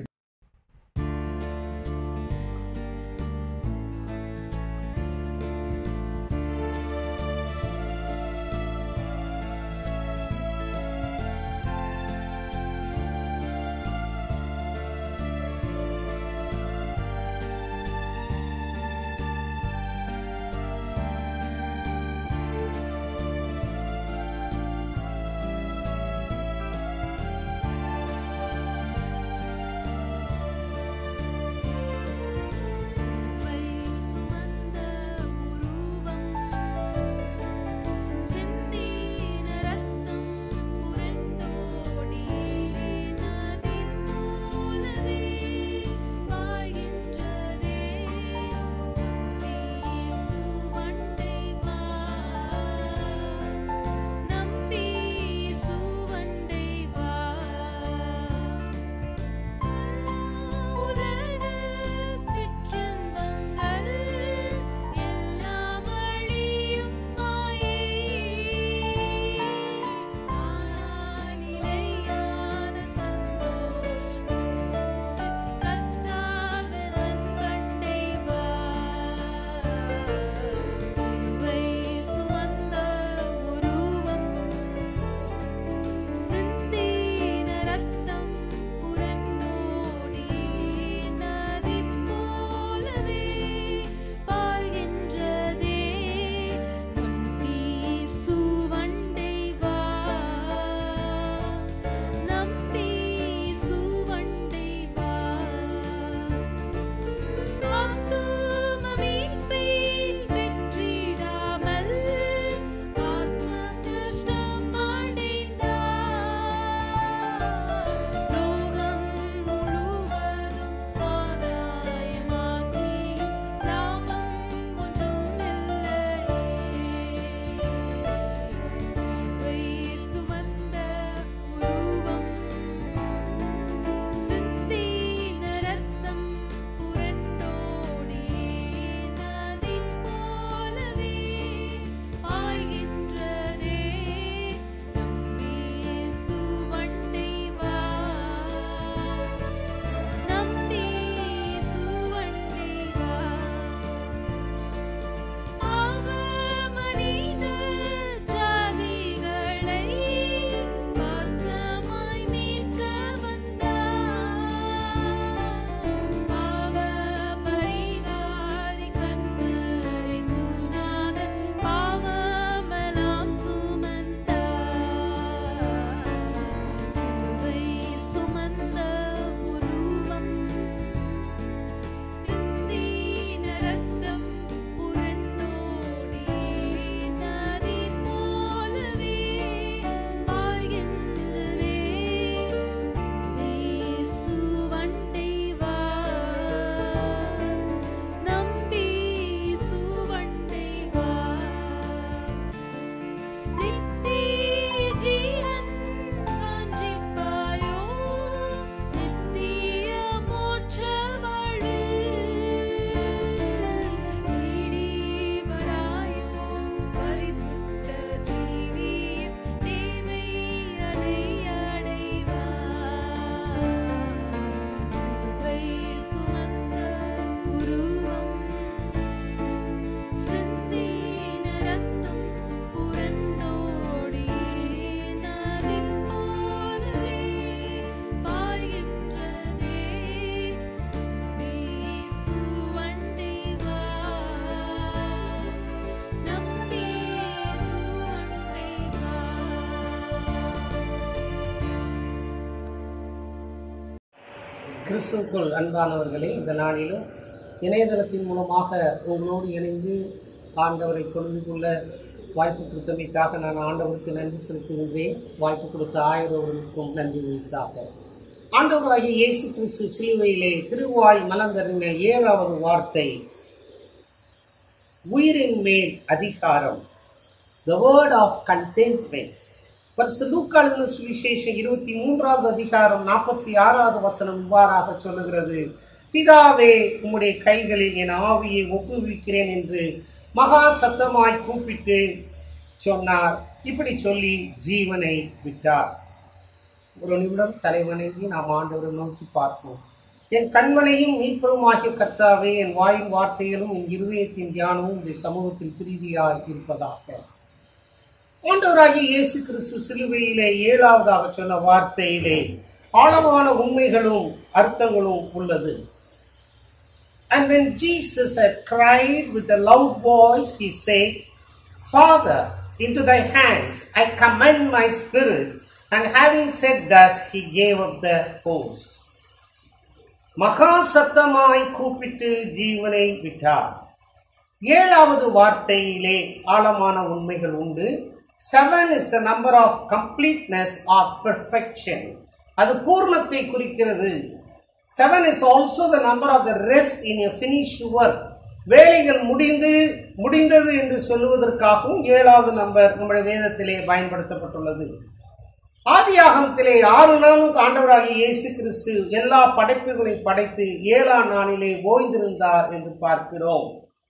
கிறிஸ்துவுக்குள் அன்பானவர்களே, இந்த நாளிலும் இணையதளத்தின் மூலமாக உங்களோடு இணைந்து ஆண்டவரை தொழுது கொள்ள வாய்ப்பு கொடுத்தமைக்காக நான் ஆண்டவருக்கு நன்றி செலுத்துகின்றேன். வாய்ப்பு கொடுத்த ஆயிரவர்களுக்கும் நன்றி உரித்தாக. ஆண்டவராகிய இயேசு கிறிஸ்து சிலுவையிலே திருவாய் மலர்ந்தறின 7வது வார்த்தை உயிரின் மேல் அதிகாரம், the word of contentment. பரிசுத்த லூக்கா எழுதின சுவிசேஷம் 23வது அதிகாரம் 46வது வசனம் இவ்வாறாக சொல்லுகிறது, பிதாவே உம்முடைய கைகளில் என் ஆவியை ஒப்புவிக்கிறேன் என்று மகா சத்தமாய் கூப்பிட்டு சொன்னார். இப்படி சொல்லி ஜீவனை விட்டார். ஒரு நிமிடம் தலைவணங்கி நாம் ஆண்டவரை நோக்கி பார்ப்போம். என் கண்மலையும் மீட்பருமாகிய கர்த்தாவே, என் வாயின் வார்த்தைகளும் என் இருதயத்தின் தியானமும் இந்த சமூகத்தில் பிரீதியாய் இருப்பதாக. ஆண்டவராகிய இயேசு கிறிஸ்து சிலுவையிலே 7வதாக சொன்ன வார்த்தையிலே ஆழமான உண்மைகளும் அர்த்தங்களும் உள்ளது. And when Jesus had cried with a loud voice, he said, Father, into thy hands I commend my spirit. And having said thus, he gave up the ghost. மகா சத்தமாய் கூப்பிட்டு ஜீவனை விட்டார். 7வது வார்த்தையிலே ஆழமான உண்மைகள் உண்டு. 7 is the number of completeness or perfection. அது பூர்ணத்தை குறிக்கிறது. 7 is also the number of the rest in a finished work. வேலைகள் முடிந்தது என்று சொல்லுவதற்காகவும் 7வது நம்பர் நம்முடைய வேதத்திலே பயன்படுத்தப்பட்டுள்ளது. ஆதியாகமத்திலே 6 நாளும் ஆண்டவராகிய இயேசு கிறிஸ்து எல்லா படைப்புகளையும் படைத்து 7ஆம் நாளிலே ஓய்ந்திருந்தார் என்று பார்க்கிறோம்.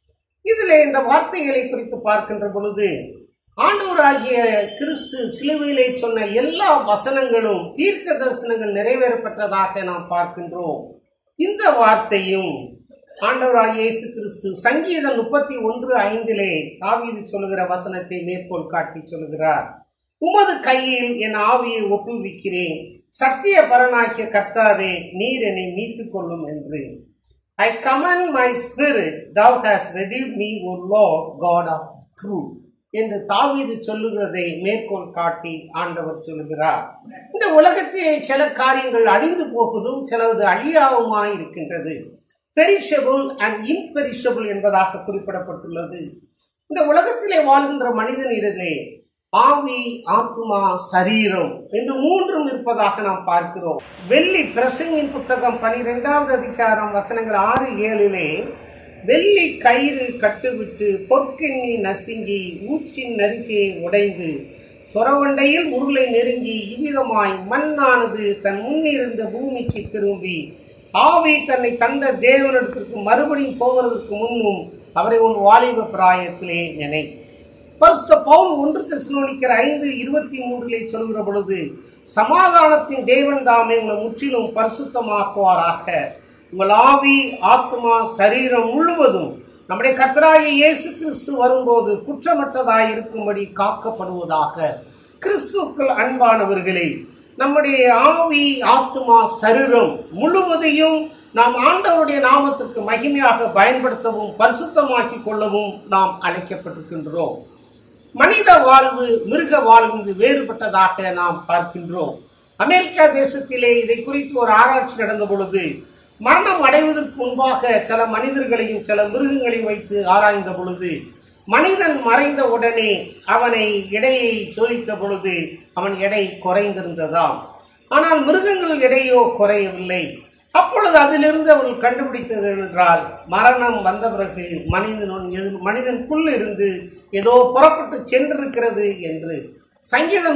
இதிலே இந்த வார்த்தைகளை குறித்து பார்க்கின்ற பொழுது ஆண்டவராகிய கிறிஸ்து சிலுவையிலே சொன்ன எல்லா வசனங்களும் தீர்க்க தரிசனங்கள் நிறைவேறப்பட்டதாக நாம் பார்க்கின்றோம். இந்த வார்த்தையும் ஆண்டவராகிய இயேசு கிறிஸ்து சங்கீதம் 31:5 தாவீது சொல்லுகிற வசனத்தை மேற்கோள் காட்டி சொல்லுகிறார், உமது கையில் என் ஆவியை ஒப்புவிக்கிறேன், சத்திய பரனாகிய கர்த்தாவே, நீர் என்னை மீட்டுக் கொள்ளும் என்று. I commend my spirit, thou hast redeemed me, O Lord God of truth என்று தாவீது சொல்லுகிறதை மேற்கோள் காட்டி ஆண்டவர் சொல்லுகிறார். இந்த உலகத்திலே சில காரியங்கள் அழிந்து போவதும் சிலது அழியாவுமாய் இருக்கின்றது. பெரிஷபிள் அண்ட் இம்பெரிஷபிள் என்பதாக குறிப்பிடப்பட்டுள்ளது. இந்த உலகத்திலே வாழ்கின்ற மனிதனிடத்திலே ஆவி, ஆத்மா, சரீரம் என்று 3 இருப்பதாக நாம் பார்க்கிறோம். வெள்ளி பிரசங்கின் புத்தகம் 12வது அதிகாரம் வசனங்கள் 6-7 வெள்ளி கயிறு கட்டுவிட்டு பொற்கிண்ணி நசுங்கி ஊற்றின் நருகே உடைந்து துறவண்டையில் உருளை நெருங்கி இவ்விதமாய் மண்ணானது தன் முன்னிருந்த பூமிக்கு திரும்பி ஆவி தன்னை தந்த தேவனிடத்திற்கு மறுபடியும் போவதற்கு முன்னும் அவரை உன் வாலிப பிராயத்திலே நினை. பரிசுத்த பவுல் 1 தெசலோனிக்கர் 5:23 சொல்கிற பொழுது, சமாதானத்தின் தேவன் தாமே உங்களை முற்றிலும் பரிசுத்தமாக்குவாராக, உங்கள் ஆவி, ஆத்மா, சரீரம் முழுவதும் நம்முடைய கர்த்தராகிய இயேசு கிறிஸ்து வரும்போது குற்றமற்றதாய் இருக்கும்படி காக்கப்படுவதாக. கிறிஸ்துவுக்குள் அன்பானவர்களே, நம்முடைய ஆவி, ஆத்மா, சரீரம் முழுவதையும் நாம் ஆண்டவருடைய நாமத்திற்கு மகிமையாக பயன்படுத்தவும் பரிசுத்தமாக்கி கொள்ளவும் நாம் அழைக்கப்பட்டிருக்கின்றோம். மனித வாழ்வு மிருக வாழ்வு வேறுபட்டதாக நாம் பார்க்கின்றோம். அமெரிக்கா தேசத்திலே இதை குறித்து ஒரு ஆராய்ச்சி நடந்த பொழுது மரணம் அடைவதற்கு முன்பாக சில மனிதர்களையும் சில மிருகங்களையும் வைத்து ஆராய்ந்த பொழுது மனிதன் மறைந்த உடனே அவனை எடையை சோதித்த பொழுது அவன் எடை குறைந்திருந்ததாம். ஆனால் மிருகங்கள் எடையோ குறையவில்லை. அப்பொழுது அதிலிருந்து அவர்கள் கண்டுபிடித்தது என்றால், மரணம் வந்த பிறகு மனிதனுக்குள் இருந்து ஏதோ புறப்பட்டு சென்றிருக்கிறது என்று. சங்கீதம்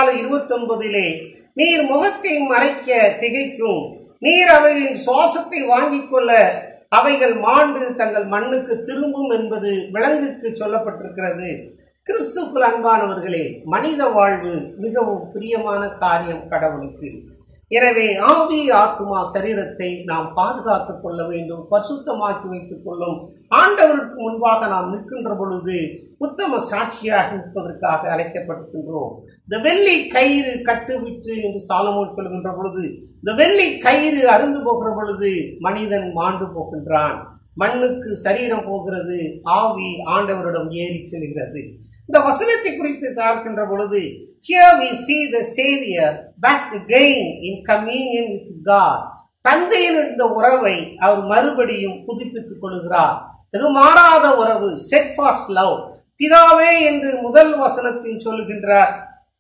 104:29 நீர் முகத்தை மறைக்க திகைக்கும், நீர் அவைகளின் சுவாசத்தை வாங்கிக் கொள்ள அவைகள் மாண்டு தங்கள் மண்ணுக்கு திரும்பும் என்பது விலங்குக்கு சொல்லப்பட்டிருக்கிறது. கிறிஸ்துவுக்குள் அன்பானவர்களே, மனித வாழ்வு மிகவும் பிரியமான காரியம் கடவுளுக்கு. எனவே ஆவி, ஆத்மா, சரீரத்தை நாம் பாதுகாத்துக் கொள்ள வேண்டும், பரிசுத்தமாக்கி வைத்துக் கொள்ளும். ஆண்டவருக்கு முன்பாக நாம் நிற்கின்ற பொழுது உத்தம சாட்சியாக நிற்பதற்காக அழைக்கப்பட்டிருக்கின்றோம். இந்த வெள்ளி கயிறு கட்டுவிட்டு என்று சாலமோன் சொல்கின்ற பொழுது, இந்த வெள்ளி கயிறு அருந்து போகிற பொழுது மனிதன் மாண்டு போகின்றான், மண்ணுக்கு சரீரம் போகிறது, ஆவி ஆண்டவரிடம் ஏறி செல்கிறது. இந்த வசனத்தை குறித்து பார்க்கின்ற பொழுது, here we see the Savior back again in communion with God. தந்தையின் இந்த உறவை அவர் மறுபடியும் புதுப்பித்துக் கொள்கிறார். இது மாறாத உறவு, steadfast love. பிதாவே என்று முதல் வசனத்தில் சொல்லுகின்றார்.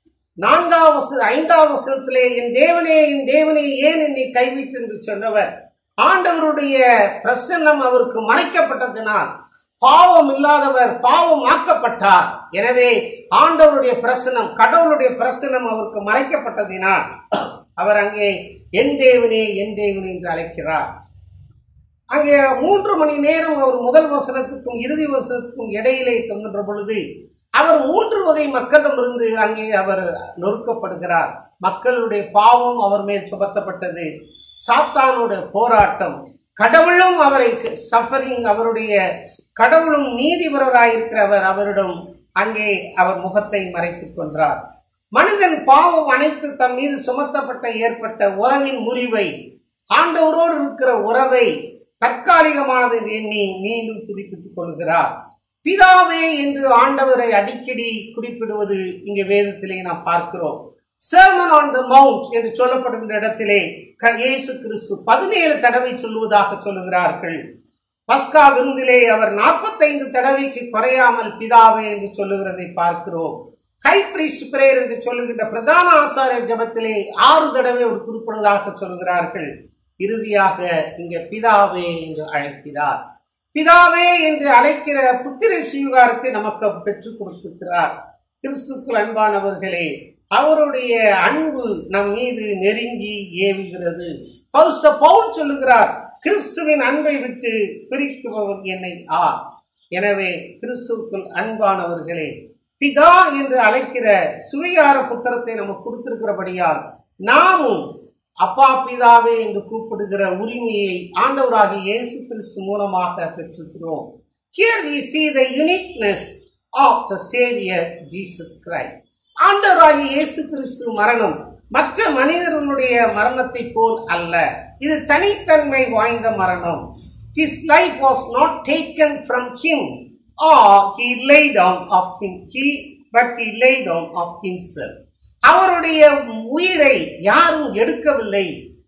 5ஆம் வசனத்திலே என் தேவனே ஏன் என்னை கைவிட்டு என்று சொன்னவர், ஆண்டவருடைய பிரசன்னம் அவருக்கு மறைக்கப்பட்டதினால் பாவம் இல்லாதவர் பாவமாக்கப்பட்டார். எனவே ஆண்டவருடைய பிரசனம், கடவுளுடைய பிரசனம் அவருக்கு மறைக்கப்பட்டதினால் அவர் அங்கே என் தேவனே என் தேவனே என்று அழைக்கிறார். அங்கே 3 மணி நேரம் அவர் முதல் வசனத்துக்கும் இறுதி வசனத்துக்கும் இடையிலே தோன்ற பொழுது அவர் 3 வகை மக்களிடமிருந்து அங்கே அவர் நொறுக்கப்படுகிறார். மக்களுடைய பாவம் அவர் மேல் சுமத்தப்பட்டது. சாத்தானோட போராட்டம், கடவுளும் அவரை சஃபரிங், அவருடைய கடவுளும் நீதிபரராயிருக்கிறவர் அவரிடம் அங்கே அவர் முகத்தை மறைத்துக் கொன்றார். மனிதன் பாவம் அனைத்து தம் மீது சுமத்தப்பட்ட ஏற்பட்ட உறவின் முறிவை, ஆண்டவரோடு இருக்கிற உறவை தற்காலிகமானது எண்ணி மீண்டும் புதுப்பித்துக் கொள்கிறார். பிதாவே என்று ஆண்டவரை அடிக்கடி குறிப்பிடுவது இங்கே வேதத்திலே நாம் பார்க்கிறோம். Sermon on the Mount என்று சொல்லப்படுகின்ற இடத்திலே இயேசு கிறிஸ்து 17 தடவை சொல்லுவதாக சொல்லுகிறார்கள். பஸ்கா விருந்திலே அவர் 45 தடவைக்கு குறையாமல் பிதாவே என்று சொல்லுகிறதை பார்க்கிறோம். ஹை பிரீஸ்ட் பிரேயர் என்று சொல்லுகின்ற பிரதான ஆசாரியர் ஜெபத்திலே 6 தடவை அவர் குறிப்பிடுவதாக சொல்லுகிறார்கள். இறுதியாக இங்கே பிதாவே என்று அழைக்கிறார். பிதாவே என்று அழைக்கிற புத்திர சுவீகாரத்தை நமக்கு பெற்றுக் கொடுத்திருக்கிறார். கிறிஸ்துவுக்குள் அன்பானவர்களே, அவருடைய அன்பு நம் மீது நெருங்கி ஏவுகிறது. பவுல் சொல்லுகிறார், கிறிஸ்துவின் அன்பை விட்டு பிரிக்குபவன் என்னை ஆர். எனவே கிறிஸ்துவுக்குள் அன்பானவர்களே, பிதா என்று அழைக்கிற சுவீகார புத்திரத்தை நமக்கு கொடுத்திருக்கிறபடியால் நாமும் அப்பா பிதாவே என்று கூப்பிடுகிற உரிமையை ஆண்டவராகிய இயேசு கிறிஸ்து மூலமாக பெற்றிருக்கிறோம். Here we see the uniqueness of the Savior Jesus Christ. ஆண்டவராகிய இயேசு கிறிஸ்து மரணம் மற்ற மனிதர்களுடைய மரணத்தை போல் அல்ல. இது தனித்தன்மை வாய்ந்த மரணம். His life was not taken from him or he laid down of him, but he laid down of himself. அவருடைய உயிரை யாரும் எடுக்கவில்லை,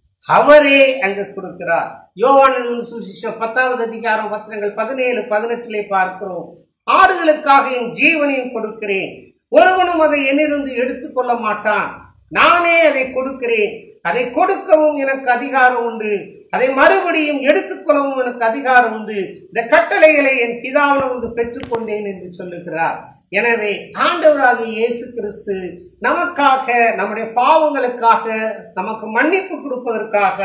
அவரே அங்கு கொடுக்கிறார். யோவான் எழுதின சுவிசேஷம் 10வது அதிகாரம் வசனங்கள் 17, 18 பார்க்கிறோம். ஆடுகளுக்காக என் ஜீவனையும் கொடுக்கிறேன், ஒருவனும் அதை என்னிலிருந்து எடுத்துக் கொள்ள மாட்டான், நானே அதை கொடுக்கிறேன், அதை கொடுக்கவும் எனக்கு அதிகாரம் உண்டு, அதை மறுபடியும் எடுத்துக்கொள்ளவும் எனக்கு அதிகாரம் உண்டு, இந்த கட்டளைகளை என் பிதாவிலிருந்து பெற்றுக்கொண்டேன் என்று சொல்லுகிறார். எனவே ஆண்டவராகிய இயேசு கிறிஸ்து நமக்காக, நம்முடைய பாவங்களுக்காக, நமக்கு மன்னிப்பு கொடுப்பதற்காக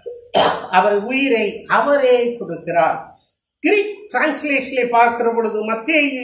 அவர் உயிரை அவரே கொடுக்கிறார். கிரீக் டிரான்ஸ்லேஷனை பார்க்கிற பொழுது மத்தேயு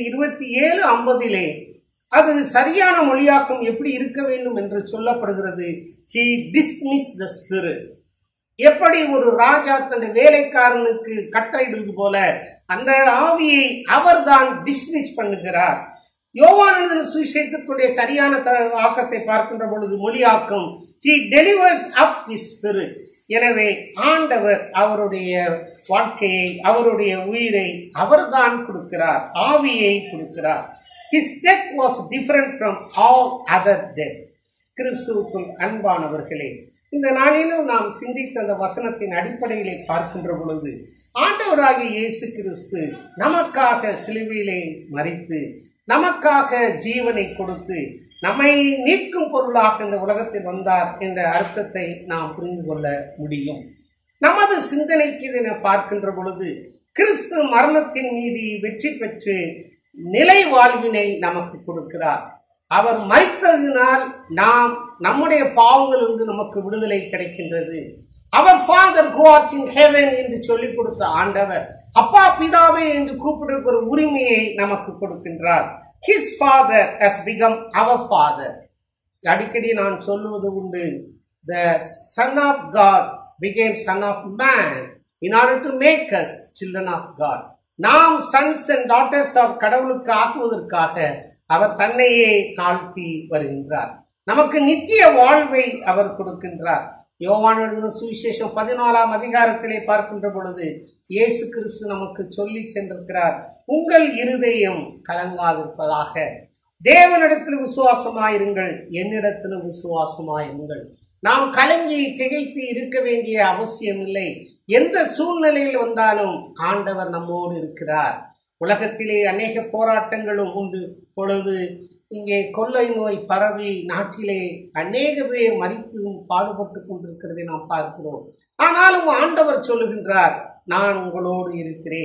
27:50 அது சரியான மொழியாக்கம் எப்படி இருக்க வேண்டும் என்று சொல்லப்படுகிறது. He dismissed the spirit. எப்படி ஒரு ராஜா தன் வேலைக்காரனுக்கு கட்டளையிடுவது போல அந்த ஆவியை அவர்தான் டிஸ்மிஸ் பண்ணுகிறார். யோவான் எழுதின சுவிசேஷத்துடைய சரியான ஆக்கத்தை பார்க்கின்ற பொழுது மொழியாக்கம் He delivers up his spirit. எனவே ஆண்டவர் அவருடைய வாழ்க்கையை, அவருடைய உயிரை அவர்தான் கொடுக்கிறார், ஆவியை கொடுக்கிறார். His death was different from all other death. கிறிஸ்துவுக்குள் அன்பானவர்களே, இந்த நாளிலும் நாம் சிந்தித்த அந்த வசனத்தின் அடிப்படையிலே பார்க்கின்ற பொழுது ஆண்டவராகிய இயேசு கிறிஸ்து நமக்காக சிலுவையிலே மரித்து நமக்காக ஜீவனை கொடுத்து நம்மை மீட்கும் பொருளாக இந்த உலகத்தில் வந்தார் என்ற அர்த்தத்தை நாம் புரிந்து கொள்ள முடியும். நமது சிந்தனைக்கு இதனை பார்க்கின்ற பொழுது கிறிஸ்து மரணத்தின் மீது வெற்றி பெற்று நிலை வாழ்வினை நமக்கு கொடுக்கிறார். அவர் மரித்ததினால் நாம் நம்முடைய பாவங்களிலிருந்து நமக்கு விடுதலை கிடைக்கின்றது. அவர் father who art in heaven என்று சொல்லிக் கொடுத்த ஆண்டவர் அப்பா பிதாவே என்று கூப்பிடுகிற உரிமையை நமக்கு கொடுக்கின்றார். His father has become our father. அடிக்கடி நான் சொல்லுவது உண்டு, the son of God became son of man in order to make us children of God. நாம் sons and daughters of கடவுளுக்கு ஆக்குவதற்காக அவர் தன்னையே தாழ்த்தி வருகின்றார். நமக்கு நித்திய வாழ்வை அவர் கொடுக்கின்றார். யோவான் எழுதின சுவிசேஷம் 14ஆம் அதிகாரத்திலே பார்க்கின்ற பொழுது இயேசு கிறிஸ்து நமக்கு சொல்லி சென்றிருக்கிறார், உங்கள் இருதயம் கலங்காதிருப்பதாக, தேவனிடத்தில் விசுவாசமாயிருங்கள், என்னிடத்திலும் விசுவாசமாயிருங்கள். நாம் கலங்கி திகைத்து இருக்க வேண்டிய அவசியம் இல்லை. எந்த சூழ்நிலையில் வந்தாலும் ஆண்டவர் நம்மோடு இருக்கிறார். உலகத்திலே அநேக போராட்டங்களும் உண்டு. பொழுது இங்கே கொள்ளை நோய் பரவி நாட்டிலே அநேக பேர் மரித்து பாடுபட்டு கொண்டிருக்கிறதை நாம் பார்க்கிறோம். ஆனாலும் ஆண்டவர் சொல்லுகின்றார், நான் உங்களோடு இருக்கிறேன்,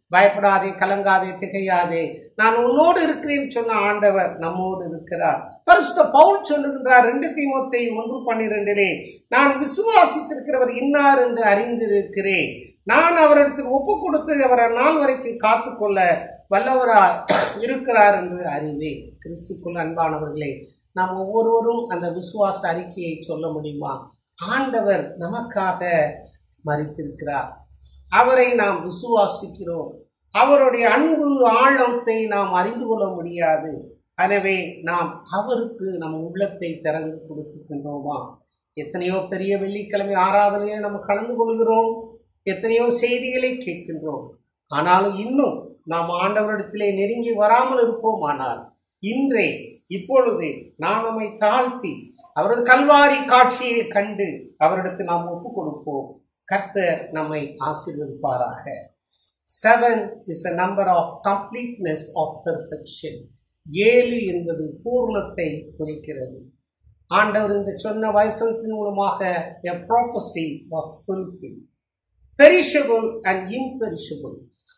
பயப்படாதே, கலங்காதே, திகையாதே, நான் உன்னோடு இருக்கிறேன்னு சொன்ன ஆண்டவர் நம்மோடு இருக்கிறார். பரிசுத்த பவுல் சொல்லுகின்றார் 2 தீமோத்தேயு 1:12, நான் விசுவாசித்திருக்கிறவர் இன்னார் என்று அறிந்திருக்கிறேன், நான் அவரிடத்தில் ஒப்பு கொடுத்து அவரை நாள் வரைக்கும் காத்துக்கொள்ள வல்லவரா இருக்கிறார் என்று அறிவேன். கிறிஸ்துக்குள் அன்பானவர்களே, நாம் ஒவ்வொருவரும் அந்த விசுவாச அறிக்கையை சொல்ல முடியுமா? ஆண்டவர் நமக்காக மரித்திருக்கிறார், அவரை நாம் விசுவாசிக்கிறோம், அவருடைய அன்பு ஆழத்தை நாம் அறிந்து கொள்ள முடியாது. எனவே நாம் அவருக்கு நம் உள்ளத்தை திறந்து கொடுக்கின்றோமா? எத்தனையோ பெரிய வெள்ளிக்கிழமை ஆராதனையை நம்ம கலந்து கொள்கிறோம், எத்தனையோ செய்திகளை கேட்கின்றோம். ஆனாலும் இன்னும் நாம் ஆண்டவரிடத்திலே நெருங்கி வராமல் இருப்போம். ஆனால் இன்றே இப்பொழுதே நாம் நம்மை தாழ்த்தி அவரது கல்வாரி காட்சியை கண்டு அவரிடத்தில் நாம் ஒப்பு கொடுப்போம். கர்த்தர் நம்மை ஆசீர்வதிப்பாராக. 7 is a number of completeness of perfection. 7 என்பது பூர்ணத்தை குறிக்கிறது. ஆண்டவர் இந்த சொன்ன வசனத்தின் மூலமாக a prophecy was fulfilled. Perishable and imperishable.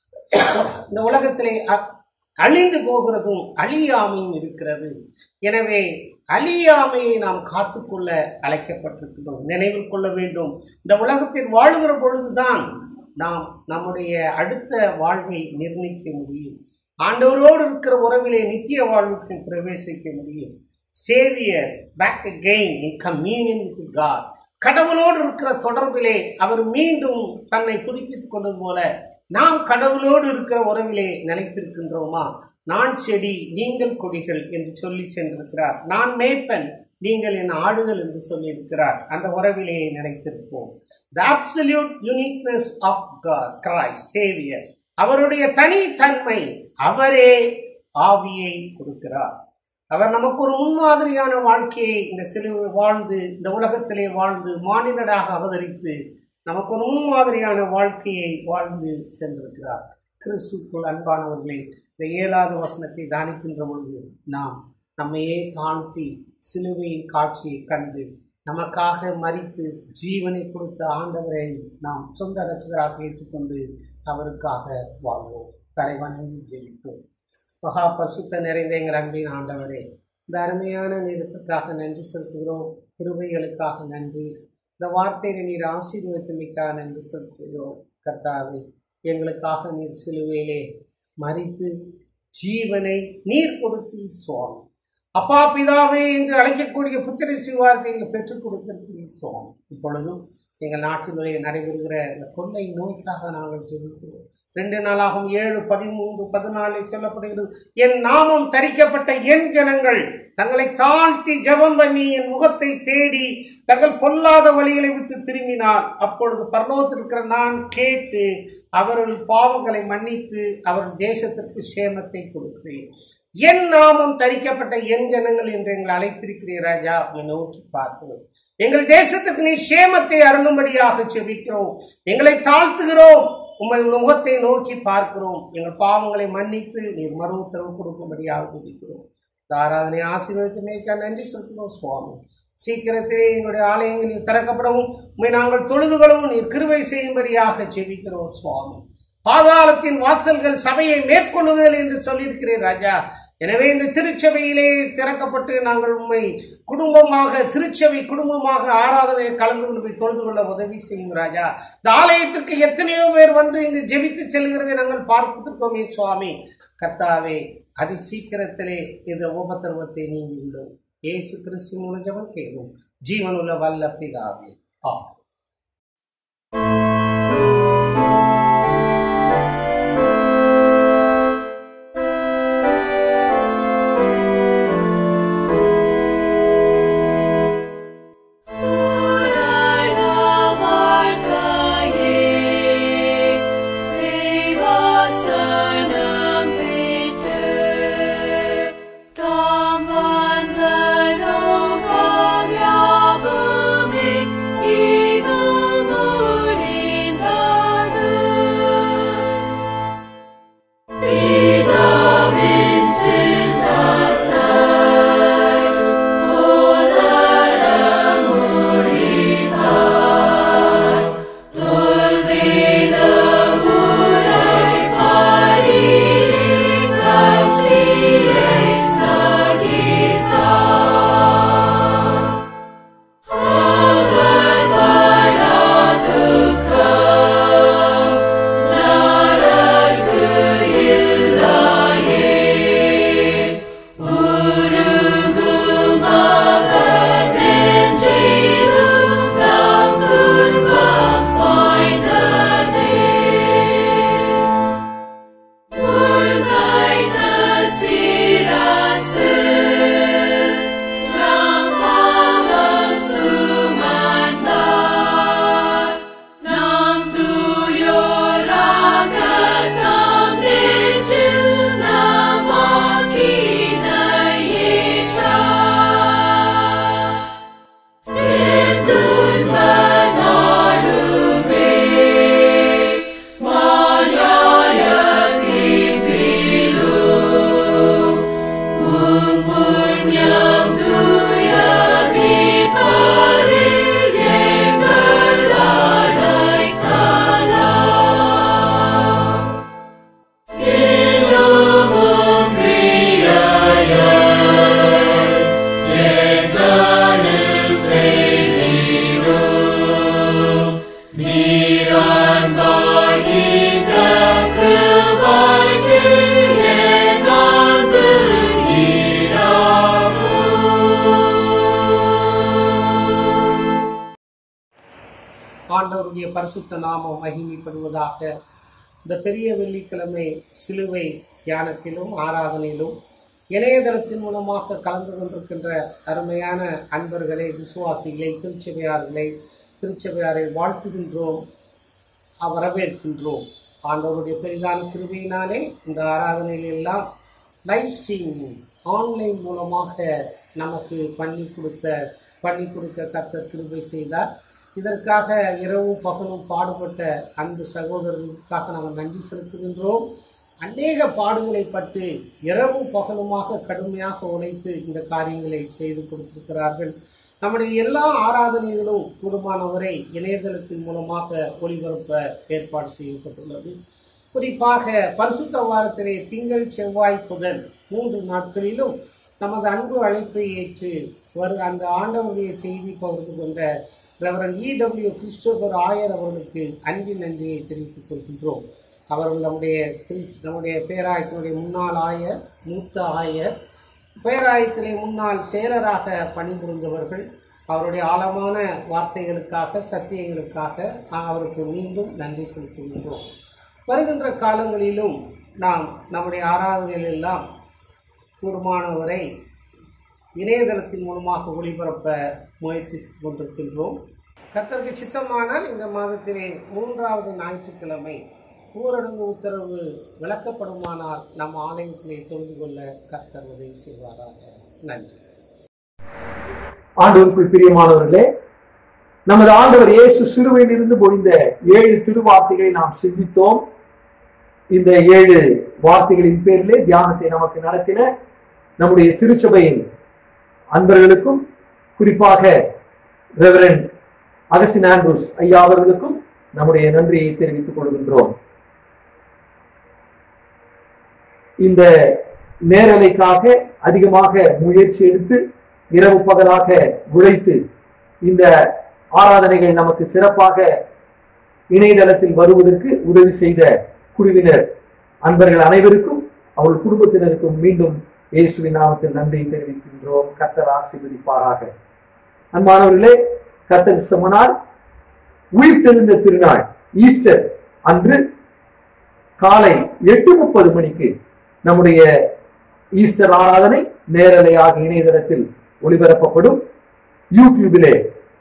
இந்த உலகத்திலே அழிந்து போகிறதும் அழியாமையும் இருக்கிறது. எனவே அழியாமையை நாம் காத்துக்கொள்ள அழைக்கப்பட்டிருக்கிறோம். நினைவில் கொள்ள வேண்டும், இந்த உலகத்தில் வாழுகிற பொழுதுதான் நாம் நம்முடைய அடுத்த வாழ்வை நிர்ணயிக்க முடியும். ஆண்டவரோடு இருக்கிற உறவிலே நித்திய வாழ்வுக்கு பிரவேசிக்க முடியும். Saviour back again in communion with God. கடவுளோடு இருக்கிற தொடர்பிலே அவர் மீண்டும் தன்னை புதுப்பித்துக் கொண்டது போல நாம் கடவுளோடு இருக்கிற உறவிலே நிலைத்திருக்கின்றோமா? நான் செடி, நீங்கள் கொடிகள் என்று சொல்லி சென்றிருக்கிறார். நான் மேய்ப்பன், நீங்கள் என் ஆடுகள் என்று சொல்லியிருக்கிறார். அந்த உறவிலே நிலைத்திருப்போம். The absolute uniqueness of God, Christ, Savior. அவருடைய தனித்தன்மை, அவரே ஆவியை கொடுக்கிறார். அவர் நமக்கு ஒரு முன்மாதிரியான வாழ்க்கையை இந்த சிலுவை வாழ்ந்து, இந்த உலகத்திலே வாழ்ந்து, மானிடராக அவதரித்து நமக்கு ஒரு முன்மாதிரியான வாழ்க்கையை வாழ்ந்து சென்றிருக்கிறார். கிறிஸ்துக்குள் அன்பானவர்களே, இந்த 7வது வசனத்தை தியானிக்கின்ற பொழுது நாம் நம்மையே தாழ்த்தி சிலுவையின் காட்சியை கண்டு நமக்காக மரித்து ஜீவனை கொடுத்த ஆண்டவரை நாம் சொந்த ரட்சகராக ஏற்றுக்கொண்டு அவருக்காக வாழ்வோம். தலைவணங்கி ஜெபிப்போம். மகா பரிசுத்த நிறைந்த எங்கள் அன்பின் ஆண்டவரே, இந்த அருமையான நேரத்துக்காக நன்றி செலுத்துகிறோம். கிருபைகளுக்காக நன்றி. இந்த வார்த்தையை நீர் ஆசீர்வதித்தமைக்காக நன்றி செலுத்துகிறோம். கர்த்தாவே, எங்களுக்காக நீர் சிலுவையிலே மரித்து ஜீவனை நீர் கொடுத்து சுவாமி, அப்பா பிதாவே என்று அழைக்கக்கூடிய புத்திரை சிவார்த்தை எங்கள் பெற்றுக் கொடுத்திருக்கிறீர் சுவாமி. இப்பொழுதும் எங்கள் நாட்டினுடைய நடைபெறுகிற இந்த கொள்ளை நோய்க்காக நாங்கள் ஜெபிக்கிறோம். 2 நாளாகும் 7, 13, 14 சொல்லப்படுகிறது. என் நாமம் தரிக்கப்பட்ட என் ஜனங்கள் தங்களை தாழ்த்தி ஜெபம் பண்ணி என் முகத்தை தேடி தங்கள் பொல்லாத வழிகளை விட்டு திரும்பினால் அப்பொழுது பரலோகத்தில் இருக்கிற நான் கேட்டு அவர்கள் பாவங்களை மன்னித்து அவர் தேசத்திற்கு சேமத்தை கொடுக்கிறேன். என் நாமம் தரிக்கப்பட்ட என் ஜனங்கள் என்று எங்களை அழைத்திருக்கிறீர் ராஜா. நோக்கி பார்க்கிறோம். எங்கள் தேசத்துக்கு நீ சேமத்தை அருளும்படியாக செபிக்கிறோம். எங்களை தாழ்த்துகிறோம். உமது முகத்தை நோக்கி பார்க்கிறோம். எங்கள் பாவங்களை மன்னித்து நீர் மறு உத்தரவு கொடுக்கும்படியாக ஜெபிக்கிறோம். ஆராதனை ஆசீர்வதித்தமைக்காக நன்றி செலுத்துகிறோம் சுவாமி. சீக்கிரத்திலே எங்களுடைய ஆலயங்களில் திறக்கப்படவும் உண்மை நாங்கள் தொழுதுகளும் நீர் கிருபை செய்யும்படியாக ஜெபிக்கிறோம் சுவாமி. பாதாளத்தின் வாசல்கள் சபையை மேற்கொள்ளுதல் என்று சொல்லியிருக்கிறேன் ராஜா. எனவே இந்த திருச்சபையிலே திறக்கப்பட்டு நாங்கள் உண்மை குடும்பமாக, திருச்சபை குடும்பமாக ஆராதனையை கலந்து கொண்டு போய் தொழுது கொள்ள உதவி செய்யும் ராஜா. இந்த ஆலயத்திற்கு எத்தனையோ பேர் வந்து இங்கு ஜெபித்து செல்கிறதை நாங்கள் பார்த்திருக்கோமே சுவாமி. கர்த்தாவே, அதி சீக்கிரத்திலே இந்த உபத்திரவத்தை நீங்கிவிடும். இயேசு கிறிஸ்து மூலம் ஜெபம் கேளும். ஜீவனுள்ள வல்ல பிதாவே, ஆமென். He ஆண்டவருடைய பரிசுத்த நாமம் மகிமைப்படுவதாக. இந்த பெரிய வெள்ளிக்கிழமை சிலுவை தியானத்திலும் ஆராதனையிலும் இணையதளத்தின் மூலமாக கலந்து கொண்டிருக்கின்ற அருமையான அன்பர்களை, விசுவாசிகளை, திருச்சபையாரை வாழ்த்துகின்றோம், வரவேற்கின்றோம். ஆண்டவருடைய பெரிதான கிருபையினாலே இந்த ஆராதனையில் எல்லாம் லைவ் ஸ்ட்ரீமிங் ஆன்லைன் மூலமாக நமக்கு பண்ணி கொடுக்க கர்த்தர் கிருபை செய்தார். இதற்காக இரவும் பகலும் பாடுபட்ட அன்பு சகோதரர்களுக்காக நாம் நன்றி செலுத்துகின்றோம். அநேக பாடுகளை பற்றி இரவும் பகலுமாக கடுமையாக உழைத்து இந்த காரியங்களை செய்து கொடுத்திருக்கிறார்கள். நம்முடைய எல்லா ஆராதனைகளும் கூடுமானவரை இணையதளத்தின் மூலமாக ஒளிபரப்ப ஏற்பாடு செய்யப்பட்டுள்ளது. குறிப்பாக பரிசுத்த வாரத்திலே திங்கள், செவ்வாய், புதன் 3 நாட்களிலும் நமது அன்பு அழைப்பை ஏற்று அந்த ஆண்டவருடைய செய்தி பகிர்ந்து கொண்ட ரெவரண்ட் E.W. கிறிஸ்டோபர் ஆயர் அவர்களுக்கு அன்பின் நன்றியை தெரிவித்துக் கொள்கின்றோம். அவர்கள் நம்முடைய பேராயத்தினுடைய முன்னாள் ஆயர், மூத்த ஆயர், பேராயத்திலே முன்னாள் செயலராக பணிபுரிந்தவர்கள். அவருடைய ஆழமான வார்த்தைகளுக்காக, சத்தியங்களுக்காக அவருக்கு மீண்டும் நன்றி செலுத்துகின்றோம். வருகின்ற காலங்களிலும் நாம் நம்முடைய ஆராதனைகள் எல்லாம் கூடுமானவரை இணையதளத்தின் மூலமாக ஒளிபரப்ப முயற்சி கொண்டிருக்கின்றோம். கர்த்தருக்கு சித்தமானால் இந்த மாதத்திலே 3வது ஞாயிற்றுக்கிழமை ஊரடங்கு உத்தரவு விளக்கப்படுமானால் நம் ஆலயத்திலே தொழுது கொள்ள கர்த்தர் உதவி செய்வாராக. நன்றி. ஆண்டவருக்குள் பிரியமானவர்களே, நமது ஆண்டவர் இயேசு சிலுவையில் இருந்து பொழிந்த 7 திருவார்த்தைகளை நாம் சிந்தித்தோம். இந்த 7 வார்த்தைகளின் பேரிலே தியானத்தை நமக்கு நடத்தின நம்முடைய திருச்சபையின் அன்பர்களுக்கும், குறிப்பாக ரெவரண்ட் அகஸ்டின் ஆண்ட்ரூஸ் ஐயா அவர்களுக்கும் நம்முடைய நன்றியை தெரிவித்துக் கொள்கின்றோம். இந்த நேரலைக்காக அதிகமாக முயற்சி எடுத்து இரவு பகலாக உழைத்து இந்த ஆராதனைகள் நமக்கு சிறப்பாக இணையதளத்தில் வருவதற்கு உதவி செய்த குழுவினர் அன்பர்கள் அனைவருக்கும் அவர்கள் குடும்பத்தினருக்கும் மீண்டும் இயேசுவின் நாமத்தில் நன்றியை தெரிவிக்கின்றோம். கர்த்தர் ஆசீர்வதிப்பாராக. அன்பானவர்களே, கர்த்தர் சமனால் உயிர்த்தெழுந்த திருநாள் ஈஸ்டர் அன்று காலை 8:30 மணிக்கு நம்முடைய ஈஸ்டர் ஆராதனை நேரலையாக இணையதளத்தில் ஒளிபரப்பப்படும். யூடியூபிலே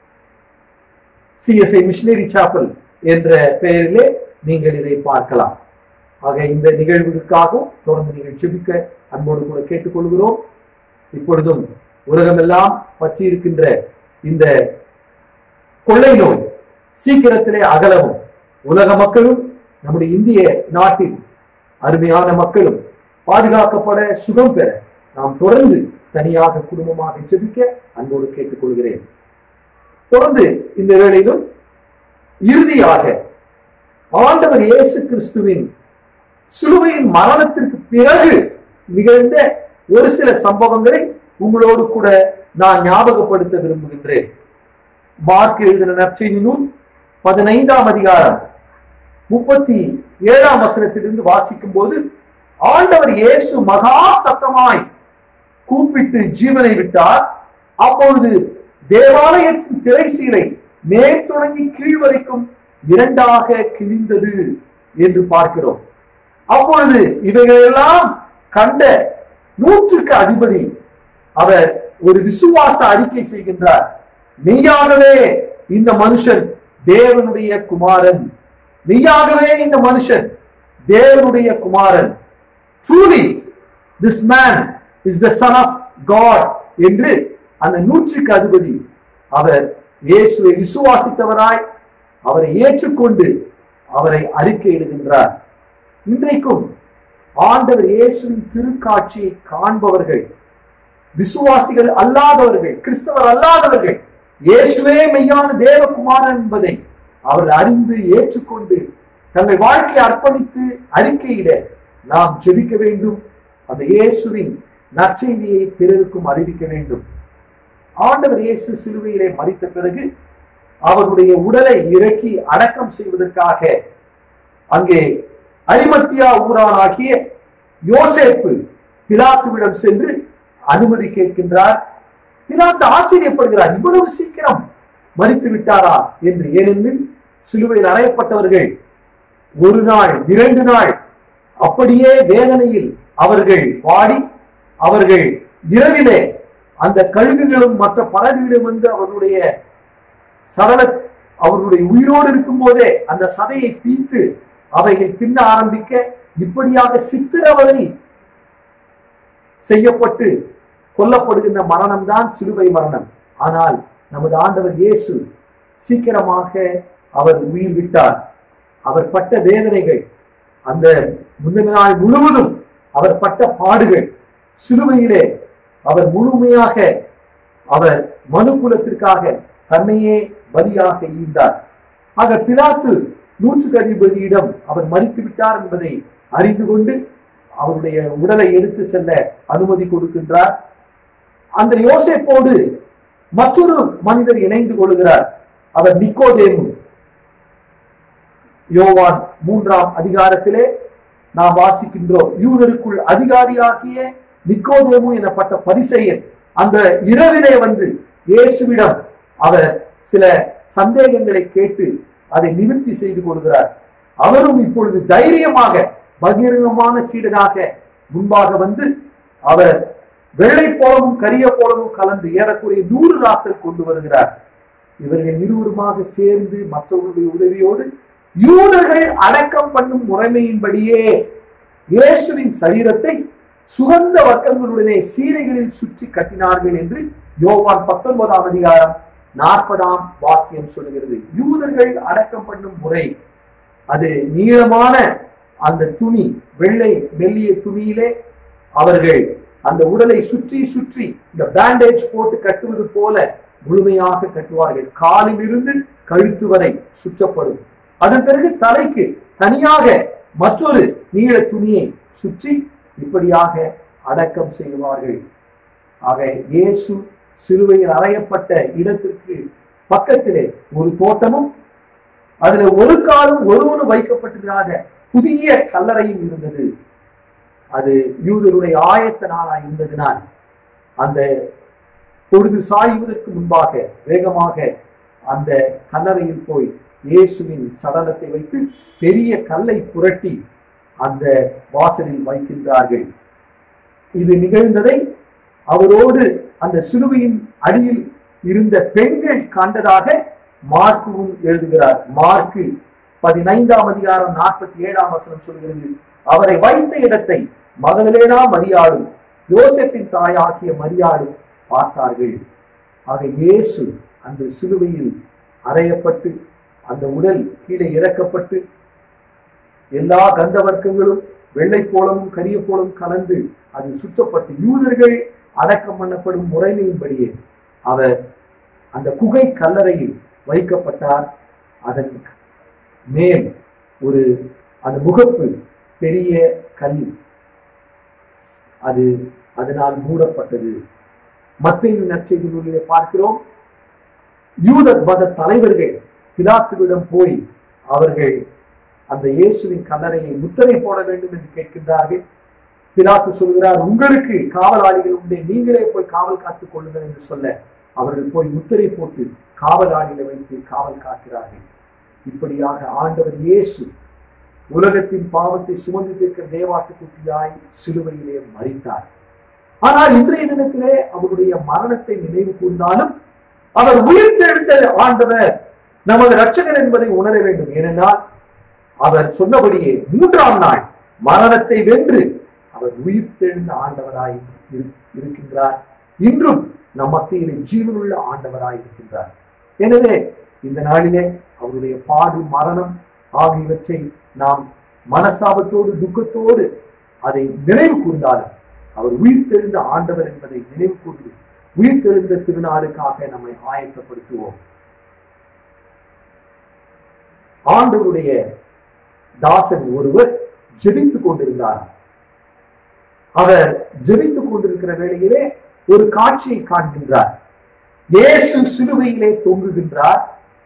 CSI மிஷனரி சாப்பல் என்ற பெயரிலே நீங்கள் இதை பார்க்கலாம். ஆக இந்த நிகழ்வுக்காகவும் தொடர்ந்து நீங்கள் ஜெபிக்க அன்போடு கூட கேட்டுக்கொள்கிறோம். இப்பொழுதும் உலகமெல்லாம் பற்றி இருக்கின்ற இந்த கொள்ளை நோய் சீக்கிரத்திலே அகலவும், உலக மக்களும் நம்முடைய இந்திய நாட்டின் அருமையான மக்களும் பாதுகாக்கப்பட, சுகம் பெற நாம் தொடர்ந்து தனியாக குடும்பமாக ஜெபிக்க அன்போடு கேட்டுக்கொள்கிறேன். தொடர்ந்து இந்த வேளையிலும் இறுதியாக ஆண்டவர் இயேசு கிறிஸ்துவின் சிலுவையின் மரணத்திற்கு பிறகு நிகழ்ந்த ஒரு சில சம்பவங்களை உங்களோடு கூட நான் ஞாபகப்படுத்த விரும்புகின்றேன். மார்க் எழுதின நற்செய்தி நூல் 15ஆம் அதிகாரம் 37ஆம் வசனத்திலிருந்து வாசிக்கும் போது, ஆண்டவர் இயேசு மகா சத்தமாய் கூப்பிட்டு ஜீவனை விட்டார். அப்பொழுது தேவாலயத்தின் திரைசீலை மேல் தொடங்கி கீழ் வரைக்கும் 2ஆக கிழிந்தது என்று பார்க்கிறோம். அப்பொழுது இவைகளெல்லாம் கண்ட 100க்கு அதிபதி அவர் ஒரு விசுவாச அறிக்கை செய்கின்றார். மெய்யாகவே இந்த மனுஷன் தேவனுடைய குமாரன், மெய்யாகவே இந்த மனுஷன் தேவனுடைய குமாரன், truly this man is the son of God என்று அந்த 100க்கு அதிபதி அவர் இயேசுவை விசுவாசித்தவராய் அவரை ஏற்றுக்கொண்டு அவரை அறிக்கையிடுகின்றார். இன்றைக்கும் ஆண்டவர் இயேசுவின் திருக்காட்சியை காண்பவர்கள், விசுவாசிகள் அல்லாதவர்கள், கிறிஸ்தவர் அல்லாதவர்கள், இயேசுவே மெய்யான தேவகுமாரன் என்பதை அவர்கள் அறிந்து ஏற்றுக்கொண்டு தங்கள் வாழ்க்கையை அர்ப்பணித்து அறிக்கையிட நாம் ஜெபிக்க வேண்டும். அந்த இயேசுவின் நற்செய்தியை பிறருக்கும் அறிவிக்க வேண்டும். ஆண்டவர் இயேசு சிலுவையிலே மரித்த பிறகு அவருடைய உடலை இறக்கி அடக்கம் செய்வதற்காக அங்கே அரிமத்தியா ஊரானாகிய யோசேப்பு பிலாத்துவிடம் சென்று அனுமதி கேட்கின்றார். பிலாத்து ஆச்சரியப்படுகிறார், இவ்வளவு சீக்கிரம் மரித்து விட்டாரா என்று. ஏனெனில் சிலுவையில் அறையப்பட்டவர்கள் ஒரு நாள் 2 நாள் அப்படியே வேதனையில் அவர்கள் வாடி, அவர்கள் இரவிலே அந்த கழுகுகளும் மற்ற பறவைகளும் வந்து அவர்களுடைய அவர்களுடைய உயிரோடு இருக்கும் போதே அந்த சதையை பீத்து அவைகள் தின்ன ஆரம்பிக்க, இப்படியாக சித்திரவதை செய்யப்பட்டு கொல்லப்படுகின்ற மரணம் தான் சிலுவை மரணம். ஆனால் நமது ஆண்டவர் இயேசு சீக்கிரமாக அவர் உயிர் விட்டார். அவர் பட்ட வேதனைகள், அந்த முந்தின நாள் முழுவதும் அவர் பட்ட பாடுகள், சிலுவையிலே அவர் முழுமையாக அவர் மனுக்குலத்திற்காக தன்னையே பலியாக ஈந்தார். ஆக பிலாத்து நூற்றுக்கு அதிபதியிடம் அவர் மரித்து விட்டார் என்பதை அறிந்து கொண்டு அவருடைய உடலை எடுத்து செல்ல அனுமதி கொடுக்கின்றார். அந்த யோசேப்போடு மற்றொரு மனிதர் இணைந்து கொள்கிறார். அவர் நிக்கோதேமு. யோவான் 3ஆம் அதிகாரத்திலே நாம் வாசிக்கின்றோம், யூதருக்குள் அதிகாரியாகிய நிக்கோதேமு எனப்பட்ட பரிசேயர் அந்த இரவிலே வந்து இயேசுவிடம் அவர் சில சந்தேகங்களை கேட்டு அதை நிவர்த்தி செய்து கொள்கிறார். அவரும் இப்பொழுது தைரியமாக பகிரங்கமான சீடனாக முன்பாக வந்து அவர் வெள்ளை போலவும் கரிய போலவும் கலந்து ஏறக்குறைய 100 ராக்கள் கொண்டு வருகிறார். இவர்கள் இருவருமாக சேர்ந்து மற்றவர்களுடைய உதவியோடு யூதர்கள் அடக்கம் பண்ணும் முறைமையின்படியே இயேசுவின் சரீரத்தை சுகந்த வர்க்கங்களுடனே சீரைகளில் சுற்றி கட்டினார்கள் என்று யோவான் 19ஆம் அதிகாரம் 40ஆம் வாக்கியம் சொல்லுகிறது. யூதர்கள் அடக்கம் பண்ணும் முறை அது நீளமான அந்த துணி, வெள்ளை மெல்லிய துணியிலே அவர்கள் அந்த உடலை சுற்றி சுற்றி இந்த பேண்டேஜ் போட்டு கட்டுவது போல முழுமையாக கட்டுவார்கள். காலில் இருந்து கழுத்து வரை சுற்றப்படும். அதன் பிறகு தலைக்கு தனியாக மற்றொரு நீள துணியை சுற்றி இப்படியாக அடக்கம் செய்வார்கள். ஆக இயேசு சிலுவையில் அறையப்பட்ட இடத்திற்கு பக்கத்திலே ஒரு தோட்டமும் அதுல ஒரு காலும் ஒருவனும் வைக்கப்பட்டிருக்காத புதிய கல்லறையும் இருந்தது. அது யூதருடைய ஆயத்த நாளாய் இருந்ததினால் அந்த பொழுது சாய்வதற்கு முன்பாக வேகமாக அந்த கல்லறையில் போய் இயேசுவின் சடலத்தை வைத்து பெரிய கல்லை புரட்டி அந்த வாசலில் வைக்கின்றார்கள். இது நிகழ்ந்ததை அவரோடு அந்த சிலுவையின் அடியில் இருந்த பெண்கள் கண்டதாக மார்க்கும் எழுதுகிறார். மார்க்கு 15ஆம் அதிகாரம் 47ஆம் வசனம் சொல்கிறது, அவரை வைத்த இடத்தை மகதலேனா மரியாளும் யோசேப்பின் தாயாகிய மரியாளும் பார்த்தார்கள். ஆக இயேசு அந்த சிலுவையில் அறையப்பட்டு அந்த உடல் கீழே இறக்கப்பட்டு எல்லா கந்த வர்க்கங்களும் வெள்ளை போலவும் கரிய போலவும் கலந்து அது சுற்றப்பட்டு யூதர்கள் அடக்கம் பண்ணப்படும் முறைமையின்படியே அவர் அந்த குகை கல்லறையில் வைக்கப்பட்டார். அதன் மேல் ஒரு அந்த முகப்பு பெரிய கல் அது அதனால் மூடப்பட்டது. மத்தேயு நற்செய்தி நூலிலே பார்க்கிறோம், யூத மத தலைவர்கள் பிலாத்துவிடம் போய் அவர்கள் அந்த இயேசுவின் கல்லறையை முத்திரை போட வேண்டும் என்று கேட்கின்றார்கள். பிலாத்து சொல்கிறார், உங்களுக்கு காவலாளிகள் உண்டு, நீங்களே போய் காவல் காத்துக் கொள்ளுங்கள் என்று சொல்ல அவர்கள் போய் முத்திரை போட்டு காவலாளிகளை வைத்து காவல் காக்கிறார்கள். இப்படியாக ஆண்டவர் இயேசு உலகத்தின் பாவத்தை சுமந்து தீர்க்கிற தேவாட்டுக்குட்டியாய் சிலுவையிலே மரித்தார். ஆனால் இன்றைய தினத்திலே அவருடைய மரணத்தை நினைவு கூர்ந்தாலும் அவர் உயிர்த்தெழுந்த ஆண்டவர் நமது இரட்சகர் என்பதை உணர வேண்டும். ஏனென்றால் அவர் சொன்னபடியே 3ஆம் நாள் மரணத்தை வென்று அவர் உயிர்த்தெழுந்த ஆண்டவராய் இருக்கின்றார். இன்றும் நம் மத்தியிலே ஜீவனுள்ள ஆண்டவராய் இருக்கின்றார். எனவே இந்த நாளிலே அவருடைய பாடு, மரணம் ஆகியவற்றை நாம் மனசாபத்தோடு துக்கத்தோடு அதை நினைவு கூர்ந்தாலும் அவர் உயிர்த்தெழுந்த ஆண்டவர் என்பதை நினைவு கூர்ந்து உயிர்த்தெழுந்த திருநாளுக்காக நம்மை ஆயத்தப்படுத்துவோம். ஆண்டவருடைய தாசன் ஒருவர் ஜெபித்துக் கொண்டிருந்தார். அவர் ஜெபித்துக் கொண்டிருக்கிற வேளையிலே ஒரு காட்சியை காண்கின்றார். இயேசு சிலுவையிலே தொங்குகின்றார்.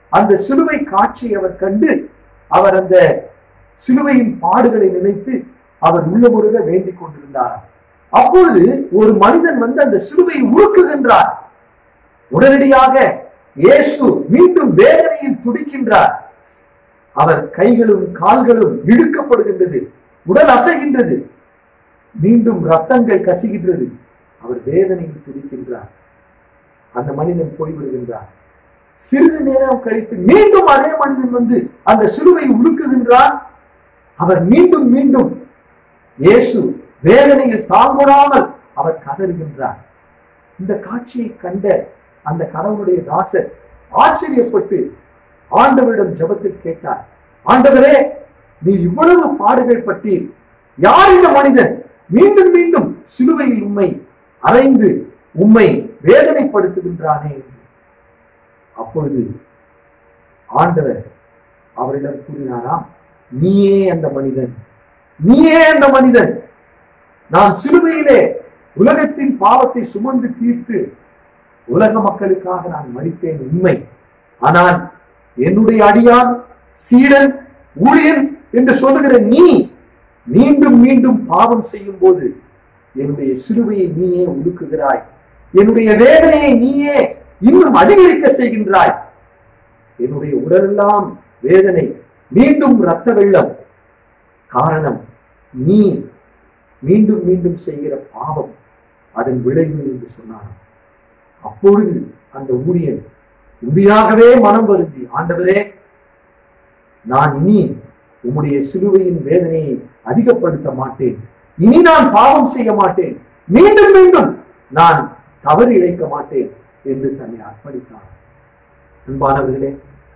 அந்த சிலுவை காட்சியை அவர் கண்டு அவர் அந்த சிலுவையின் பாடுகளை நினைத்து அவர் உள்ளமுருக வேண்டிக் கொண்டிருந்தார். அப்பொழுது ஒரு மனிதன் வந்து அந்த சிலுவையை உருக்குகின்றார். உடனடியாக இயேசு மீண்டும் வேதனையில் துடிக்கின்றார். அவர் கைகளும் கால்களும் இழுக்கப்படுகின்றது, உடல் அசைகின்றது, மீண்டும் ரத்தங்கள் கசிகின்றது. அவர் வேதனையில் துடிக்கின்றார். அந்த மனிதன் போய்விடுகின்றார். சிறிது நேரம் கழித்து மீண்டும் அதே மனிதன் வந்து அந்த சிலுவை உலுக்குகின்றார். அவர் மீண்டும் மீண்டும் இயேசு வேதனையில் தாங்கொடாமல் அவர் கதறுகின்றார். இந்த காட்சியை கண்ட அந்த கடவுளுடைய தாசர் ஆச்சரியப்பட்டு ஆண்டவரிடம் ஜெபத்தில் கேட்டார், ஆண்டவரே, நீ இவ்வளவு பாடுகள் பட்டீர், யார் இந்த மனிதன் மீண்டும் மீண்டும் சிலுவையில் உம்மை அறைந்து உம்மை வேதனைப்படுத்துகின்றானே என்று. அப்பொழுது ஆண்டவர் அவரிடம் கூறினாராம், நீயே அந்த மனிதன், நீயே அந்த மனிதன். நான் சிலுவையிலே உலகத்தின் பாவத்தை சுமந்து தீர்த்து உலக மக்களுக்காக நான் மரித்தேன் உண்மை. ஆனால் என்னுடைய அடியான், சீடன், ஊழியன் என்று சொல்லுகிற நீ மீண்டும் மீண்டும் பாவம் செய்யும் போது என்னுடைய சிலுவையை நீயே உலுக்குகிறாய், என்னுடைய வேதனையை நீயே இன்னும் அதிகரிக்க செய்கின்றாய். என்னுடைய உடலெல்லாம் வேதனை, மீண்டும் இரத்த வெள்ளம். காரணம் நீ மீண்டும் மீண்டும் செய்கிற பாவம், அதன் விளைவு என்று சொன்னார். அப்பொழுது அந்த ஊழியன் உண்மையாகவே மனம் வருந்தி, ஆண்டவரே, நான் இனி உம்முடைய சிலுவையின் வேதனையை அதிகப்படுத்த மாட்டேன், இனி நான் பாவம் செய்ய மாட்டேன், மீண்டும் மீண்டும் நான் தவறு இழைக்க மாட்டேன் என்று தன்னை அர்ப்பணித்தார். அன்பானவர்களே,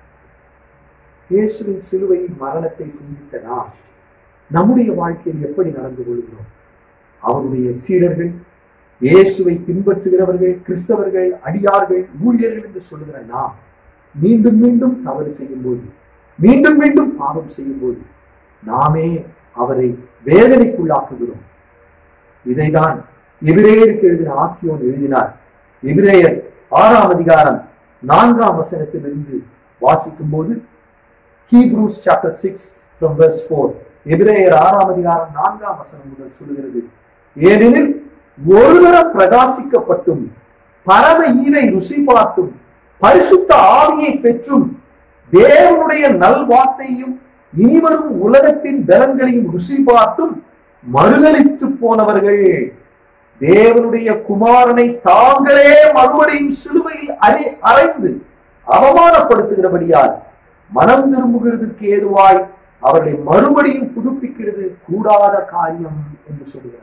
இயேசுவின் சிலுவையின் மரணத்தை சிந்தித்த நாம் நம்முடைய வாழ்க்கையில் எப்படி நடந்து கொள்கிறோம்? அவருடைய சீடர்கள், இயேசுவை பின்பற்றுகிறவர்கள், கிறிஸ்தவர்கள், அடியார்கள், ஊழியர்கள் என்று சொல்லுகிற நாம் மீண்டும் மீண்டும் தவறு செய்யும் போது, மீண்டும் மீண்டும் பாவம் செய்யும் போது நாமே அவரை வேதனைக்குள்ளாக்குகிறோம். இதைதான் எபிரேயருக்கு எழுதின ஆக்கியோன் எழுதினார். எபிரேயர் 6ஆம் அதிகாரம் 4ஆம் வசனத்திலிருந்து வாசிக்கும் போது, Hebrews chapter 6 from verse 4, எபிரேயர் 6ஆம் அதிகாரம் 4ஆம் வசனம் முதல் சொல்லுகிறது, ஏனெனில் ஒருவரம் பிரகாசிக்கப்பட்டும் பரம ஈவை ருசி பார்த்தும் பரிசுத்த ஆவியை பெற்றும் தேவனுடைய நல்வார்த்தையும் இனிவரும் உலகத்தின் பலன்களையும் ருசி பார்த்தும் மறுதலித்து போனவர்கள் தேவனுடைய குமாரனை தாங்களே மறுபடியும் சிலுவையில் அறைந்து அவமானப்படுத்துகிறபடியால் மனம் திரும்புகிறதுக்கு ஏதுவாய் அவர்களை மறுபடியும் புதுப்பிக்கிறது கூடாத காரியம் என்று சொல்கிறார்.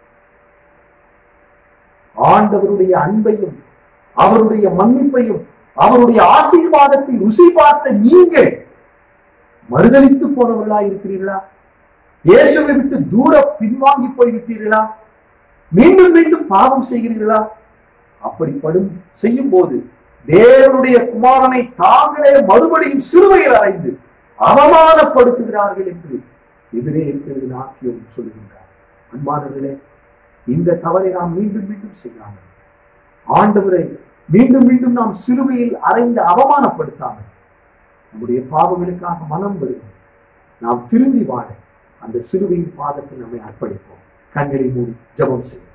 ஆண்டவருடைய அன்பையும் அவருடைய மன்னிப்பையும் அவருடைய ஆசீர்வாதத்தை ருசி பார்த்த நீங்கள் மறுதலித்து போனவர்களாய் இருக்கிறீர்களா? இயேசுவை விட்டு தூர பின்வாங்கி போய்விட்டீர்களா? மீண்டும் மீண்டும் பாவம் செய்கிறீர்களா? அப்படிப்படும் செய்யும் போது தேவனுடைய குமாரனை தாங்களே மறுபடியும் சிலுவையில் அறைந்து அவமானப்படுத்துகிறார்கள் என்று எபிரேயருக்கு ஆக்கியோன் சொல்லுகின்றார். அன்பானவர்களே, இந்த தவறை நாம் மீண்டும் மீண்டும் செய்யாமல், ஆண்டவரை மீண்டும் மீண்டும் நாம் சிலுவையில் அறைந்து அவமானப்படுத்தாமல், நம்முடைய பாவங்களுக்காக மனம் வருவோம், நாம் திருந்தி வாழ அந்த சிலுவையின் பாதத்தில் நம்மை அர்ப்பணிப்போம். கண்களை மூடி ஜெபம் செய்வோம்.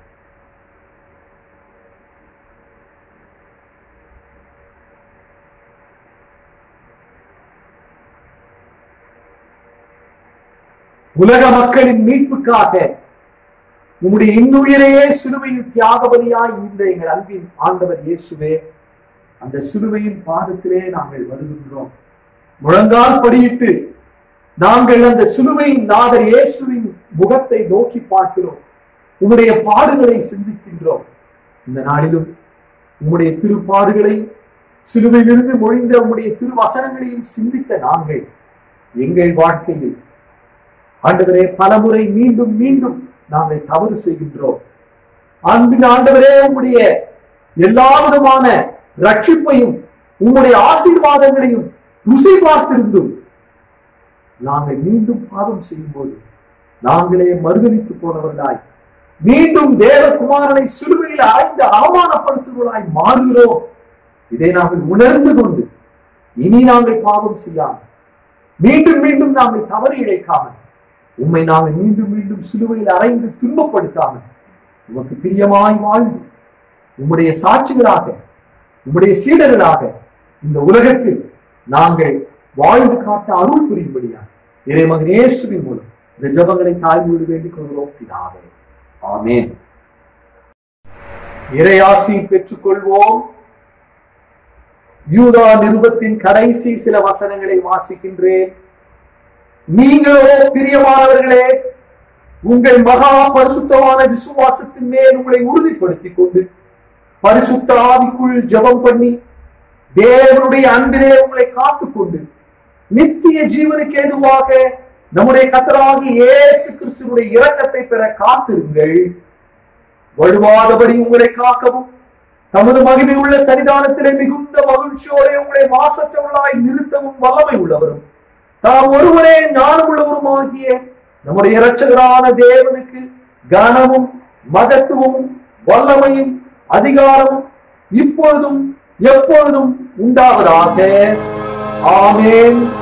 உலக மக்களின் மீட்புக்காக உம்முடைய இன்னுயிரையே சிலுவையில் தியாக பலியாய் இந்த எங்கள் அன்பின் ஆண்டவர் இயேசுவே, அந்த சிலுவையின் பாதத்திலே நாங்கள் வருகின்றோம். முழங்கால் படியிட்டு நாங்கள் அந்த சிலுவையின் நாதர் இயேசுவின் முகத்தை நோக்கி பார்க்கிறோம். உம்முடைய பாடுகளை சிந்திக்கின்றோம். இந்த நாளிலும் உம்முடைய திருப்பாடுகளையும் சிலுவையிலிருந்து மொழிந்த உம்முடைய திருவசனங்களையும் சிந்தித்த நாங்கள் எங்கள் வாழ்க்கையில் ஆண்டவரே பலமுறை மீண்டும் மீண்டும் நாங்கள் தவறு செய்கின்றோம். அன்பின் ஆண்டவரே, உம்முடைய எல்லா விதமான ரட்சிப்பையும் உம்முடைய ஆசீர்வாதங்களையும் ருசி பார்த்திருந்தும் நாங்கள் மீண்டும் பாவம் செய்யும் போது நாங்களே மறுதலித்து போனவர்களாய் மீண்டும் தேவகுமாரனை சிலுவையில் அறைந்து அவமானப்படுத்துவர்களாய் மாறுகிறோம். இதை நாங்கள் உணர்ந்து கொண்டு இனி நாங்கள் பாவம் செய்யாமல், மீண்டும் மீண்டும் நாங்கள் தவறு இழைக்காமல், உம்மை நாங்கள் மீண்டும் மீண்டும் சிலுவையில் அறைந்து துன்பப்படுத்தாமல், உமக்கு பிரியமாய் வாழ்ந்து உம்முடைய சாட்சிகளாக, உம்முடைய சீடர்களாக இந்த உலகத்தில் நாங்கள் வாழ்ந்து காட்ட அருள் புரியும்படியாக இறைமகன் இயேசுவின் மூலம் இந்த ஜெபங்களை தாழ்மையோடு வேண்டிக் கொள்கிறோம் பிதாவே. ஆமென். இறையாசி பெற்றுக் கொள்வோம். யூதா நிருபத்தின் கடைசி சில வசனங்களை வாசிக்கின்றேன். நீங்களோ பிரியமானவர்களே, உங்கள் மகா பரிசுத்தமான விசுவாசத்தின் மேல் உங்களை உறுதிப்படுத்திக் கொண்டு பரிசுத்த ஆவிக்குள் ஜெபம் பண்ணி தேவனுடைய அன்பிலே உங்களை காத்துக்கொண்டு நித்திய ஜீவனுக்கு ஏதுவாக நம்முடைய கர்த்தராகிய இயேசு கிறிஸ்துவினுடைய இரக்கத்தை பெற காத்திருங்கள். வழுவாதபடி உங்களை காக்கவும் தமது மகிமை உள்ள சன்னிதானத்திலே மிகுந்த மகிழ்ச்சியோடு உங்களை மாசற்றவர்களாய் நிறுத்தவும் வல்லமை உள்ளவரும் தாம் ஒருவரே ஞானம் உள்ளவருமாகிய நம்முடைய இரட்சகரான தேவனுக்கு கனமும் மகத்துவமும் வல்லமையும் அதிகாரமும் இப்பொழுதும் எப்பொழுதும் உண்டாவதாக. ஆமென்.